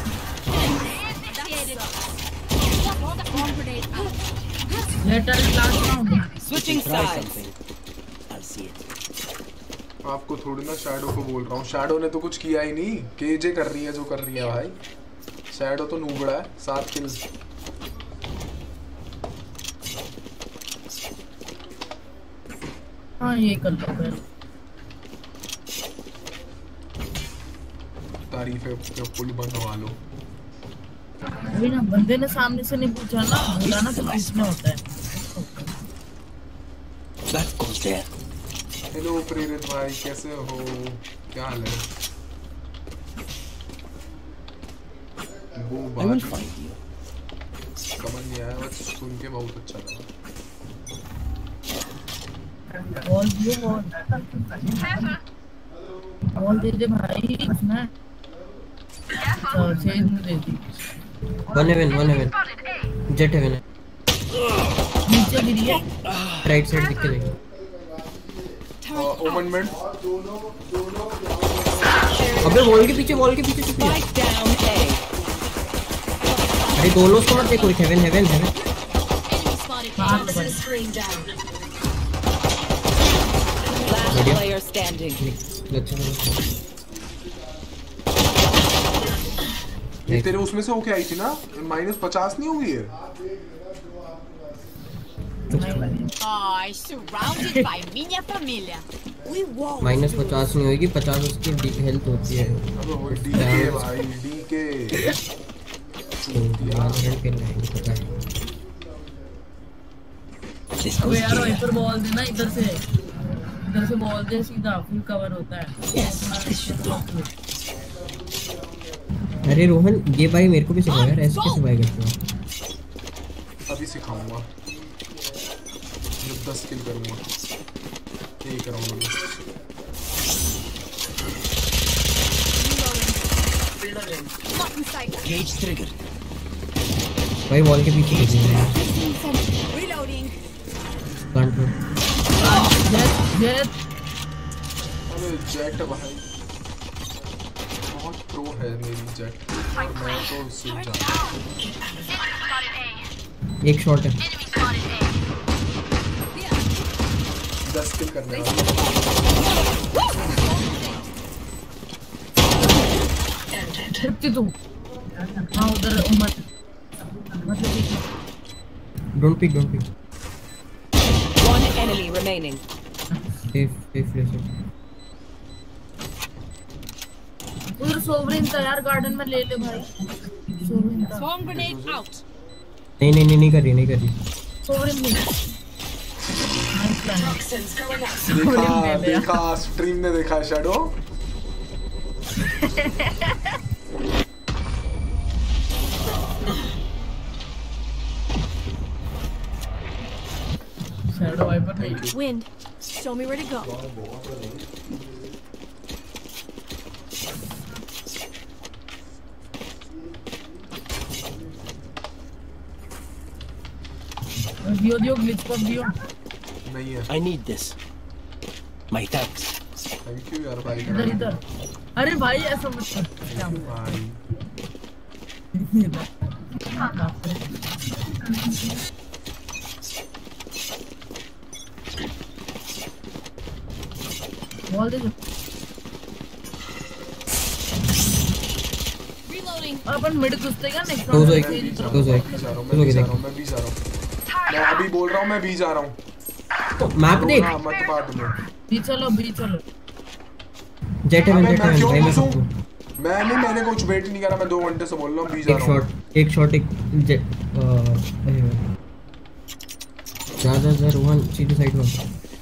Switching sides. I'll see it. आपको थोड़ी ना शैडो को बोल रहा हूँ, शैडो ने तो कुछ किया ही नहीं, केजे कर रही है जो कर रही है भाई, शैडो तो नूबड़ा है, 7 किल्स। हाँ ये कर लो फिर। तारीफ है पुल बनवा लो। अभी ना बंदे ने सामने से नहीं पूछा ना, बोला ना तो पूछना होता है। That goes there. हेलो प्रेरित भाई, कैसे हो, क्या हाल है? वो बात समझ नहीं आया, बस सुन के बहुत अच्छा लगा। बॉल दे दे भाई, इसमें चेंज दे दी। वन हेवन जेट हेवन है, नीचे गिरी है, राइट साइड दिख के देखो। ओमन मिड, अबे वॉल के पीछे छुपी है। अरे दोनों को मत देखो, हेवन Last player standing. ये तेरे उसमें से होके आई थी ना, -50 नहीं हुई है? Surrounded by minha família. We won't. -50 नहीं होगी, 50 उसकी हेल्थ होती है। अबे वो डीके भाई, डीके अबे यार इधर बॉल देना, इधर से बॉल दे, सीधा फुल कवर होता है। अरे रोहन, ये भाई मेरे को भी सिखाओ यार, ऐसे कैसे भाई करते हो? अभी सिखाऊंगा जब 10 किल करूंगा, यही कराऊंगा। Cage trigger. भाई वॉल के पीछे Reloading. प्लांट में जेट अरे जेट भाई बहुत प्रो है मेरी जेट, मैं तो सूझ जाता। एक शॉट है 10 किल करने वाला। हाँ उधर उम्मत don't pick One enemy remaining. Safe place. उधर सोवरेन था यार, गार्डन में ले ले भाई। सोवरेन था। Swarm grenade out. नहीं कर रही सोवरेन नहीं। देखा स्ट्रीम ने देखा शैडो। शैडो वाइपर नहीं। Wind, show me where to go. दियो ग्लिच पॉप दियो। नहीं है। I need this. My thanks. Thank you यार भाई। इधर अरे भाई ऐसा मत कर भाई। बॉल दे दो। Reloading. अपन मिड घुसते क्या नेक्स्ट मैं अभी बोल रहा हूँ, मैं भी जा रहा हूँ। मैप देख मत बाद में। बी चलो जेट है भाई मैं सबको मैंने कुछ वेट नहीं करा, मैं 2 घंटे से बोल रहा हूँ भी जा रहा हूँ। एक शॉट एक जेट जा रोहन सीधी साइड में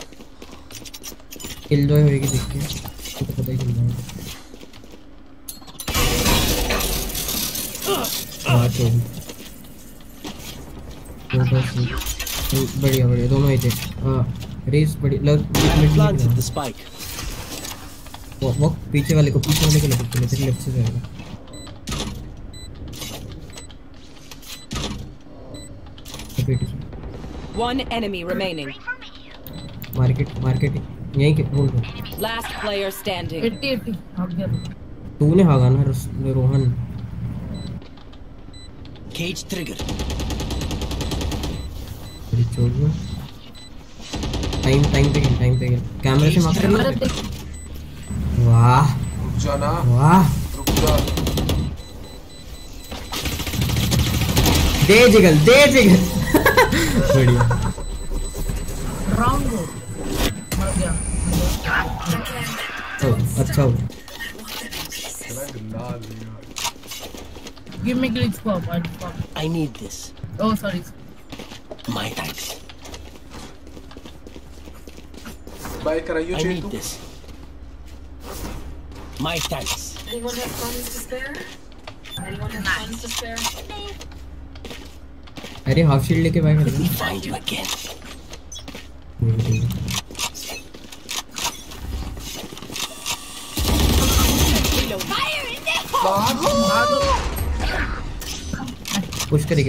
किल जो होएगी देख के तो पता ही चल जाएगा। बढ़िया दोनों ही थे। रेस बड़ी लग Planted the spike. वो पीछे वाले को लग तेरे लेफ्ट से जाएगा। One enemy remaining. मार्केट यहीं के होल्ड। Last player standing. 80 भाग गया तूने भागा ना रोहन। Cage trigger. टाइम पे कैमरे से मार कर। वाह रुक जा ना, वाह रुक जा। दे जिगल बढ़िया राउंड हो मर गया। अच्छा हो। Give me glitch pop. I need this. Oh sorry. My thanks. Buy कराइयो I चेक need तू। this. My thanks. Anyone have funds to spare? अरे हाफ शील्ड लेके बाय कर। Find you again. पुश करेगी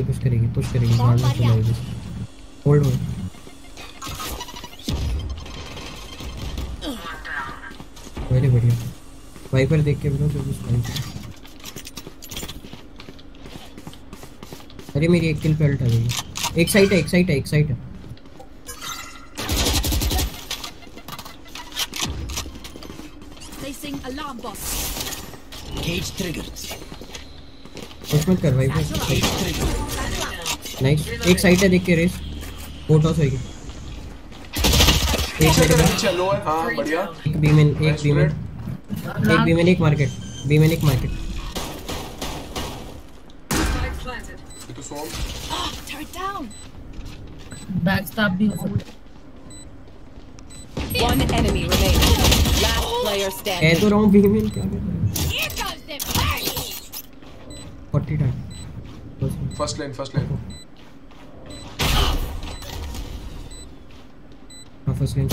होल्ड वेरी बढ़िया। Viper देख के bro अरे मेरी एक किल पे अल्ट आ गई। एक साइड है Placing alarm box. Cage trigger. Push मत कर वाइपर। नाइस एक साइड है देख के रेस फोटो होएगी। एक साइड है चलो हां बढ़िया। एक बी में एक मार्केट तो सोम Turret down. बैकस्टैब भी हो सकता है। One enemy remaining. Last player standing. कह तो रहा हूँ बी में क्या कर रहा है। Here comes the party. 40 time first line first line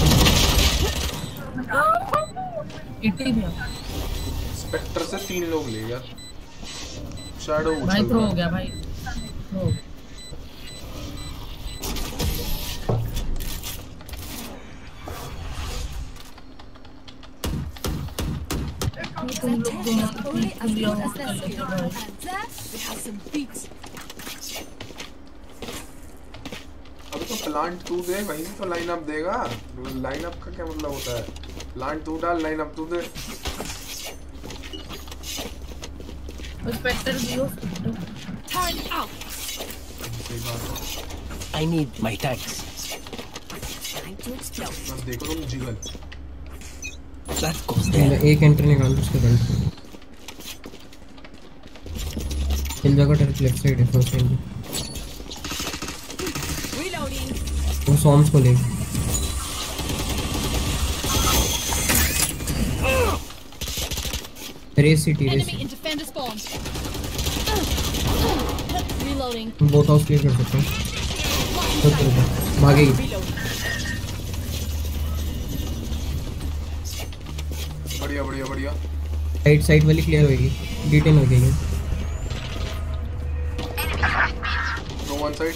spectre से 3 लोग ले यार। शैडो भाई प्रो हो गया भाई प्रो। तुम लोग दोनों लिया हो कर लेते हो भाई। अभी तो प्लांट तू दे, वहीं से तो लाइन अप देगा। लाइन अप का क्या मतलब होता है? प्लांट तू डाल, लाइन अप तू दे। स्पेक्टर भी हो। Turn out. I need my tags. Time to explode. अब देखो तुम जिगल। That goes there. एक एंट्री निकाल दो उसके बाद। इन जगह टेरेस लेफ्ट साइड है फर्स्ट एंड। Reloading. वो सॉम्स को ले। Raze city Raze. Enemy in defender spawn. Reloading. Boat house clear कर सकते हैं। तो भागेगी। बढ़िया बढ़िया बढ़िया। साइड वाली क्लियर होगी। D10 हो गई है। No one side.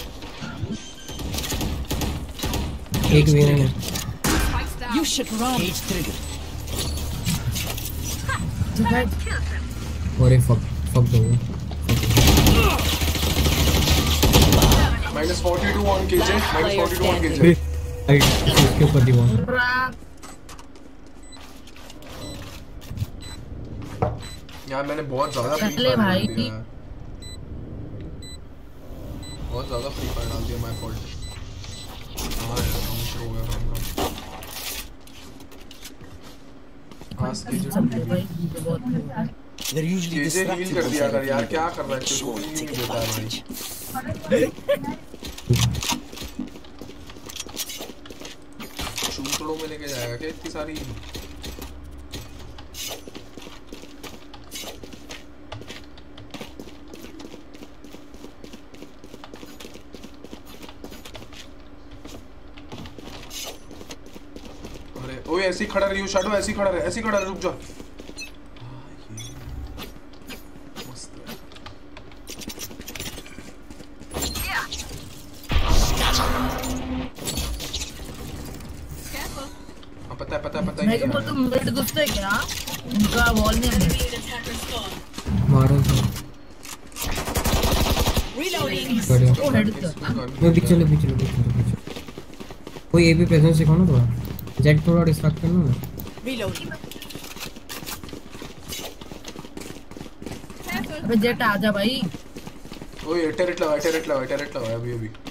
एक वे है। You should run. Cage trigger. अरे फक दो। -42 on KJ. -42 on KJ. इसके ऊपर दीवार। यार मैंने बहुत ज़्यादा फ्री फायर डाल दिया। बहुत ज़्यादा फ्री फायर डाल दिया, माय फॉल्ट। हाँ यार शुरू हो गया काम का। आज KJ हील कर दिया कर यार, क्या कर रहा है? कोई नहीं देता है भाई। शूटरों में लेके जाएगा क्या इतनी सारी? अरे ओए ऐसी खड़ा रही हो शैडो, ऐसी खड़ा रहे, ऐसी खड़ा रहे, रुक जा। पता है मैं बोलता हूं मिड गुस्से क्या उनका वॉल में मारो तो Reloading. ओ हेड वो पीछे कोई ये भी प्रेजेंस दिखाओ ना थोड़ा। जेट थोड़ा डिस्ट्रैक्ट करना ना। Reloading. अबे जेट आजा भाई। ओए टर्रेट लगा अभी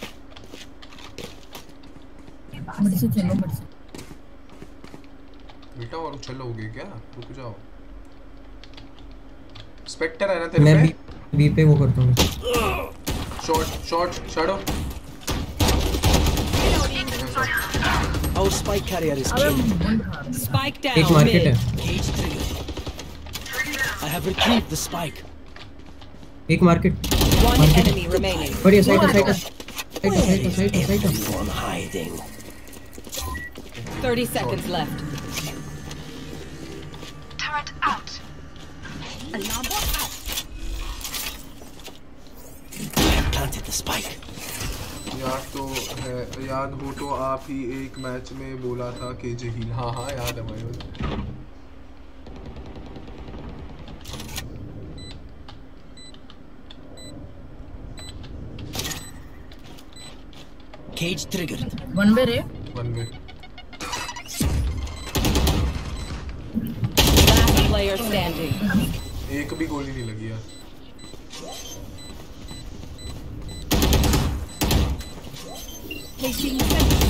मत से चलो मत से बेटा। और चलोगे क्या? रुक जाओ। स्पेक्टर है ना तेरे पे? मैं बी पे वो करता हूं। Shot shadow. Our spike carrier is killed. Spike down. एक मार्केट है। Cage trigger. I have retrieved the spike. एक मार्केट। One enemy remaining. बढ़िया side Everyone hiding. 30 seconds left. Turret out. Alarm bot out. Planted the spike. याद हो तो आप ही एक match में बोला था KJ हील। हाँ याद है भाई। Cage triggered. वन वे रे। Last player standing. एक भी गोली नहीं लगी यार। Placing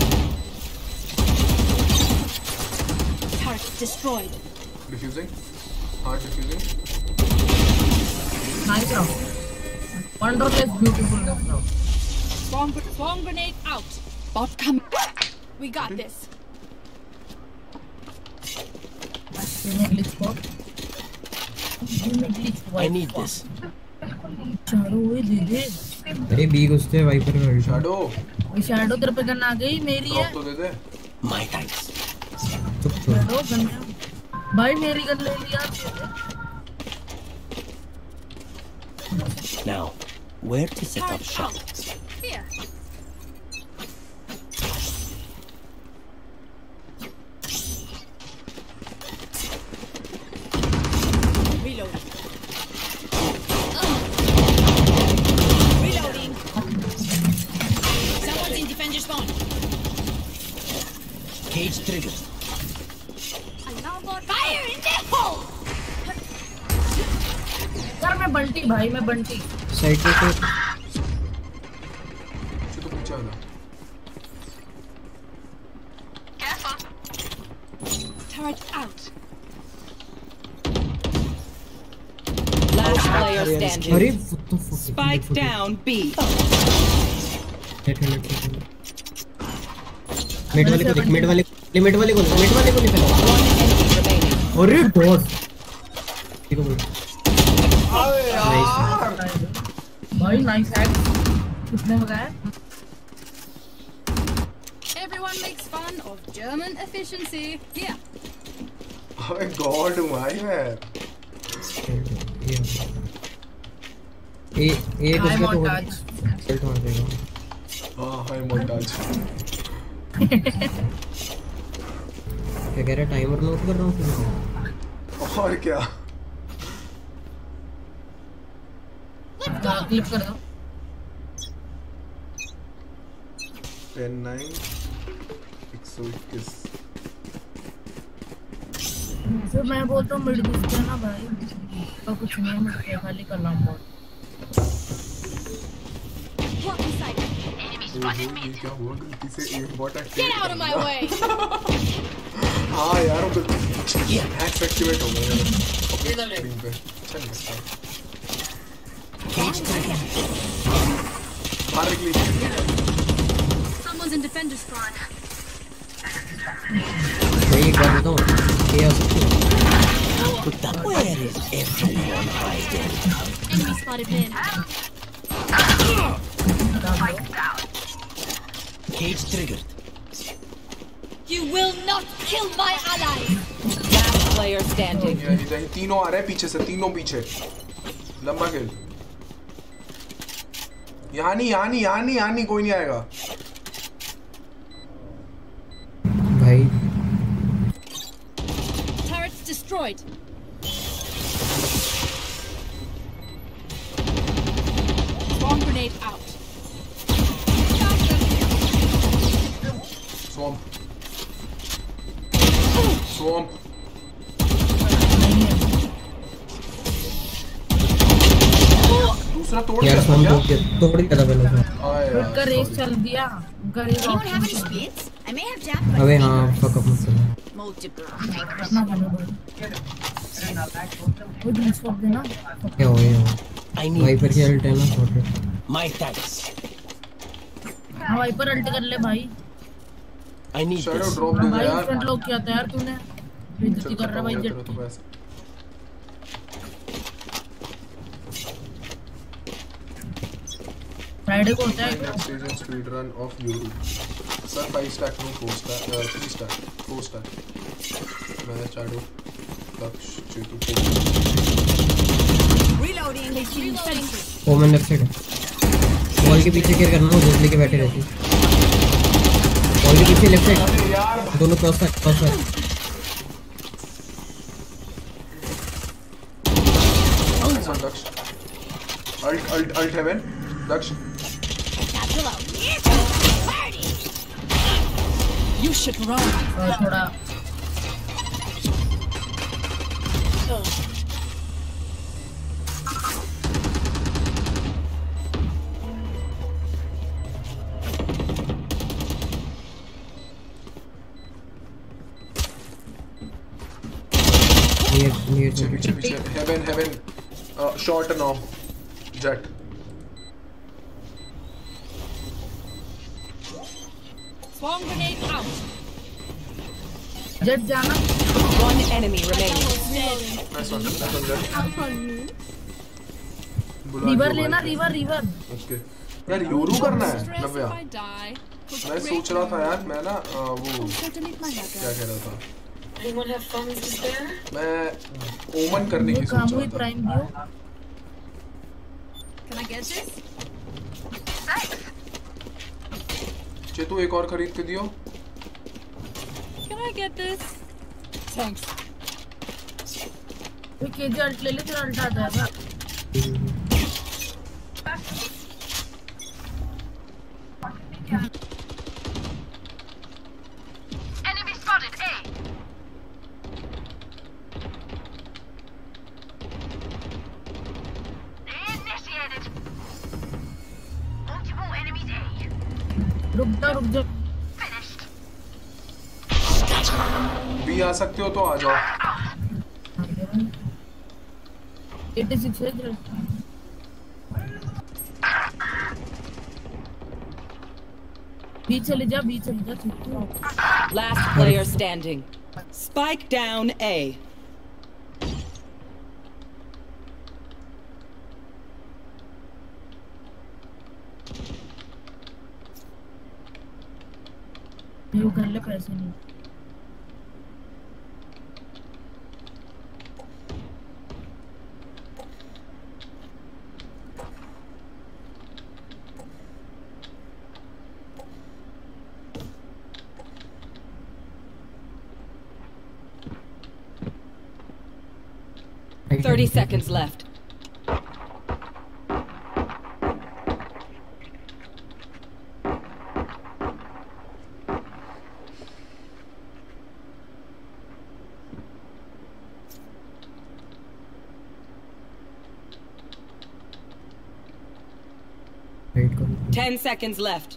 turret destroyed. Diffusing. Hard diffusing. Nice round. वंडरलेस beautiful round. Swarm grenade out. Bot coming. We got this. I need this. Shadow हुई दीदी। अरे बी घुसते हैं वाइपर में। शैडो तेरे पे गन आ गई मेरी है। तो दे दे। My thanks. शैडो गन भाई मेरी गन ले लिया। Now, where to set up shop? Here. Cage trigger. Alarm bot fire in the hole. यार मैं बंटी भाई मैं बंटी साइड पे तो पूछा ना Turret out. Last player standing. अरे Spike down B. मिड वाले को देख मिड वाले को निकलो अरे गॉड ठीक है भाई नाइस हैक कितने में गया Everyone makes fun of German efficiency. Here. अबे गॉड भाई मैं एक उसका तो सेल्ट मार देगा हां हाय मोंटाज क्या कह रहा है टाइमर नोट कर रहा हूँ और क्या क्लिप कर दो 10-9 121 फिर मैं बोलता हूँ मिड डिस्क है ना भाई तो कुछ नहीं मिड के खाली कर लाऊं बहुत क्या हुआ गलती से एम बॉट Get out of my way. हाँ यार वो हैक्स एक्टिवेट हो गए अपने स्क्रीन पे चल गया बाहर निकली Someone's in defender spawn. वही कर देता हूँ क्या Where is everyone hiding? Enemy spotted mid. Cage triggered. You will not kill my ally. Last player standing. ये तीनों आ रहे हैं पीछे से तीनों पीछे लंबा खेल यहाँ नहीं कोई नहीं आएगा भाई Turrets destroyed. Bomb grenade out. Swamp. दूसरा तोड़ यार स्वamp तोड़ दिया पहले उनका रेस चल दिया उनका Raze Anyone have any speeds? I may have jammed अबे हाँ fuck up मत कर multiple. वो ग्लिच कर देना क्या हो गया वाइपर की अल्ट है ना सॉर्टेड My thanks. हाँ वाइपर अल्ट कर ले भाई I need Shadow this. drop दे भाई यार फ्रंट लॉक किया था यार तूने बेइज्जती कर रहा भाई जेट फ्राइडे को होता है next stage in speed run of Yuri sir 5 stack no 4 stack 3 stack 4 stack मैं Shadow Daksh Chetu Reloading. Reloading. Omen left side wall के पीछे केयर करना वो दूसरे के बैठे रहते वॉल के पीछे लेफ्ट साइड दोनों cross side Daksh alt heaven Daksh You should run. थोड़ा पीछे heaven short now jet Bomb grenade out. Jett जाना One enemy remaining. nice one river लेना रिवर ओके यार योरू करना है नव्या I die. मैं सोच रहा था यार मैं ना वो क्या कह रहा था मैं ओमन करने की सोच रहा था प्राइम दियो Can I get this? Chetu एक और खरीद के दियो Can I get this? Thanks. कोई केजी अल्ट ले ले तेरा अल्ट आ जाएगा Enemy रुक जा भी आ सकते हो तो आ जाओ। 86 है इधर। बी चले जा Last player standing. Spike down A. ये कर ले पैसे नहीं। Like 30 seconds left. Wait, 10 seconds left.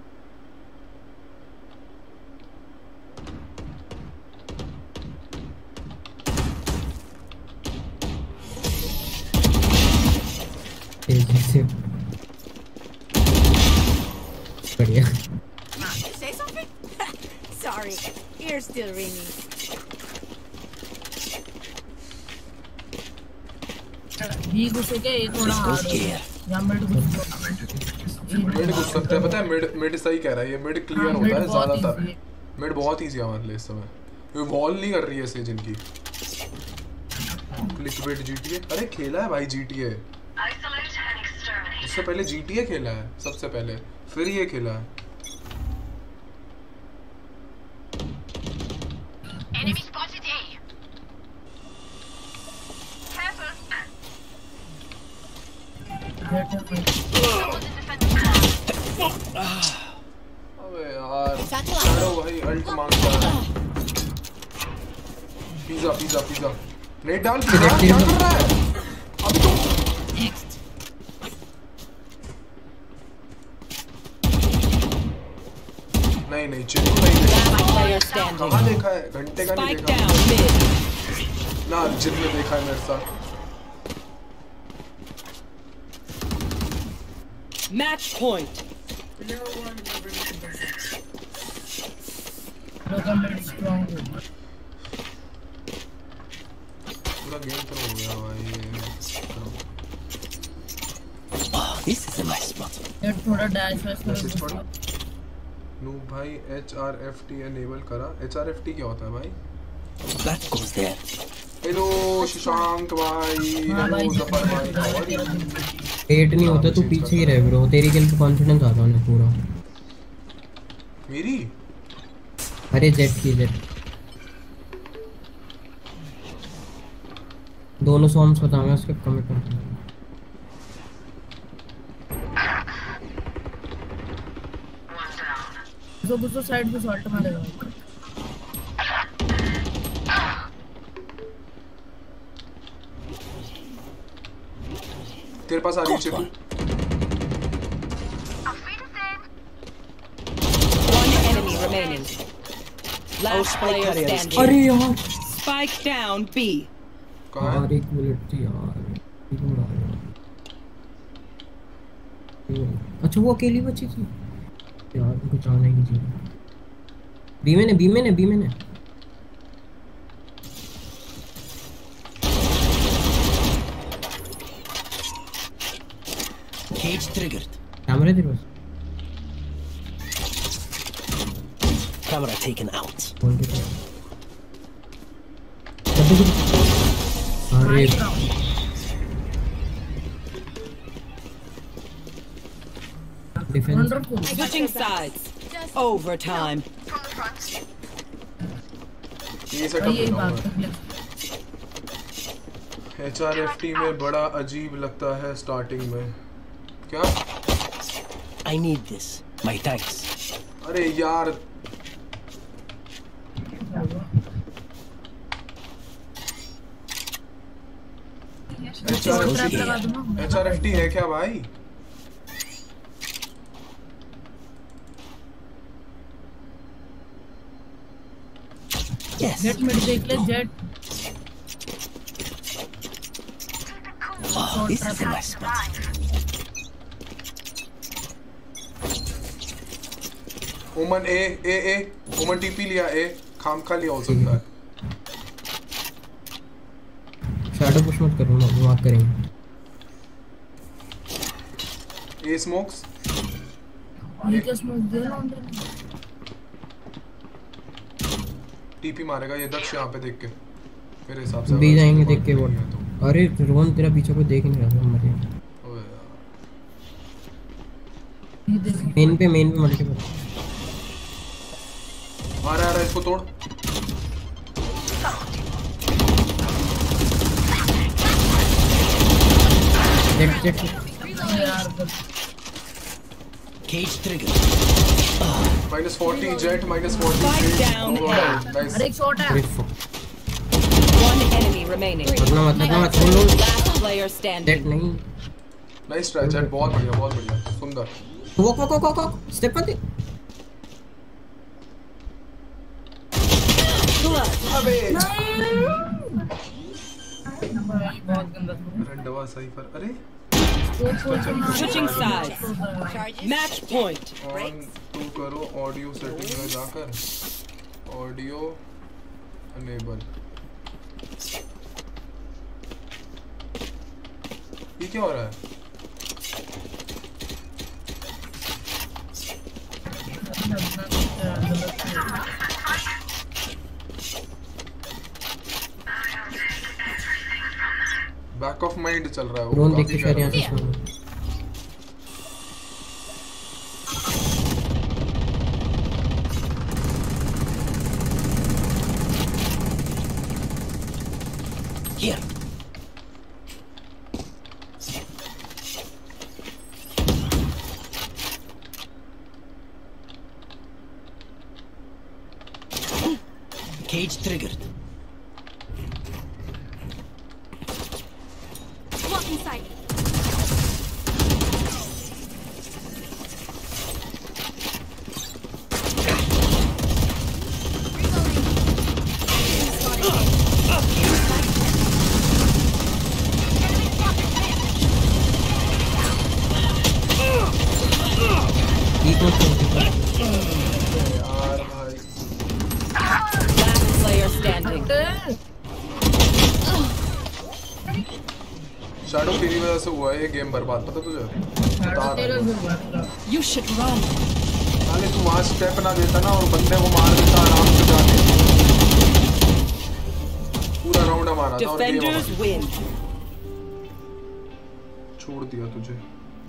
बढ़िया। Say something? Sorry, ear's still ringing. B घुसे क्या ये थोड़ा हार्ड है। या मिड घुस सकते हैं, पता है मिड सही कह रहा है, ये मिड क्लियर होता है ज्यादातर। मिड बहुत इजी है हमारे लिए इस समय। ये वॉल नहीं कर रही है सेज इनकी। लिक्विड जीटीए, अरे खेला है भाई जीटीए। इससे पहले जीटीए खेला है सबसे पहले, फिर ये खेला है। Enemy spotted A. Careful. अबे यार चलो भाई अल्ट मांगता है। पिज़्ज़ा नेट डाल क्या कर रहा है अभी तो। नहीं चिल्लू नहीं देखा। कहाँ देखा है? घंटे का नहीं देखा ना, जिम में देखा है मेरे साथ। Match point. पूरा गेम तो हो गया भाई। This is a nice spot. थोड़ा डैश मैसेज पढ़ो। नू भाई HRFT एनेबल करा। HRFT क्या होता है भाई? That goes there. Hello Shashank भाई, हेलो जफर भाई। एट नहीं होता तो पीछे ही रह ब्रो, तेरी किल पे कॉन्फिडेंस आता है पूरा। मेरी? अरे जेट की जेट। दोनों सॉन्ग्स बताऊंगा उसके कमेंट में। जो साइड पे शॉट मारेगा। तेरे पास आ रही है chikoo. One enemy remaining. Last player standing. अरे यार Spike down B. यार एक मिनट थी यार। अच्छा वो अकेली बची थी यार, उनको जाना ही नहीं चाहिए। बी में ने Cage triggered. कैमरे तेरे पास? Camera taken out. अरे Switching sides. Overtime. ये सेटअप HRFT में बड़ा अजीब लगता है स्टार्टिंग में। क्या? I need this. My thanks. अरे यार HRFT है क्या भाई? Yes. जेट मिड देख ले Jett Oh, this is a nice spot. ओमन ए ओमन टीपी लिया ए खाम खा लिया हो सकता है। शैडो पुश मत करो ना, मार करेंगे। ए स्मोक्स ये क्या स्मोक दे रहा हूं टीपी मारेगा ये दक्ष यहाँ पे देख के मेरे हिसाब से बी जाएंगे देख के वो। अरे रोहन तेरा पीछे कोई देख नहीं रहा मर गया। मेन पे मल्टीपल आ रहा है इसको तोड़। Jett Cage trigger. -40 Jett -40 down. अरे एक शॉट है। One enemy remaining. मत Last player standing. जेट नहीं। नाइस ट्राई जेट, बहुत बढ़िया सुंदर। वो स्टेप कर दे। अबे बहुत गंदा रंडवा सही पर। अरे Switching sides. Match point. On टू करो ऑडियो सेटिंग में जाकर ऑडियो अनेबल। ये क्या हो रहा है? बैक ऑफ माइंड चल रहा है वो। देख के शायद यहाँ से सुनो। Here. Cage triggered. Blocking sight. Last player standing. Shadow तेरी वजह से हुआ है ये गेम बर्बाद, पता तुझे? You should run. अरे तू वहाँ स्टेप ना देता ना और बंदे को मार देता आराम से जाके। पूरा राउंड हमारा था और Defenders win. छोड़ दिया तुझे।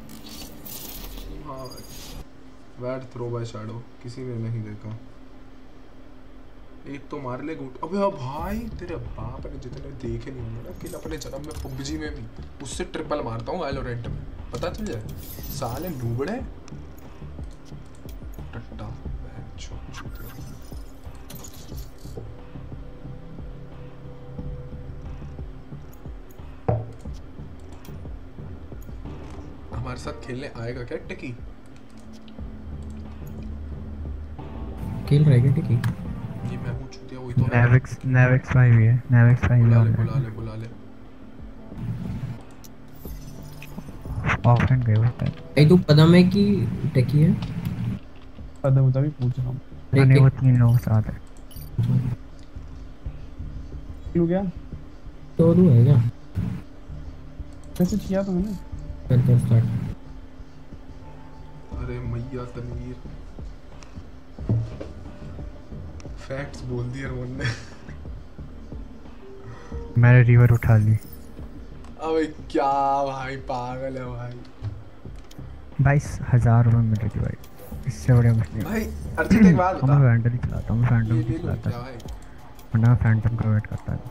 हाँ बैड थ्रो बाय शैडो, किसी ने नहीं देखा। एक तो मार ले गुट। अबे भाई तेरे बाप ने जितने देखे नहीं होंगे ना कि अपने जन्म में पबजी में भी उससे ट्रिपल मारता हूँ वैलोरेंट में, पता तुझे? साले नूबड़े टट्टा हमारे साथ खेलने आएगा क्या टिकी? खेल रहा है क्या टिकी? ये मैं पूछ दिया वही तो। Navix 5 है, Navix 5 बुला ले। ऑफलाइन गए होता है। ए तू पदम है कि टिकी है? पदम उधर भी पूछ रहा हूं। मैंने वो 3 लोग साथ है। क्यों क्या? तो है क्या? मैसेज किया तो मैंने। चल स्टार्ट। अरे मैया तनवीर फैक्ट्स बोल दिए रोहन ने। मैंने रिवर उठा ली। अबे क्या भाई पागल है भाई। 22,000 रुपए मिल रही थी भाई, इससे बड़े कुछ नहीं भाई। अर्जुन एक बात बता, मैं वैंडल ही खिलाता हूँ, फैंटम खिलाता हूँ वरना फैंटम को वेट करता है।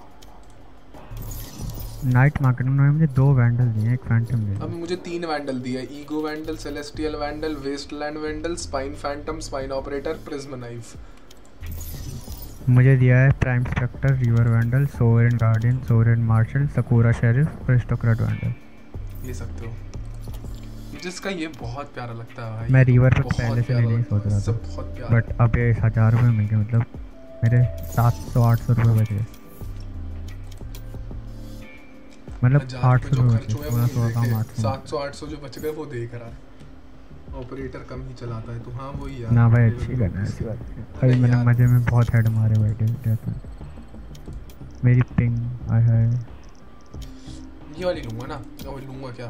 नाइट मार्केट में मुझे 2 वैंडल दिए, एक फैंटम दिया। अब मुझे 3 वैंडल दिया, ego vandal, celestial vandal, wasteland vandal, spine phantom, spine operator, prism knife. मुझे दिया है प्राइम स्ट्रक्टर, river vandal, sovereign guardian, sovereign marshal, Sakura sheriff, aristocrat vandal. ले सकते हो जिसका ये बहुत प्यारा लगता है भाई। मैं रिवर पर पहले से नहीं सोच रहा था, बट अब ये 1000 रुपए मिल गए, मतलब मेरे 700-800 रुपए बच गए, मतलब 800 रुपए बचे, पूरा 100 काम 800। 700-800 जो बच गए वो देख रहा है। ऑपरेटर कम ही चलाता है तो हाँ वही यार। ना भाई अच्छी करना है, ऐसी बात नहीं। भाई मैंने मजे में बहुत हेड मारे भाई डेथ में। मेरी पिंग आय हाय। ये वाली लूंगा ना, और लूंगा क्या?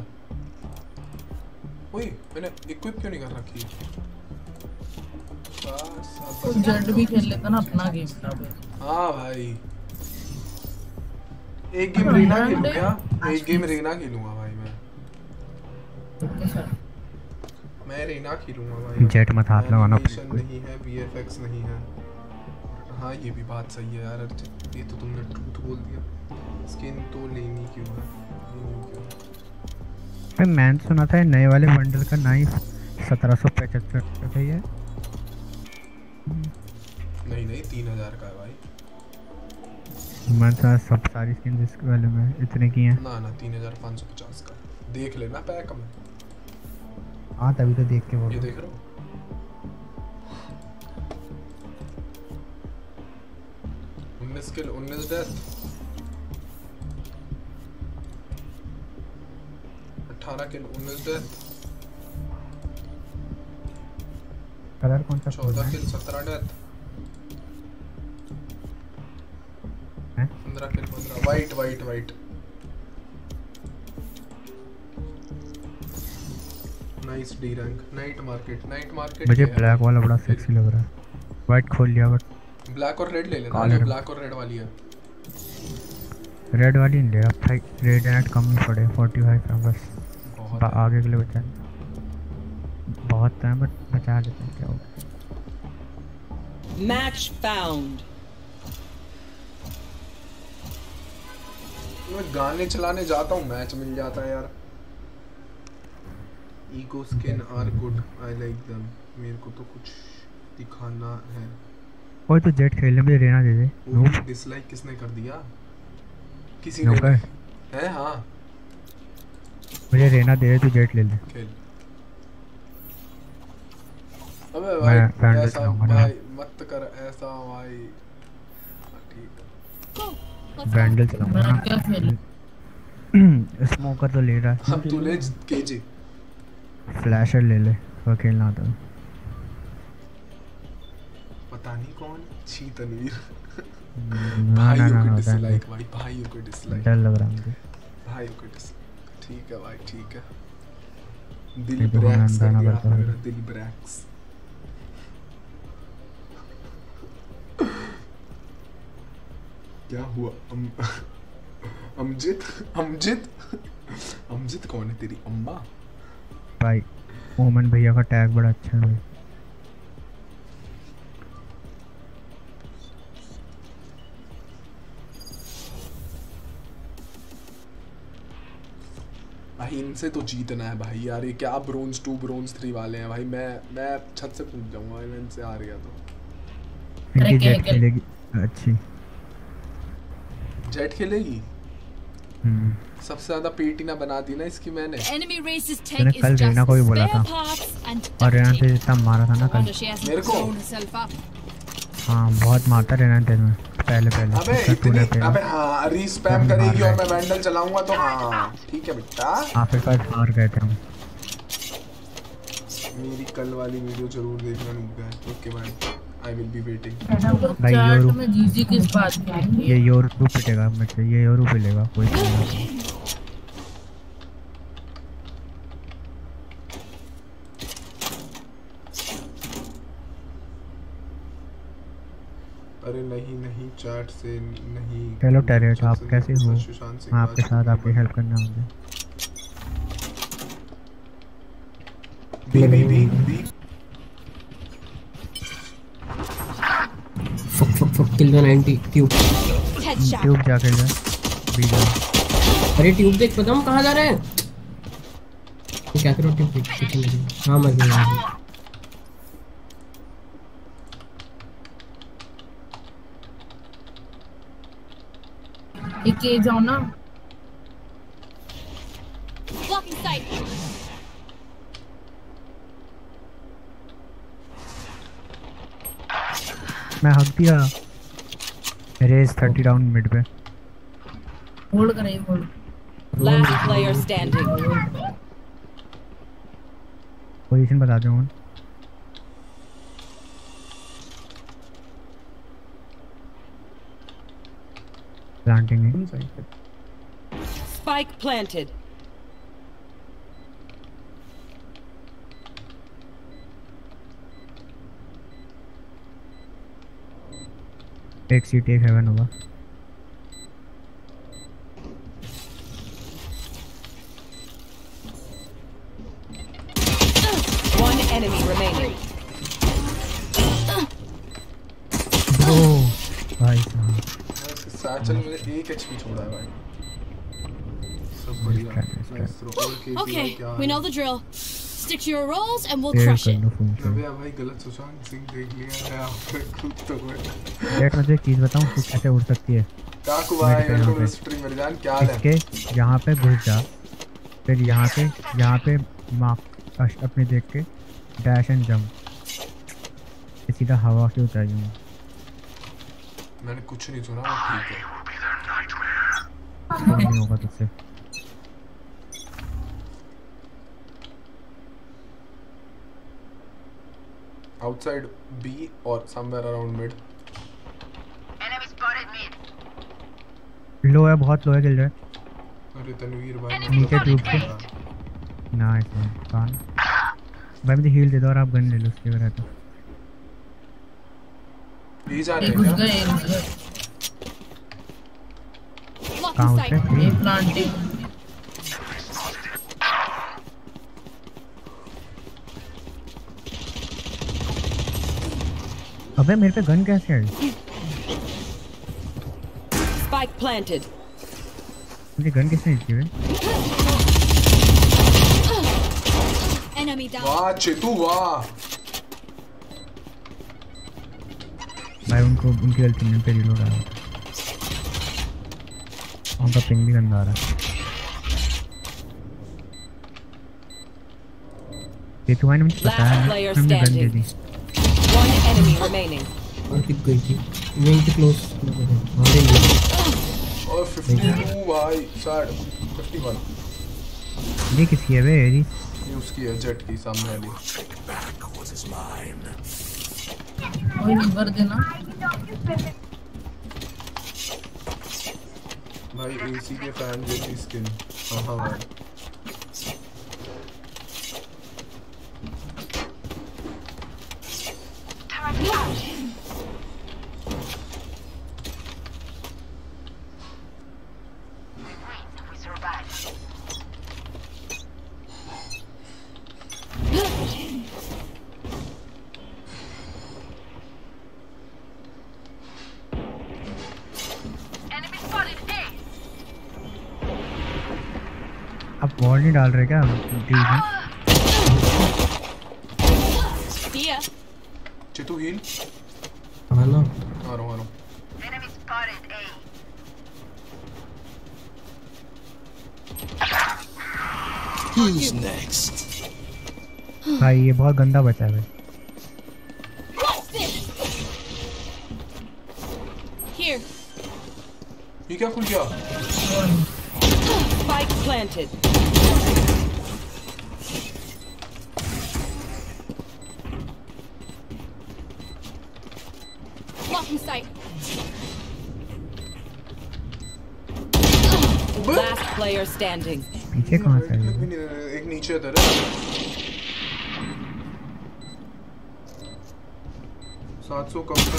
ओए मैंने इक्विप क्यों नहीं कर रखी? तो जेड भी खेल लेता ना अपना गेम था भाई। हाँ भाई एक गेम रीना खेलूंगा, एक गेम रीना खेलूंगा भाई मैं रीना खेलूंगा भाई। जेट मत हाथ लगाना नहीं है, वीएफएक्स नहीं है। हाँ ये भी बात सही है यार, ये तो तुमने ट्रूथ बोल दिया। स्किन तो लेनी क्यों है? भाई मैंने सुना था नए वाले बंडल का नाइफ 1775 का ही है। नहीं 3000 का है भाई। मैंने सुना सब सारी स्किन जिस वाले में इतने की हैं। ना 3550 का। देख लेना पैक में। हाँ तभी तो देख के बोल। ये देख रहे हो? Kill 19 death 18 kill 19 death colour कौन सा? 14 kill 17 death 15 kill 15 white nice D rank. Night market मुझे ब्लैक वाला बड़ा सेक्सी लग रहा है। वाइट खोल लिया बट ब्लैक और रेड ले लेना। ब्लैक और रेड वाली है। रेड वाली नहीं ले रहा भाई, रेड एंड कम ही पड़े 45 है बस। आगे के लिए बचा बहुत टाइम बट बचा लेते हैं क्या होगा। Match found. मैं गाने चलाने जाता हूँ, मैच मिल जाता है यार। Eco skin are good, I like them. मेरे को तो कुछ दिखाना है। ओए तो जेट खेलने में रहना दे दे। डिसलाइक किसने कर दिया? किसी ने है? हाँ मुझे रहना दे दे, तू जेट ले ले। खेल। अबे भाई ऐसा भाई मत कर ऐसा भाई। ठीक है वैंडल चलाऊंगा ना। क्या खेल? स्मोकर तो ले रहा है। अब तू ले केजी। फ्लैशर ले ले, वो खेलना आता है। पता नहीं कौन छी तनवीर। भाइयों को डिसलाइक भाई, भाइयों को डिसलाइक। डर लग रहा है मुझे। भाइयों को डिसलाइक। ठीक है भाई ठीक है। दिल ब्रैक्स कर दिया मेरा, दिल ब्रैक्स। क्या हुआ? अमजित कौन है? तेरी अम्मा? भाई ओमन भैया का टैग बड़ा अच्छा है भाई। भाई इनसे तो जीतना है भाई यार। ये क्या ब्रोंज 2 ब्रोंज 3 वाले हैं भाई। मैं छत से कूद जाऊंगा इनसे आ गया तो। इनकी जेट खेलेगी अच्छी। जेट खेलेगी? सबसे ज्यादा पेटी ना बना दी ना इसकी मैंने। मैंने कल रेना को भी बोला था और रेना से जितना मारा था ना कल मेरे को। हाँ बहुत मारता रेना तेरे में पहले। अबे हाँ रीस्पैम करेगी और मैं वैंडल चलाऊंगा तो हाँ ठीक है बेटा। आखिर पर हार गए थे हम। मेरी कल वाली वीडियो जरूर देखना नूबगा। ओके भाई आई विल बी वेटिंग। भाई योरू में जीजी किस बात की? ये योरू पिटेगा मुझसे, ये योरू पिलेगा कोई नहीं। अरे नहीं चैट से नहीं। हेलो टैरेट, आप कैसे हो? मैं आपके साथ आपकी हेल्प करना मुझे। बी फक किल 90 ट्यूब जाके जा बी जा। अरे ट्यूब देख, पता हम कहाँ जा रहे हैं? क्या करो ट्यूब देख। हाँ मजे एक ये जाओ ना। मैं हक दिया। रेस 30 डाउन मिड पे। होल्ड करें hold. Last player standing. Position बता दो हूँ। प्लांटिंग है। Spike planted. एक सीट एक हेवन होगा। One enemy remaining. भाई साहब। सैचल में 1 HP छोड़ा है भाई। सब बढ़िया। Okay, we know the drill. Stick to your roles and we'll crush it. भाई गलत सुशांत सिंह देख लिया है आपने खुद तो कोई। डेट मुझे एक चीज बताऊं तू कैसे उड़ सकती है? क्या कुबाई मेरे को मिस्ट्री मेरी जान क्या है? इसके यहाँ पे घुस जा, फिर यहाँ पे मार्क अपने देख के डैश एंड जंप, सीधा हवा से उतर जाऊँ। मैंने कुछ नहीं सुना, ठीक है। नहीं होगा तुझसे। Outside B or somewhere around mid. Enemy spotted mid. लो है, बहुत लो है, गिल रहा है। अरे तनवीर भाई नीचे ट्यूब पे। नाइस कान। भाई मुझे हील दे दो और आप गन ले लो उसके बाद तो। ये जा रहे हैं क्या? कहाँ होते हैं? प्लांटिंग। अबे मेरे पे गन कैसे आई? Spike planted. मुझे गन कैसे दी है? Enemy down. वाह चेतू वाह। भाई उनकी गलती नहीं, पे रिलोड आ रहा है। उनका पिंग भी गंदा आ रहा है। ये तुम्हारे मुझे पता है हमने गन दे दी। One enemy remaining. और किक गई थी वहीं पे क्लोज हमारे लिए। और 52 भाई साइड 51। ये किसकी है बे? ये उसकी है, जेट की सामने वाली। कोई नंबर देना भाई। एसी के फैन जैसी स्किन। हाँ भाई आप वॉल नहीं डाल रहे क्या? Dia. चितू हील। हाँ ना। आ रहा हूँ। Enemy spotted A. Who's next? भाई ये बहुत गंदा बचा है। Here. ये क्या खुल गया? Spike planted. Blocking sight. Last player standing. पीछे कहाँ से है? एक नीचे इधर है। 700 कम तक।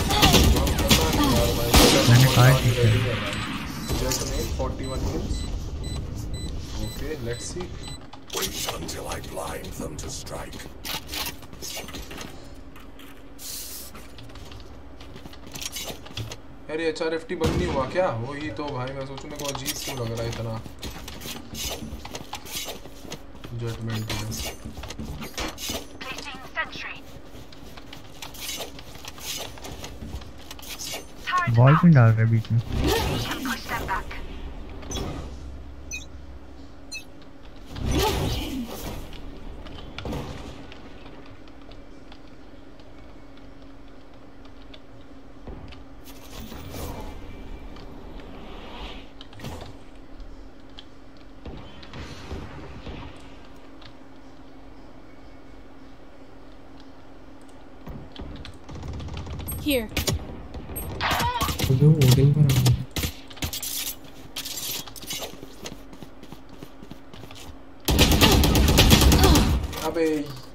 मैंने कहा है जेट में 41 kills. Okay, let's see. Wait until I blind them to strike. यार ये HRFT बंद नहीं हुआ क्या? वही तो भाई मैं सोचूं मेरे को अजीब क्यों लग रहा है इतना। जजमेंट बॉल पिन डाल रहे बीच में। Here. जो ओडिन पर आ अबे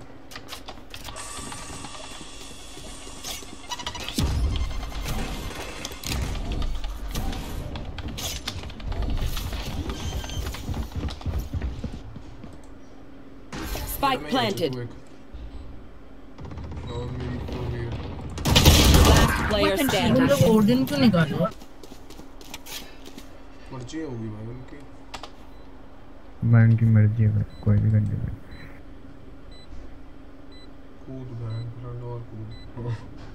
Spike planted. Player standing. Odin क्यों निकालो? मर्जी होगी भाई उनकी। मैं उनकी मर्जी है कोई भी कर दे। कूद बैंड और कूद।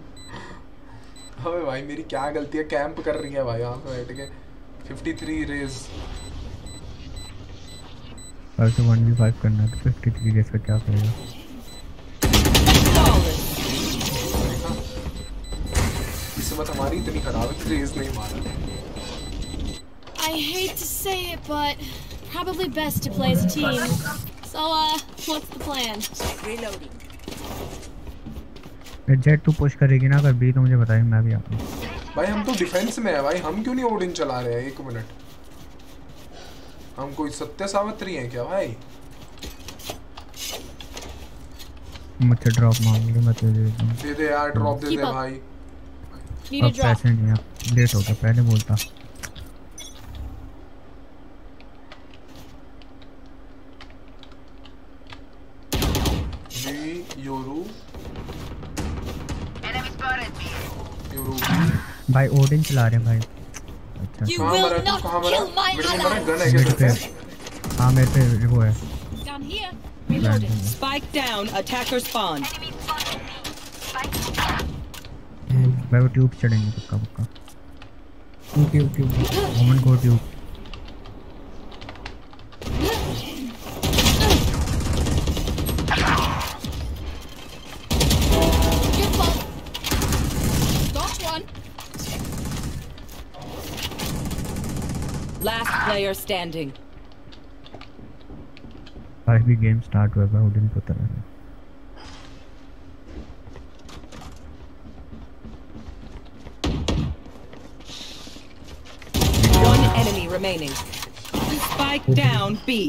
अबे भाई मेरी क्या गलती है, कैंप कर रही है भाई यहाँ पे बैठ के 53 रेज। और तो 1v5 करना है तो 53 रेज का क्या करेगा? किस्मत हमारी इतनी खराब है कि रेज नहीं मारा। I hate to say it, but probably best to play as a team. So, what's the plan? Reloading. Jett तू पुश करेगी ना अगर बी तो मुझे बताइए मैं भी आऊंगा। भाई हम तो डिफेंस में है भाई, हम क्यों नहीं ओडिन चला रहे हैं? 1 मिनट, हम कोई सत्य सावित्री हैं क्या भाई? मुझे ड्रॉप मांगेंगे मैं तुझे दे दूं। दे दे यार, ड्रॉप दे दे भाई। अब पैसे नहीं है, लेट हो गया, पहले बोलता। जी योरू भाई ओडिन चला रहे हैं भाई। अच्छा You will not kill my allies. हाँ मेरे पे वो है। Down here. Reloading. Spike down. Attacker spawn. भाई वो ट्यूब चढ़ेंगे पक्का पक्का। ट्यूब वुमन को ट्यूब। Last player standing. आज भी गेम स्टार्ट हुआ है ओडिन को तरह है। One enemy remaining. Spike down B.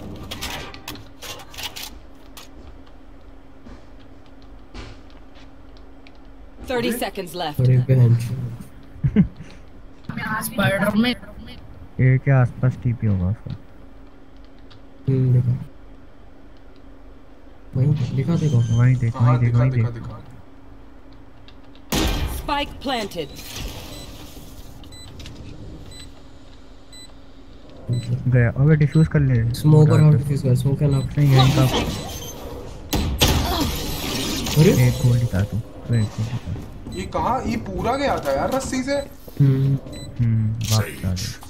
Thirty seconds left. Spider में ए के आसपास टीपी होगा उसका। देखो वहीं दिखा देखो वहीं देख वहीं देख वहीं देख। Spike planted. गया अबे डिफ्यूज कर ले। स्मोक और आउट डिफ्यूज कर स्मोक एंड आउट। नहीं है इनका। अरे एक गोल दिखा तू तो एक गोल दिखा। ये कहाँ, ये पूरा गया था यार रस्सी से। वापस आ गया।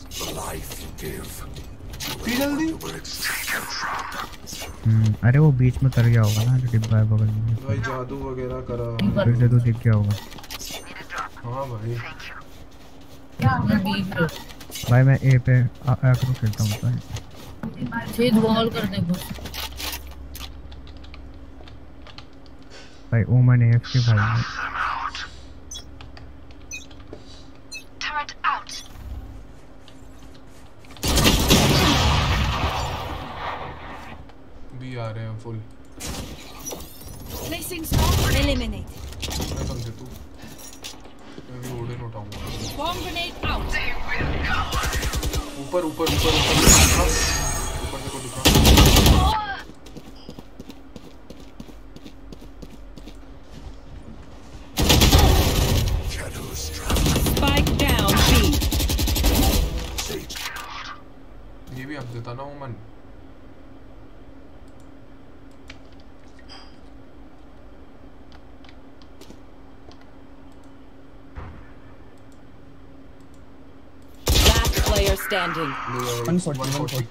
पी जल्दी। अरे वो बीच में कर गया होगा ना जो डिब्बा है बगल में। भाई जादू वगैरह करा फिर से तो दिख गया होगा। हाँ भाई भाई मैं ए पे आकर खेलता हूँ। छेद वॉल कर दे भाई ओमन एफ के भाई Turret out. भी आ रहे हैं फुल। Placing smoke. Eliminate. मैं समझे तू, मैं भी ओडिन उठाऊंगा। Bomb grenade out. ऊपर ऊपर ऊपर ऊपर देखो दिखा। Spike down B. ये भी आप देता ना ओमन। Last player standing. 140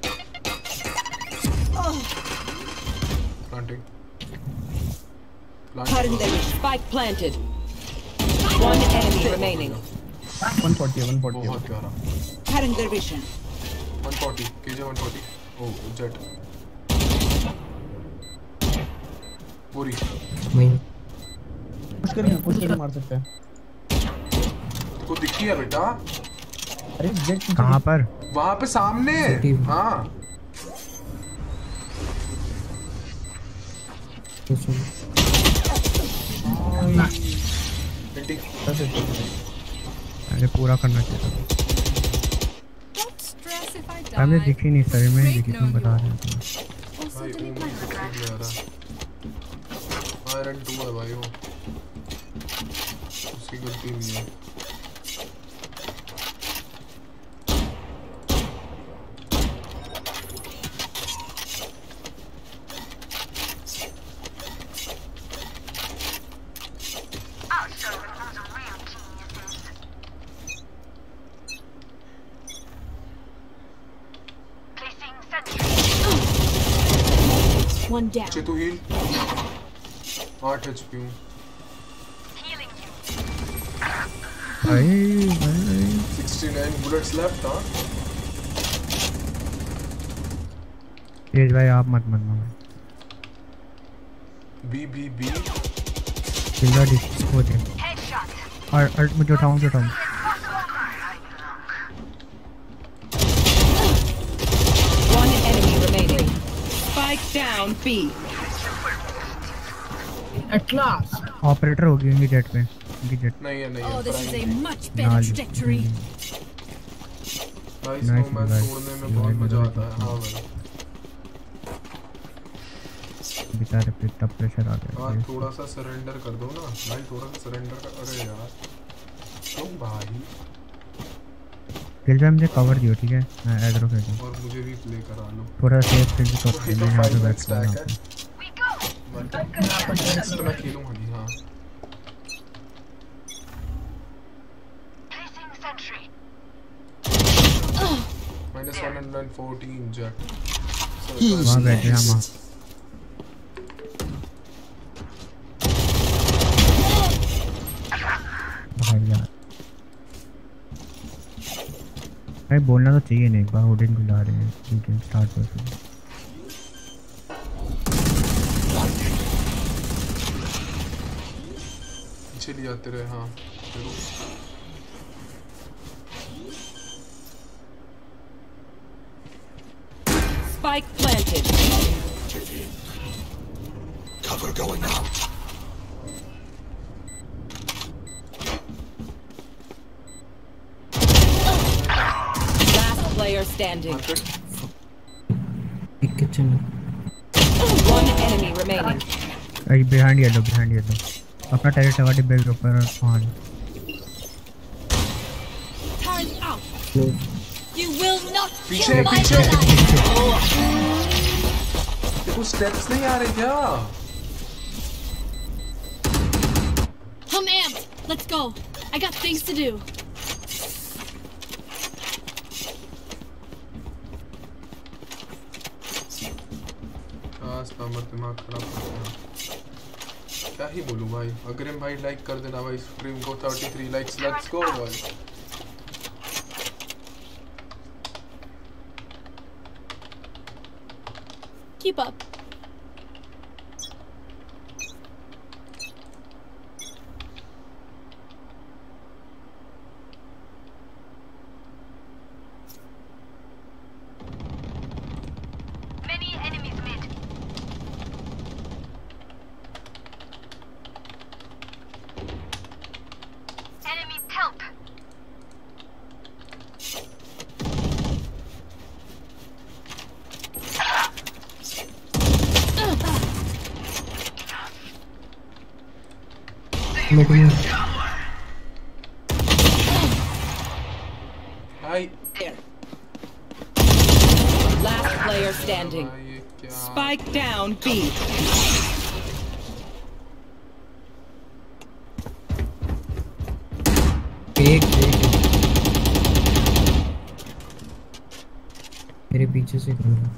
planting. Spike planted. One enemy remaining. 140 बहुत प्यारा। Cutting their vision. 140 KJ 140। Oh Jett पूरी। पुश करके मार सकते हैं। को दिखी है बेटा? अरे जेट कहाँ पर? वहाँ पे सामने। हाँ अरे पूरा करना चाहिए। हमें दिखी नहीं सर, मैं दिखी तुम बता रहे हो। भाई वो मुझे दिख नहीं आ रहा। आयरन 2 है भाई वो, उसकी गलती नहीं है। One down. नीचे तो हील 8 HP हूँ। भाई 69 bullets left हाँ। तेज भाई आप मत मरना। बी चिल्ला डिस्को दे और अल्ट मुझे उठाऊं One enemy remaining. Spike down B. At last. Operator होगी उनकी जेट पे, उनकी जेट। नहीं है Oh, this is a much better trajectory. भाई स्नोमैन तोड़ने में बहुत मजा आता है। हाँ भाई बेचारे पे तब प्रेशर आ गया। हाँ थोड़ा सा सरेंडर कर दो ना भाई, थोड़ा सा सरेंडर कर। अरे यार क्यों भाई? दिल पे मुझे कवर दियो ठीक है, मैं एग्रो कर दूँ और मुझे भी प्ले करा लो थोड़ा सेफ फील्ड तो मैं यहाँ पे बैठ स्टैक है। तो मैं खेलूंगा नहीं। हाँ -114 जेट वहाँ बैठे हम। भाई यार भाई बोलना तो चाहिए नहीं, एक बार ओडिन को ला रहे हैं। यू कैन स्टार्ट विद चलिए आते रहे। हाँ चलो Spike planted. Cover going out. Last player standing. Kitchen. One enemy remaining. behind yellow अपना टारगेट लगा डिब्बे के ऊपर। हाँ Turn out. You will not पीछे kill my पीछे ally. देखो स्टेप्स नहीं आ रहे क्या? I'm amped. Let's go. I got things to do. दिमाग खराब कर दिया। क्या ही बोलूं भाई। अग्रिम भाई लाइक कर देना भाई स्ट्रीम को। 33 लाइक्स। लेट्स गो भाई। Keep up. Many enemies mid. Enemies help. Hi. Last player standing. Spike down B. एक मेरे पीछे से करना।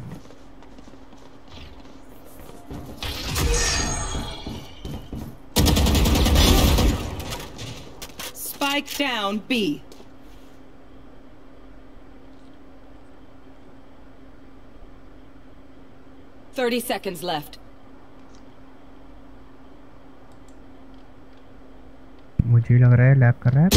Spike down B. $30 seconds left. मुझे लग रहा है लैग कर रहा है।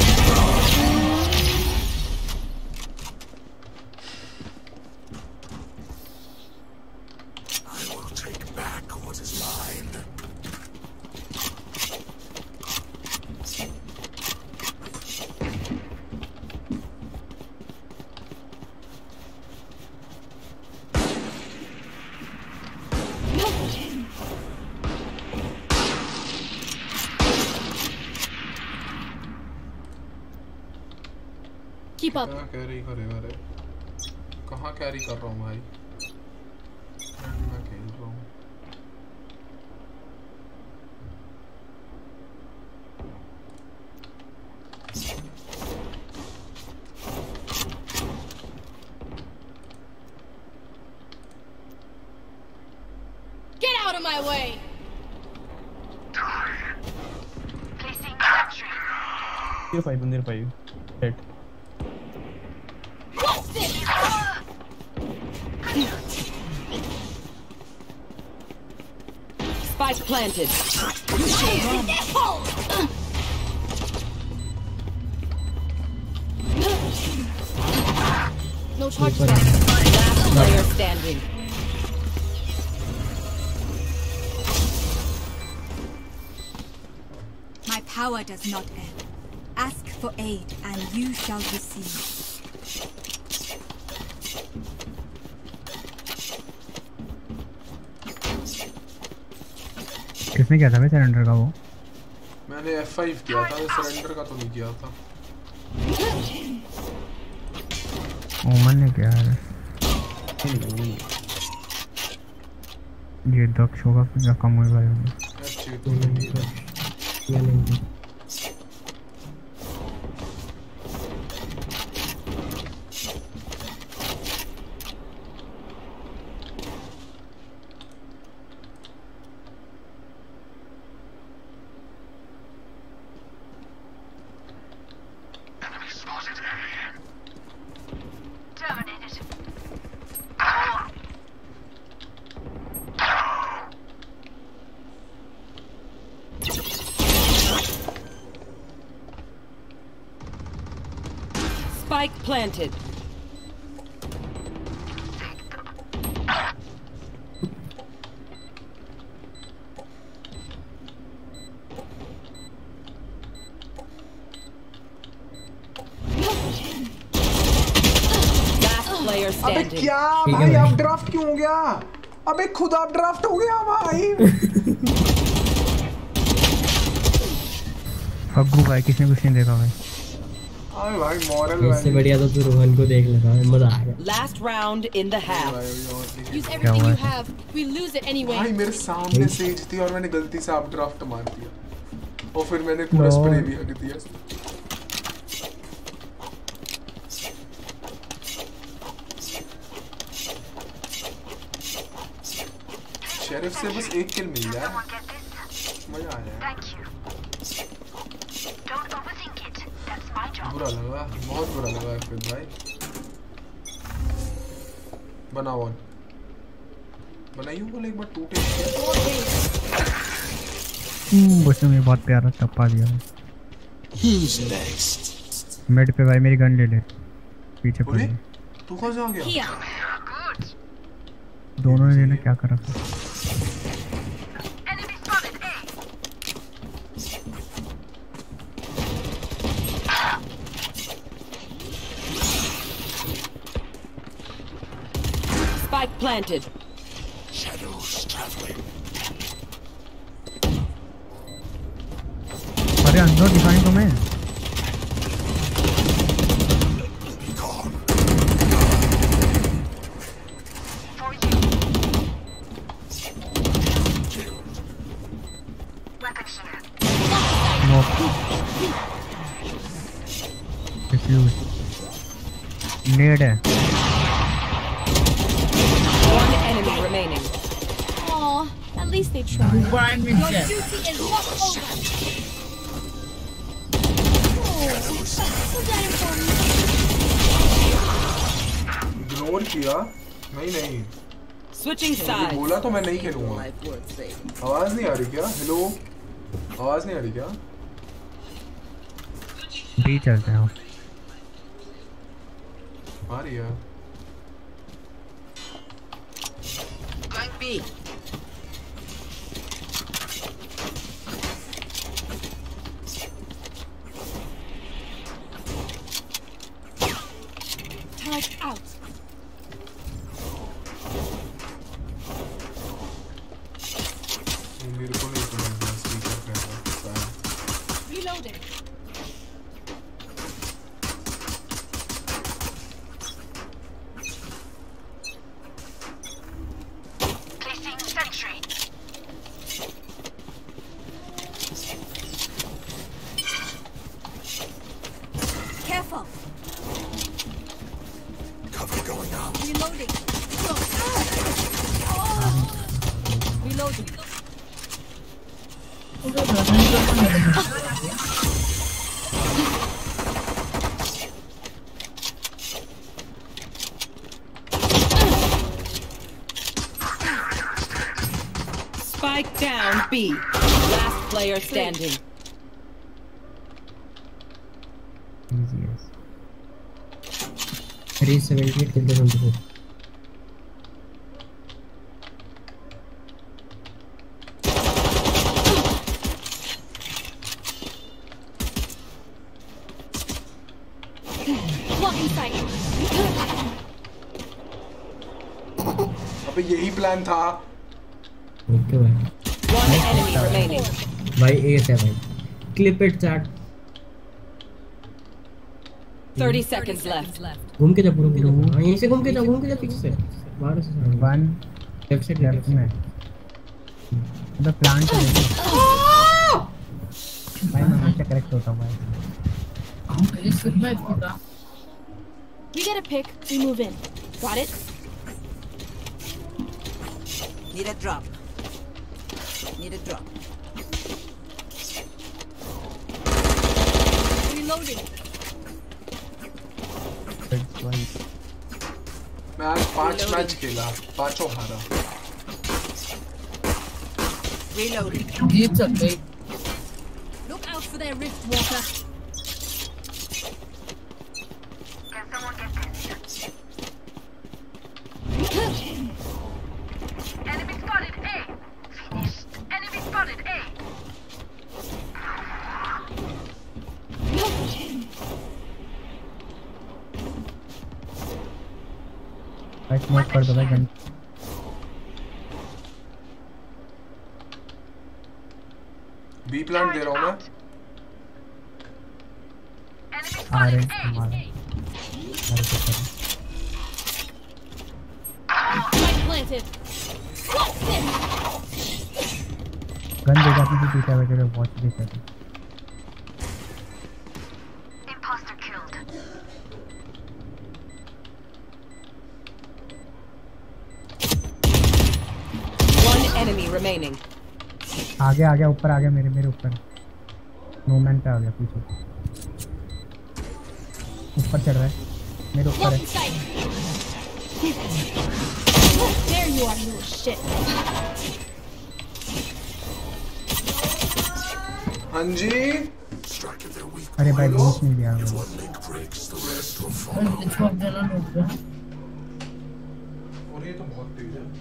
Keep up. क्या कैरी करेगा रे? कहाँ कैरी कर रहा हूँ भाई? मैं खेल रहा हूँ। Get out of my way. Near 5, near 5. Hit. Spike planted. No charge. Last player standing. My power does not end. Ask for aid and you shall receive. किसने किया था भाई सरेंडर का वो? मैंने F5 किया था, सरेंडर का तो नहीं किया था। ओमन ने किया है। ये दक्ष होगा फिर कम हुई भाई होंगे। Spike planted. अबे क्या भाई आप ड्राफ्ट क्यों हो गया? अबे खुद आप ड्राफ्ट हो गया भाई। फग्गू भाई किसने कुछ नहीं देखा भाई। अरे भाई मॉरल इससे बढ़िया तो तू रोहन को देख लेता है, मजा आ गया। Last round in the half. Use everything you have. We lose it anyway. भाई मेरे सामने सेज थी और मैंने गलती से आप ड्राफ्ट मार दिया और फिर मैंने पूरा स्प्रे भी हक दिया। शेरिफ से बस एक किल मिल जाए मजा आ जाए। बुरा लगा, बहुत बुरा लगा फिर भाई। बना वन बनाइयो बोले एक बार टूटे। उसने मुझे बहुत प्यारा टप्पा दिया। मिड पे भाई मेरी गन ले ले, पीछे पड़ी। तू कहाँ से आ गया? दोनों ने लेना क्या कर रखा? Spike planted. Shadows traveling. अरे अंदर दिखाई तो मैं। Need है। One enemy remaining. Aw, at least they tried. Brian Your Mitchell. duty is not over. Ignore किया? नहीं। Switching sides. बोला तो मैं नहीं खेलूंगा। आवाज नहीं आ रही क्या? हेलो, आवाज नहीं आ रही क्या? बी चलते हैं Maria Going B. Turret out. मेरे को नहीं समझ स्पीकर कैसा है Reloading. Placing sentry. Careful. Cover going out. Reloading. Reloading. Spike down B. Last player standing. easy yes 378 kill the 24. Blocking sight. अबे यही प्लान था ओके भाई One enemy remaining. भाई एस है भाई clip it chat 30 seconds left. घूम के जा पूरा हां यहीं से घूम के जा पीछे से बाहर से 1 लेफ्ट से लेफ्ट में मतलब प्लांट भाई मैं हमेशा करेक्ट होता हूं भाई We get a pick, we move in. Got it? Need a drop. Need a drop. Reloading. मैं आज 5 मैच खेला 5 हारा Reloading. जीत सकते Look out for their rift walker. Can someone get this? Enemy spotted A. Finished. Enemy spotted A. भाई smoke कर दो भाई gonna be plant दे रहा हूं मैं आ रहे हैं हमारे Spike planted. गन देगा अपनी पीछे वगैरह वॉच दे सकते Imposter killed. One enemy remaining. आ गया ऊपर आ गया मेरे ऊपर मूवमेंट पे आ गया पीछे ऊपर चढ़ रहा है मेरे ऊपर है Blocking sight. There you are, you shit. हां जी अरे भाई बूस्ट नहीं दिया और ये तो बहुत तेज है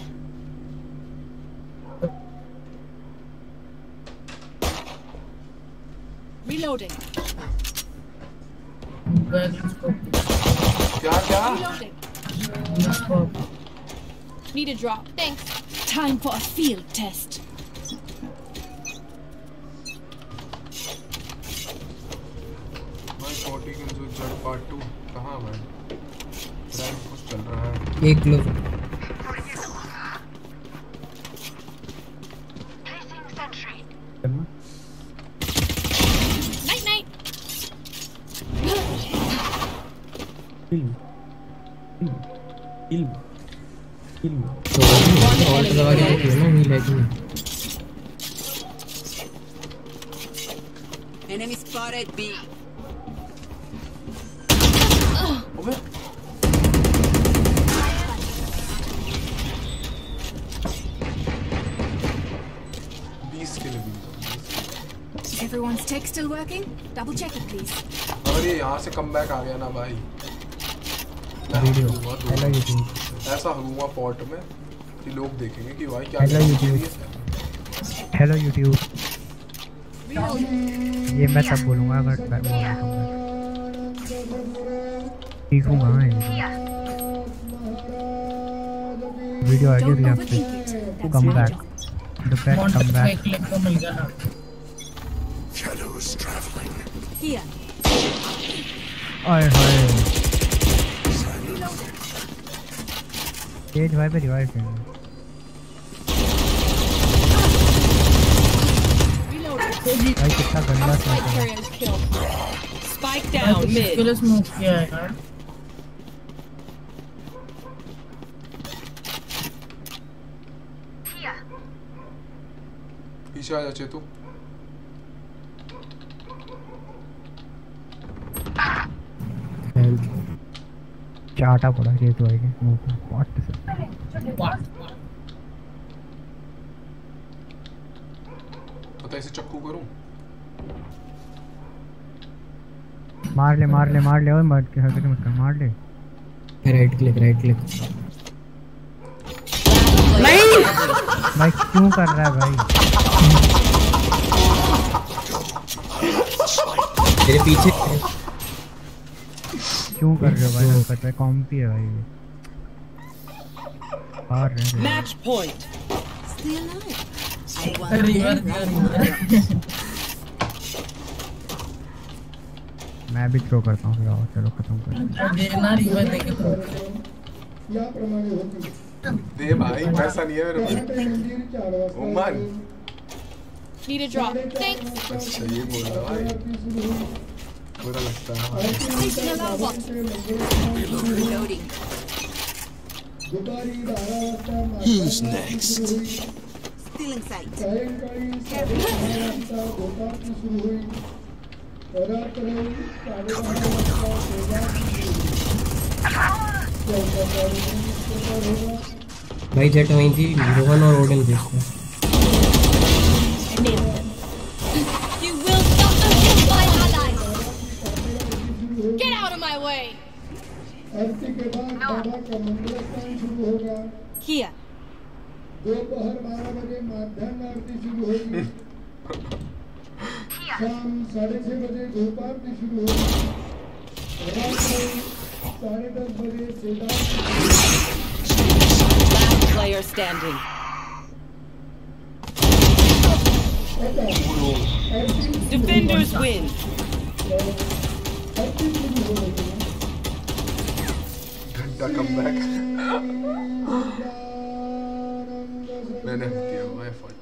Reloading. क्या Reloading. Need a drop. Thanks. Time for a field test. मैं 40 किल्स विद जेट पार्ट 2 कहां भाई रैंक कुछ चल रहा है एक kilo Placing sentry. Night night. Kill और दवा के देखिए ना हील है कि Enemy spotted B. अबे Is everyone still Check still working? Double check it, please. अगर ये यहाँ से कमबैक आ गया ना भाई, वीडियो हेलो यूट्यूब, ऐसा हुआ पॉट में कि लोग देखेंगे कि भाई क्या हेलो यूट्यूब, हेलो यूट्यूब, ये मैं सब बोलूँगा अगर सीखूँगा मैं वीडियो आ गई आपसे come back Shadows traveling. Here. आए हाय तेज भाई पे रिवाइव है भाई कितना गंदा Spike down mid. Kilo smoke किया है यार। पीछे आ जा चेतु। चाटा पड़ा चेतु आएगा मुंह पे व्हाट पता इसे चक्कू करूं? मार ले ओए मत के हरकत मत कर, मार ले। राइट क्लिक नहीं भाई क्यों कर रहा है भाई? तेरे पीछे क्यों कर रहे हो भाई? हरकत है कॉम्पी है भाई। हार रहे हैं। Match point. Still alive. मैं भी थ्रो करता हूँ, फिर चलो खत्म कर दे भाई, पैसा नहीं है मेरे पास। Omen Need a drop. Thanks. अच्छा ये बोल रहा भाई, बुरा लगता है। Reloading. Who's next? Still in sight. भाई जेट वहीं थी, रोहन और ओडन देखो। You will not kill my allies. Get out of my way. Here. दोपहर 12 बजे मध्याह्न आरती शुरू होगी। शाम 6:30 बजे धूप आरती शुरू होगी। रात में 10:30 बजे सेवा। Last player standing. Defenders win. घंटा कमबैक मैंने दिया हुआ effort.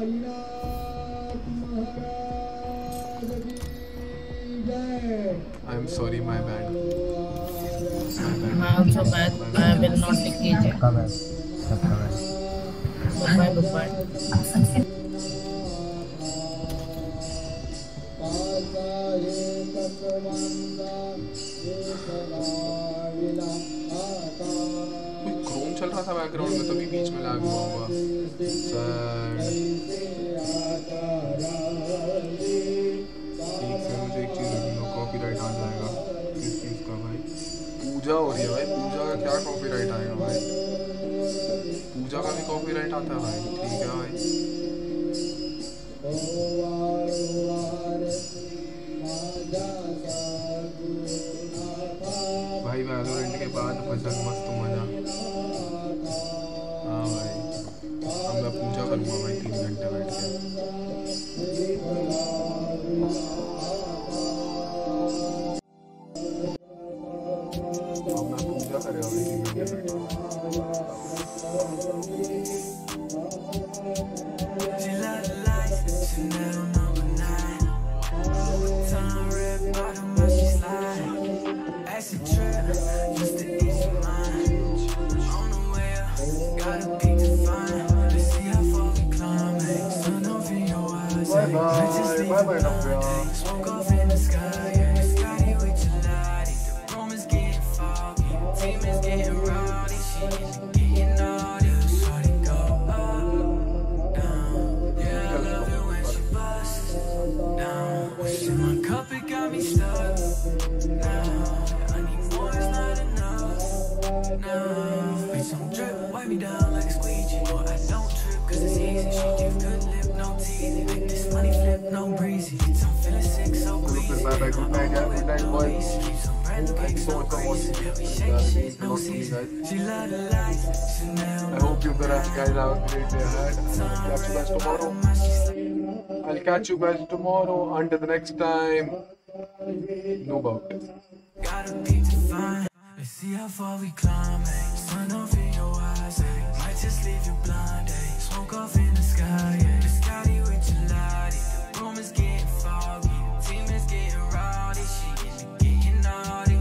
I am sorry, my bad. I also bad. I will not engage. सबका बैड। Goodbye. क्रोम चल रहा था बैकग्राउंड में, तभी बीच में लैग हुआ होगा। ठीक है, मुझे एक चीज़ देखूंगा, कॉपीराइट आ जाएगा किस चीज़ का भाई? पूजा हो रही है भाई, पूजा का क्या कॉपीराइट आएगा भाई? पूजा का भी कॉपीराइट आता है भाई? ठीक है भाई। भाई वैलोरेंट के बाद भजन मस्त मजा। हाँ भाई, अब मैं पूजा करूँगा भाई 3 घंटे बैठ के। अब मैं पूजा करेगा भाई 3 घंटे बैठ के। Bye-bye, Smoke off in the sky, yeah, Scotty with your light. The room is getting foggy, team is getting rowdy, she is getting enough. Bitch, I'm drip, wipe me down like a squeegee. Boy, I don't trip, cause it's easy. She give good lip, no teasy. Make this money flip, no breezy. Bitch, I'm feeling sick, so queasy. Good night, boys. Thank you so much for watching. She love the lights, Chanel. I hope you guys have a great day ahead. I'll catch you guys tomorrow. Until the next time, no bout. Gotta be defined. Let's see how far we climb. Sun off in your eyes. Might just leave you blind. Smoke off in the sky. The Scotty with your lottie. The room is getting foggy. The team is getting rowdy. She is getting naughty.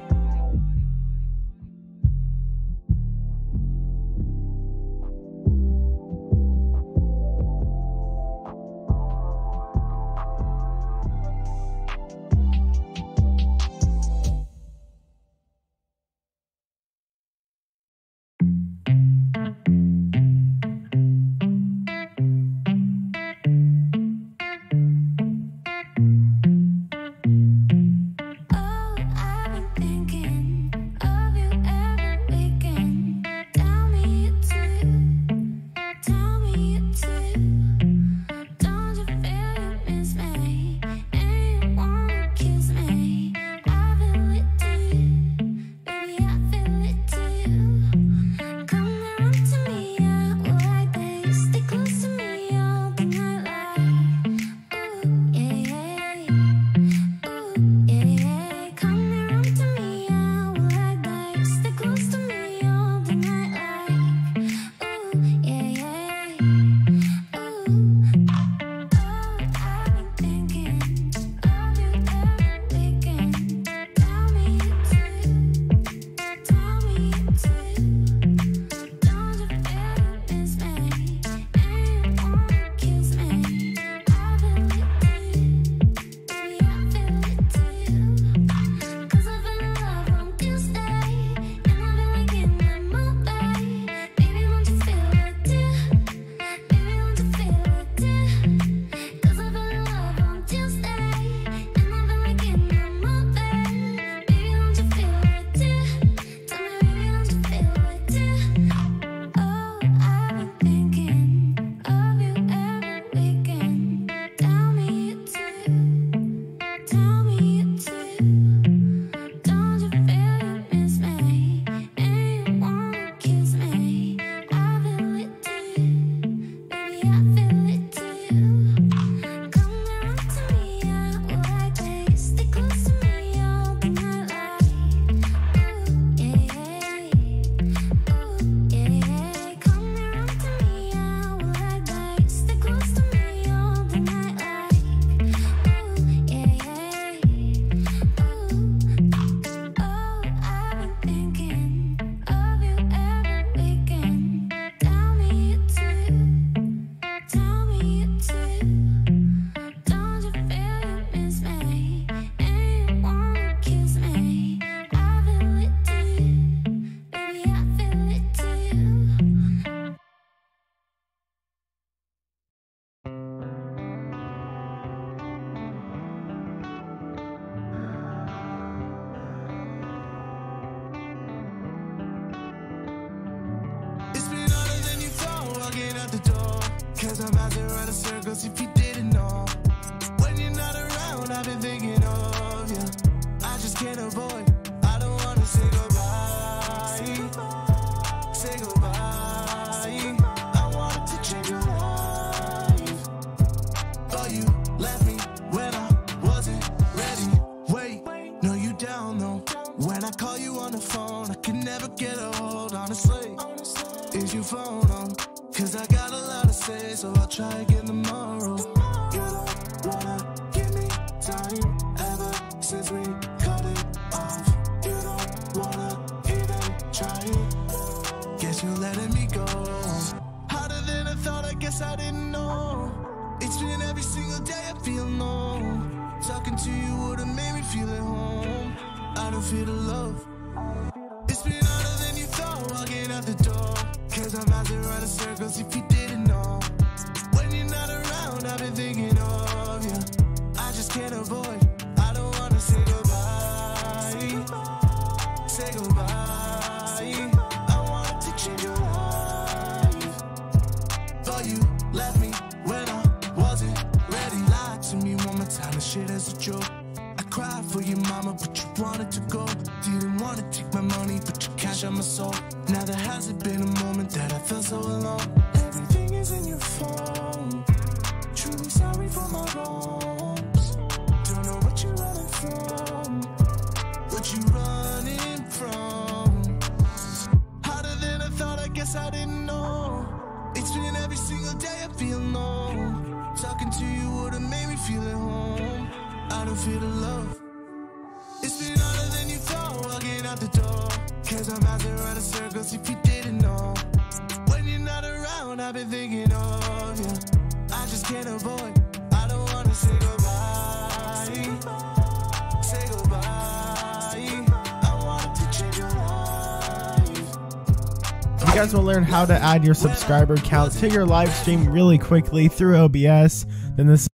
Cause I'm out there running circles if you didn't know. When you're not around, I've been thinking of you. I just can't avoid, I don't wanna say goodbye. Say goodbye. I wanted to change your life, but you left me when I wasn't ready. Wait, no, you down though. When I call you on the phone, I can never get a hold, honestly. Is your phone on? Cause I got a lot to say, so I'll try again tomorrow. You don't wanna give me time ever since we cut it off. You don't wanna even try it. Guess you're letting me go. Harder than I thought, I guess I didn't know. It's been every single day I feel no. Talking to you would've made me feel at home. I don't feel the love. It's been harder than you thought walking out the door. Cause I'm out there running circles if you didn't know. When you're not around, I've been thinking of you. I just can't avoid, I don't wanna say goodbye. Say goodbye. to go. Didn't want to take my money, but you cash out my soul. Now there hasn't been a moment that I felt so alone. Everything is in your phone. Truly sorry for my wrongs. Don't know what you're running from. What you running from? Harder than I thought, I guess I didn't know. It's been every single day I feel low. Talking to you would've made me feel at home. I don't feel the love. It's been harder than you thought walking out the door. Cause I'm out there running circles if you didn't know. When you're not around, I've been thinking of you. I just can't avoid. I don't wanna say goodbye. Say goodbye. I want to change your life. If you guys want to learn how to add your subscriber count to your live stream really quickly through OBS, then this